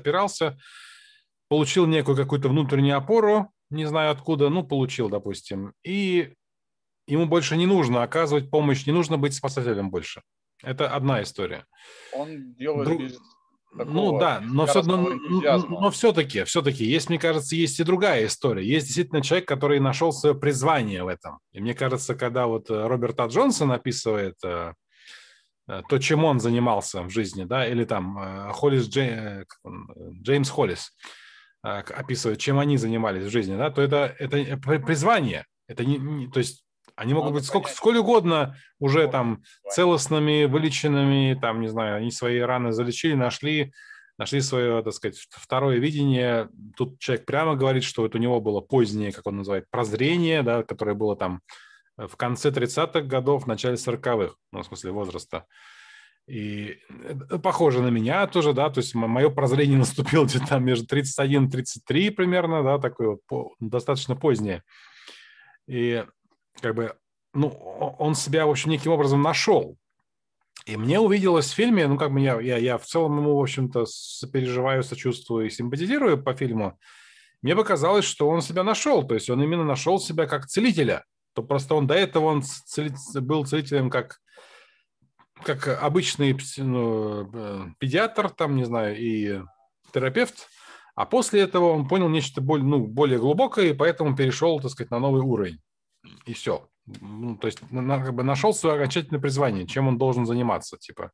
получил некую какую-то внутреннюю опору, не знаю откуда, ну, получил, допустим, и ему больше не нужно оказывать помощь, не нужно быть спасателем больше. Это одна история. Он делает без такого ну да, но энтузиазма. все-таки, есть, мне кажется, есть и другая история. Есть действительно человек, который нашел свое призвание в этом. И мне кажется, когда вот Роберт А. Джонсон описывает то, чем он занимался в жизни, да, или там Джеймс Холлис описывает, чем они занимались в жизни, да, то это призвание. Это то есть они могут быть сколь угодно уже там целостными, вылеченными, там, не знаю, они свои раны залечили, нашли свое, так сказать, второе видение. Тут человек прямо говорит, что вот у него было позднее, как он называет, прозрение, да, которое было там в конце 30-х годов, в начале 40-х, ну, в смысле возраста. И похоже на меня тоже, да, то есть мое прозрение наступило где-то там между 31 и 33 примерно, да, такое вот, достаточно позднее. И как бы, ну, он себя, в общем, неким образом нашел. И мне увиделось в фильме, ну, как бы я в целом ему, в общем-то, сопереживаю, сочувствую и симпатизирую по фильму. Мне показалось, что он себя нашел, то есть он именно нашел себя как целителя. То просто он до этого он был целителем как обычный педиатр, там, не знаю, и терапевт, а после этого он понял нечто более глубокое, и поэтому перешел, так сказать, на новый уровень. И все. Ну, то есть как бы нашел свое окончательное призвание, чем он должен заниматься, типа.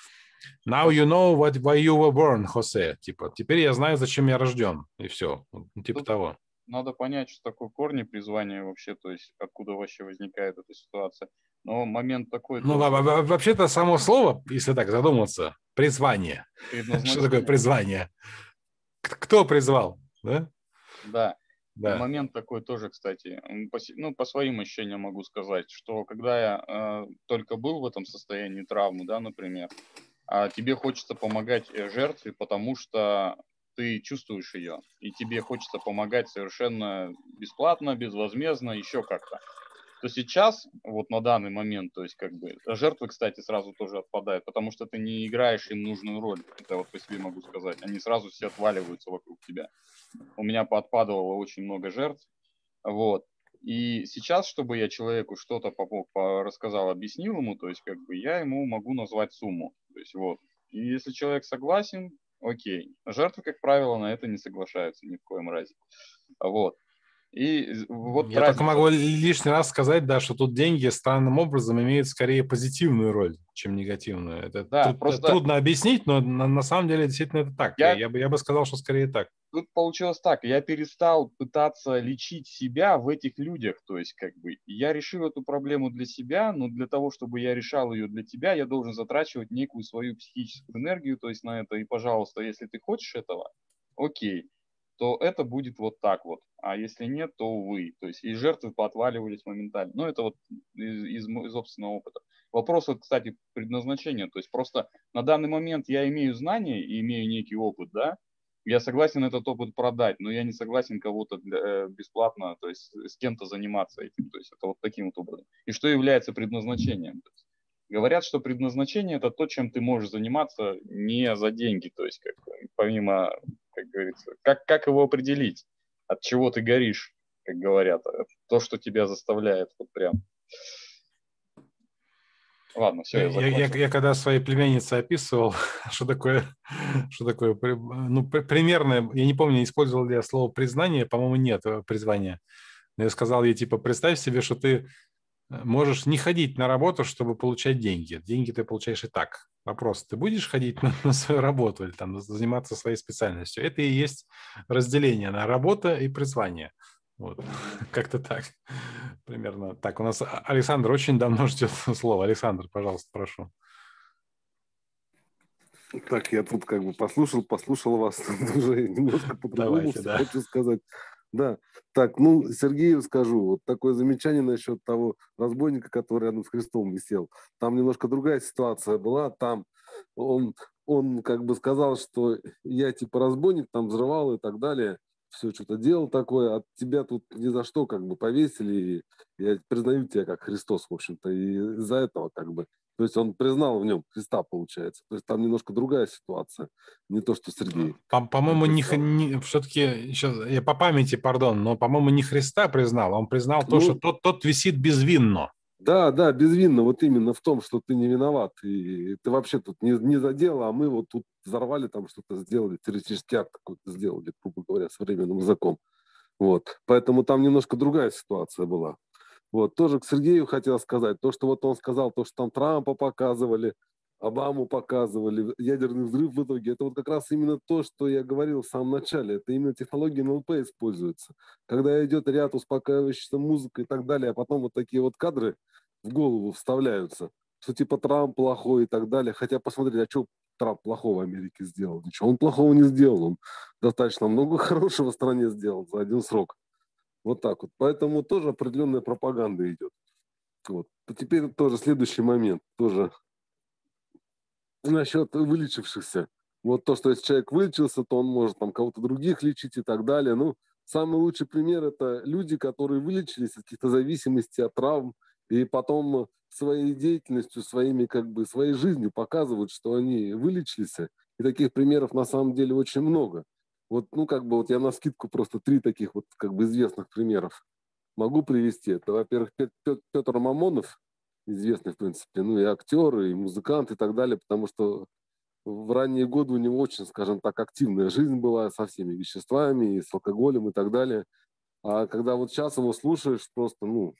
Now you know why you were born, Хосе. Типа, теперь я знаю, зачем я рожден. И все. Типа Тут того. надо понять, что такое корни призвания вообще, то есть откуда вообще возникает эта ситуация. Но момент такой Ну, тоже. вообще-то само слово, если так задуматься, призвание. Что такое призвание? Кто призвал? Да? Да. Да. Момент такой тоже, кстати, по своим ощущениям могу сказать, что когда я только был в этом состоянии травмы, да, например, тебе хочется помогать жертве, потому что ты чувствуешь ее, и тебе хочется помогать совершенно бесплатно, безвозмездно, еще как-то. То сейчас, вот на данный момент, то есть как бы жертвы, кстати, сразу тоже отпадают, потому что ты не играешь им нужную роль, это вот по себе могу сказать, они сразу все отваливаются вокруг тебя. У меня поотпадывало очень много жертв, вот. И сейчас, чтобы я человеку что-то рассказал, объяснил ему, то есть как бы я ему могу назвать сумму, то есть вот. И если человек согласен, окей. Жертвы, как правило, на это не соглашаются ни в коем разе. Вот. И вот я только могу лишний раз сказать, да, что тут деньги странным образом имеют скорее позитивную роль, чем негативную. Это да, трудно объяснить, но на самом деле действительно это так. Я бы сказал, что скорее так. Тут получилось так, я перестал пытаться лечить себя в этих людях, то есть как бы я решил эту проблему для себя, но для того, чтобы я решал ее для тебя, я должен затрачивать некую свою психическую энергию, то есть на это, и, пожалуйста, если ты хочешь этого, окей, то это будет вот так вот, а если нет, то увы, то есть и жертвы поотваливались моментально, но это вот из собственного опыта. Вопрос, вот, кстати, предназначения, то есть просто на данный момент я имею знания и имею некий опыт, да, я согласен этот опыт продать, но я не согласен кого-то бесплатно, то есть с кем-то заниматься этим. То есть это вот таким вот образом. И что является предназначением? То есть, говорят, что предназначение – это то, чем ты можешь заниматься не за деньги. То есть как, помимо, как говорится, как его определить? От чего ты горишь, как говорят. То, что тебя заставляет вот прям. Ладно, все, я закончил. Я когда своей племяннице описывал, что такое, ну, примерно, я не помню, использовал ли я слово признание, по-моему, нет призвания. Но я сказал ей, типа, представь себе, что ты можешь не ходить на работу, чтобы получать деньги. Деньги ты получаешь и так. Вопрос, ты будешь ходить на свою работу или там заниматься своей специальностью? Это и есть разделение на работа и призвание. Вот. Как-то так. Примерно. Так, у нас Александр очень давно ждет слова. Александр, пожалуйста, прошу. Так, я тут как бы послушал вас, уже немножко по-другому Давайте, да. хочу сказать. Да, так, ну, Сергею скажу, вот такое замечание насчет того разбойника, который рядом с Христом висел. Там немножко другая ситуация была, там он, он как бы сказал, что я типа разбойник, там взрывал и так далее, все что-то делал такое, а тебя тут ни за что как бы повесили, и я признаю тебя как Христос, в общем-то, и из-за этого как бы то есть он признал в нем Христа, получается. То есть там немножко другая ситуация. Не то, что Сергей По-моему, описал. все-таки, сейчас я по памяти, пардон, но, по-моему, не Христа признал, он признал то, что Ну, тот висит безвинно. да, да, безвинно. Вот именно в том, что ты не виноват. И ты вообще тут не за дело, а мы вот тут взорвали, там что-то сделали, террористический акт какой-то сделали, грубо говоря, современным языком. Вот. Поэтому там немножко другая ситуация была. Вот, тоже к Сергею хотел сказать, то, что вот он сказал, то, что там Трампа показывали, Обаму показывали, ядерный взрыв в итоге, это вот как раз именно то, что я говорил в самом начале, это именно технология НЛП используется. Когда идет ряд успокаивающая музыка и так далее, а потом вот такие вот кадры в голову вставляются, что типа Трамп плохой и так далее, хотя посмотрите, а что Трамп плохого в Америке сделал? Ничего он плохого не сделал, он достаточно много хорошего в стране сделал за один срок. Вот так вот. Поэтому тоже определенная пропаганда идет. Вот. Теперь тоже следующий момент. Тоже насчет вылечившихся. Вот то, что если человек вылечился, то он может там кого-то других лечить и так далее. Ну, самый лучший пример – это люди, которые вылечились от каких-то зависимостей, от травм, и потом своей деятельностью, своими, как бы, своей жизнью показывают, что они вылечились. И таких примеров на самом деле очень много. Вот, ну, как бы, вот я навскидку просто 3 таких вот, как бы, известных примеров могу привести. Это, во-первых, Петр Мамонов, известный, в принципе, ну, и актер, и музыкант, и так далее, потому что в ранние годы у него очень, скажем так, активная жизнь была со всеми веществами, и с алкоголем, и так далее. А когда вот сейчас его слушаешь, просто, ну,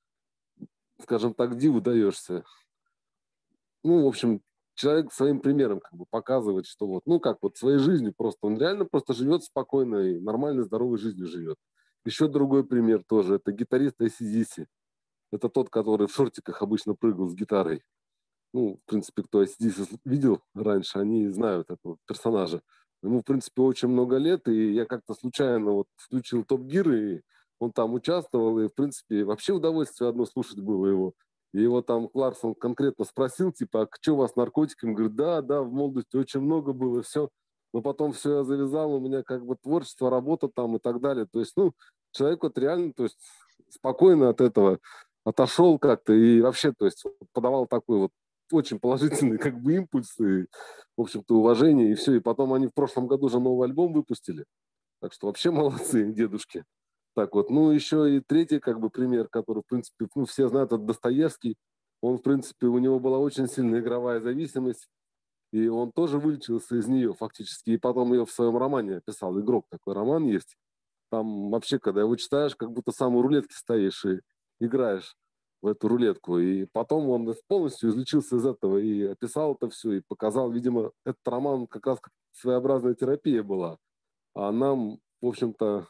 скажем так, диву даешься. Ну, в общем, человек своим примером как бы показывает, что вот, ну, как вот своей жизнью просто, он реально просто живет спокойно и нормальной, здоровой жизнью живет. Еще другой пример тоже, это гитарист AC/DC. Это тот, который в шортиках обычно прыгал с гитарой. Ну, в принципе, кто AC/DC видел раньше, они знают этого персонажа. Ему, в принципе, очень много лет, и я как-то случайно вот включил Топ Гир, и он там участвовал, и, в принципе, вообще удовольствие одно слушать было его. И его там Кларксон конкретно спросил, типа, а что у вас с наркотиками? Говорит, да, да, в молодости очень много было, все. Но потом все я завязал, у меня как бы творчество, работа там и так далее. То есть, ну, человек вот реально, то есть, спокойно от этого отошел как-то и вообще, то есть, подавал такой вот очень положительный как бы импульс и, в общем-то, уважение, и все. И потом они в прошлом году же новый альбом выпустили. Так что вообще молодцы, дедушки. Так вот, ну, еще и третий, как бы, пример, который, в принципе, ну, все знают, это Достоевский. Он, в принципе, у него была очень сильная игровая зависимость, и он тоже вылечился из нее фактически, и потом ее в своем романе описал. «Игрок» такой роман есть. Там вообще, когда его читаешь, как будто сам у рулетки стоишь и играешь в эту рулетку. И потом он полностью излечился из этого и описал это все, и показал, видимо, этот роман как раз как своеобразная терапия была. А нам, в общем-то,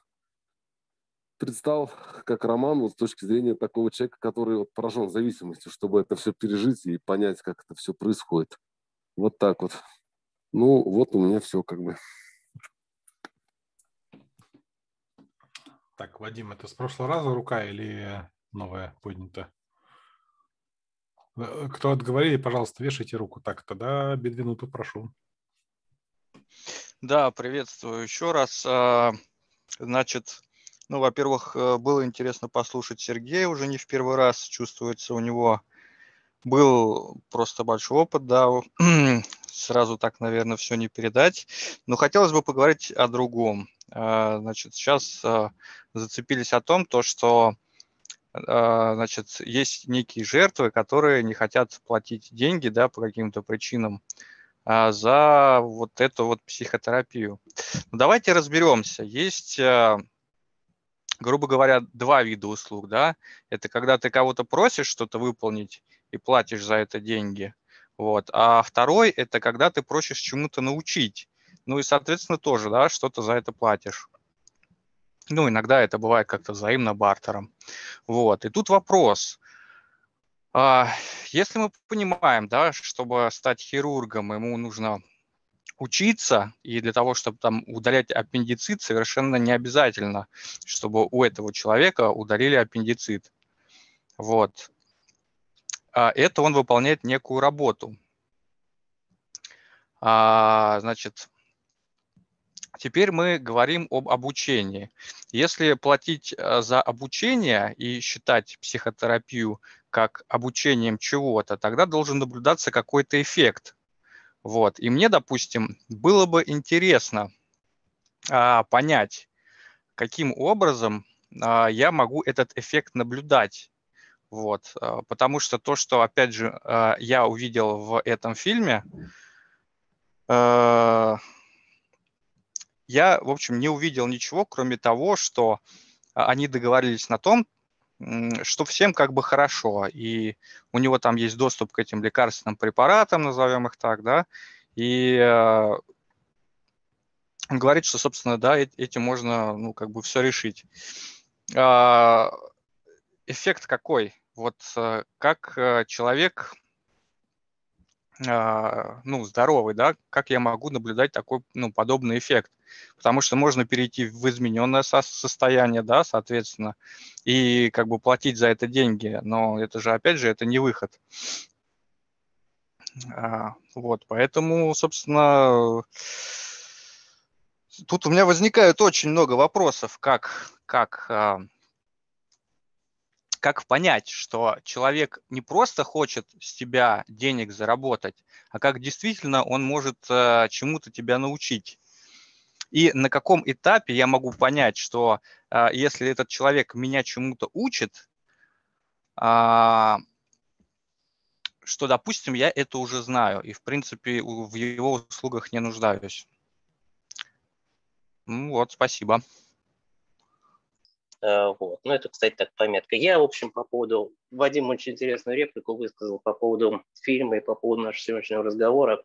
предстал как роман вот с точки зрения такого человека, который вот поражен зависимостью, чтобы это все пережить и понять, как это все происходит. Вот так вот. Ну, вот у меня все как бы. Так, Вадим, это с прошлого раза рука или новая поднята? Кто отговорили, пожалуйста, вешайте руку. Так, тогда Бедвинуту прошу. Да, приветствую еще раз. Значит, ну, во-первых, было интересно послушать Сергея уже не в первый раз. Чувствуется, у него был просто большой опыт, да, сразу так, наверное, все не передать. Но хотелось бы поговорить о другом. Значит, сейчас зацепились о том, что значит, есть некие жертвы, которые не хотят платить деньги, да, по каким-то причинам за вот эту вот психотерапию. Ну, давайте разберемся. Есть, грубо говоря, 2 вида услуг, да. Это когда ты кого-то просишь что-то выполнить и платишь за это деньги. Вот. А второй – это когда ты просишь чему-то научить. Ну и, соответственно, тоже, да, что-то за это платишь. Ну, иногда это бывает как-то взаимно бартером. Вот. И тут вопрос. Если мы понимаем, да, чтобы стать хирургом, ему нужно учиться, и для того, чтобы там удалять аппендицит, совершенно не обязательно, чтобы у этого человека удалили аппендицит. Вот. Это он выполняет некую работу. Значит, теперь мы говорим об обучении. Если платить за обучение и считать психотерапию как обучением чего-то, тогда должен наблюдаться какой-то эффект. Вот. И мне, допустим, было бы интересно понять, каким образом я могу этот эффект наблюдать. Вот. Потому что то, что, опять же, я увидел в этом фильме, я, в общем, не увидел ничего, кроме того, что они договорились на том, что всем как бы хорошо, и у него там есть доступ к этим лекарственным препаратам, назовем их так, да, и он говорит, что, собственно, да, этим можно, ну, как бы все решить. Эффект какой? Вот как человек, ну, здоровый, да, как я могу наблюдать такой, ну, подобный эффект? Потому что можно перейти в измененное состояние, да, соответственно, и как бы платить за это деньги, но это же, опять же, это не выход. Вот, поэтому, собственно, тут у меня возникает очень много вопросов, как понять, что человек не просто хочет с тебя денег заработать, а как действительно он может чему-то тебя научить. И на каком этапе я могу понять, что если этот человек меня чему-то учит, что, допустим, я это уже знаю и, в принципе, в его услугах не нуждаюсь. Ну вот, спасибо. Вот. Ну, это, кстати, так пометка. Я, в общем, по поводу... Вадим очень интересную реплику высказал по поводу фильма и по поводу нашего сегодняшнего разговора.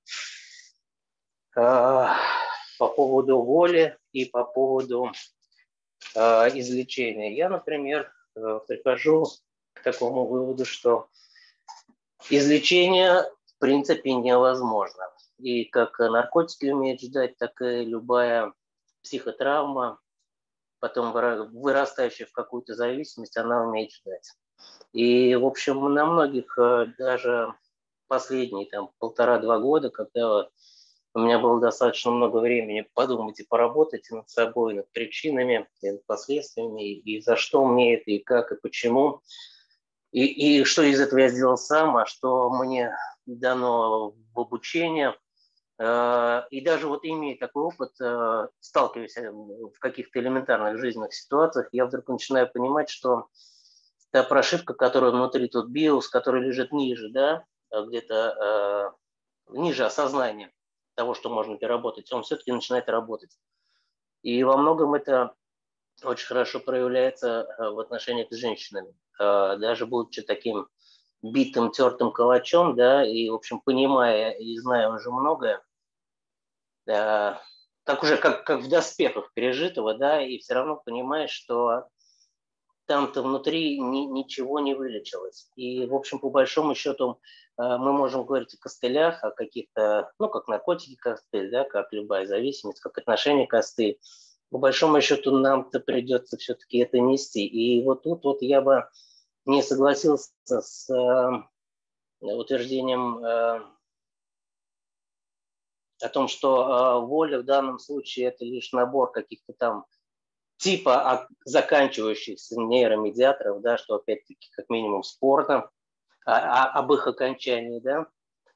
По поводу воли и по поводу излечения. Я, например, прихожу к такому выводу, что излечение, в принципе, невозможно. И как наркотики умеют ждать, так и любая психотравма, потом вырастающая в какую-то зависимость, она умеет ждать. И, в общем, на многих даже последние там 1,5-2 года, когда у меня было достаточно много времени подумать и поработать над собой, над причинами, и над последствиями, и за что мне это, и как, и почему, и что из этого я сделал сам, а что мне дано в обучении. И даже вот имея такой опыт, сталкиваясь в каких-то элементарных жизненных ситуациях, я вдруг начинаю понимать, что та прошивка, которая внутри, тот биос, который лежит ниже, да, где-то ниже осознания того, что можно переработать, он все-таки начинает работать. И во многом это очень хорошо проявляется в отношениях с женщинами. Даже будучи таким битым, тертым калачом, да, и, в общем, понимая и зная уже многое, так уже как в доспехах пережитого, да, и все равно понимаешь, что там-то внутри ничего не вылечилось. И, в общем, по большому счету, мы можем говорить о костылях, о каких-то, ну, как наркотики костыль, да, как любая зависимость, как отношение костыль. По большому счету, нам-то придется все-таки это нести. И вот тут вот я бы не согласился с утверждением о том, что воля в данном случае это лишь набор каких-то там типа заканчивающихся нейромедиаторов, да, что опять-таки как минимум спорно, об их окончании, да.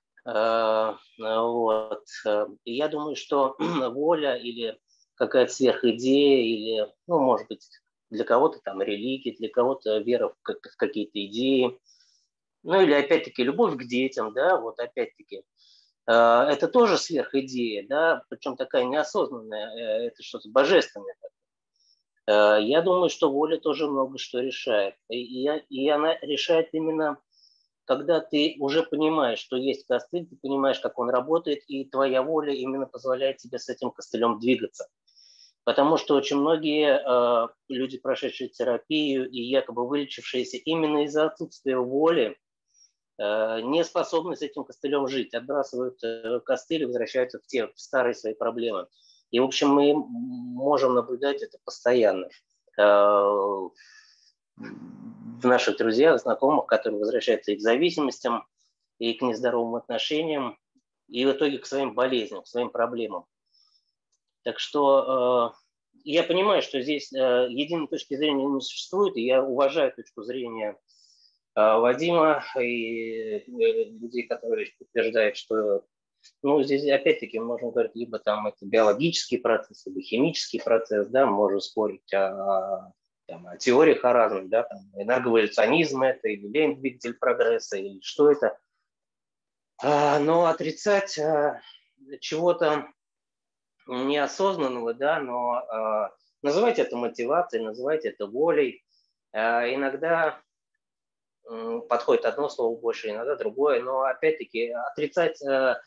Вот. И я думаю, что воля или какая-то сверхидея, или, ну, может быть, для кого-то там религия, для кого-то вера в какие-то идеи, ну, или опять-таки любовь к детям, да, вот опять-таки, это тоже сверхидея, да, причем такая неосознанная, это что-то божественное. Я думаю, что воля тоже много что решает. И она решает именно, когда ты уже понимаешь, что есть костыль, ты понимаешь, как он работает, и твоя воля именно позволяет тебе с этим костылем двигаться. Потому что очень многие люди, прошедшие терапию и якобы вылечившиеся именно из-за отсутствия воли, не способны с этим костылем жить, отбрасывают костыль и возвращаются в старые свои проблемы. И, в общем, мы можем наблюдать это постоянно в наших друзьях, знакомых, которые возвращаются и к зависимостям, и к нездоровым отношениям, и в итоге к своим болезням, к своим проблемам. Так что я понимаю, что здесь единой точки зрения не существует, и я уважаю точку зрения Вадима и людей, которые утверждают, что здесь опять-таки можно говорить, либо там это биологический процесс, либо химический процесс, да, можно спорить о теориях о разных, да, там, энерговолюционизм это, или лейн-двигатель прогресса, или что это. Но отрицать чего-то неосознанного, да, но называйте это мотивацией, называйте это волей. Иногда подходит одно слово больше, иногда другое, но опять-таки отрицать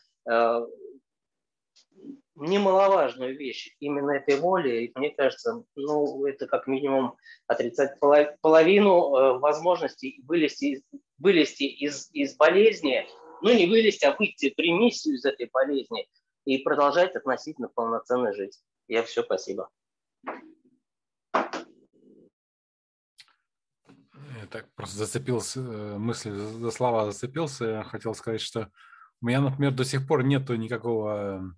немаловажную вещь именно этой воли, мне кажется, это как минимум отрицать половину возможностей вылезти из болезни, не вылезти, а выйти в ремиссию из этой болезни и продолжать относительно полноценно жить. Я все, спасибо. Я так просто зацепился, мыслью за слова зацепился. Хотел сказать, что у меня, например, до сих пор нету никакого...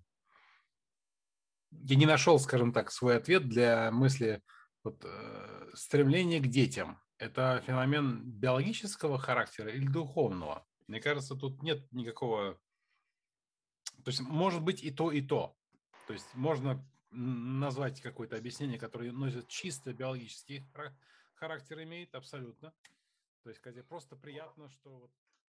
Я не нашел, скажем так, свой ответ для мысли стремления к детям. Это феномен биологического характера или духовного? Мне кажется, тут нет никакого... То есть может быть и то, и то. То есть можно назвать какое-то объяснение, которое носит чисто биологический характер, имеет абсолютно. То есть, Катя, просто приятно, что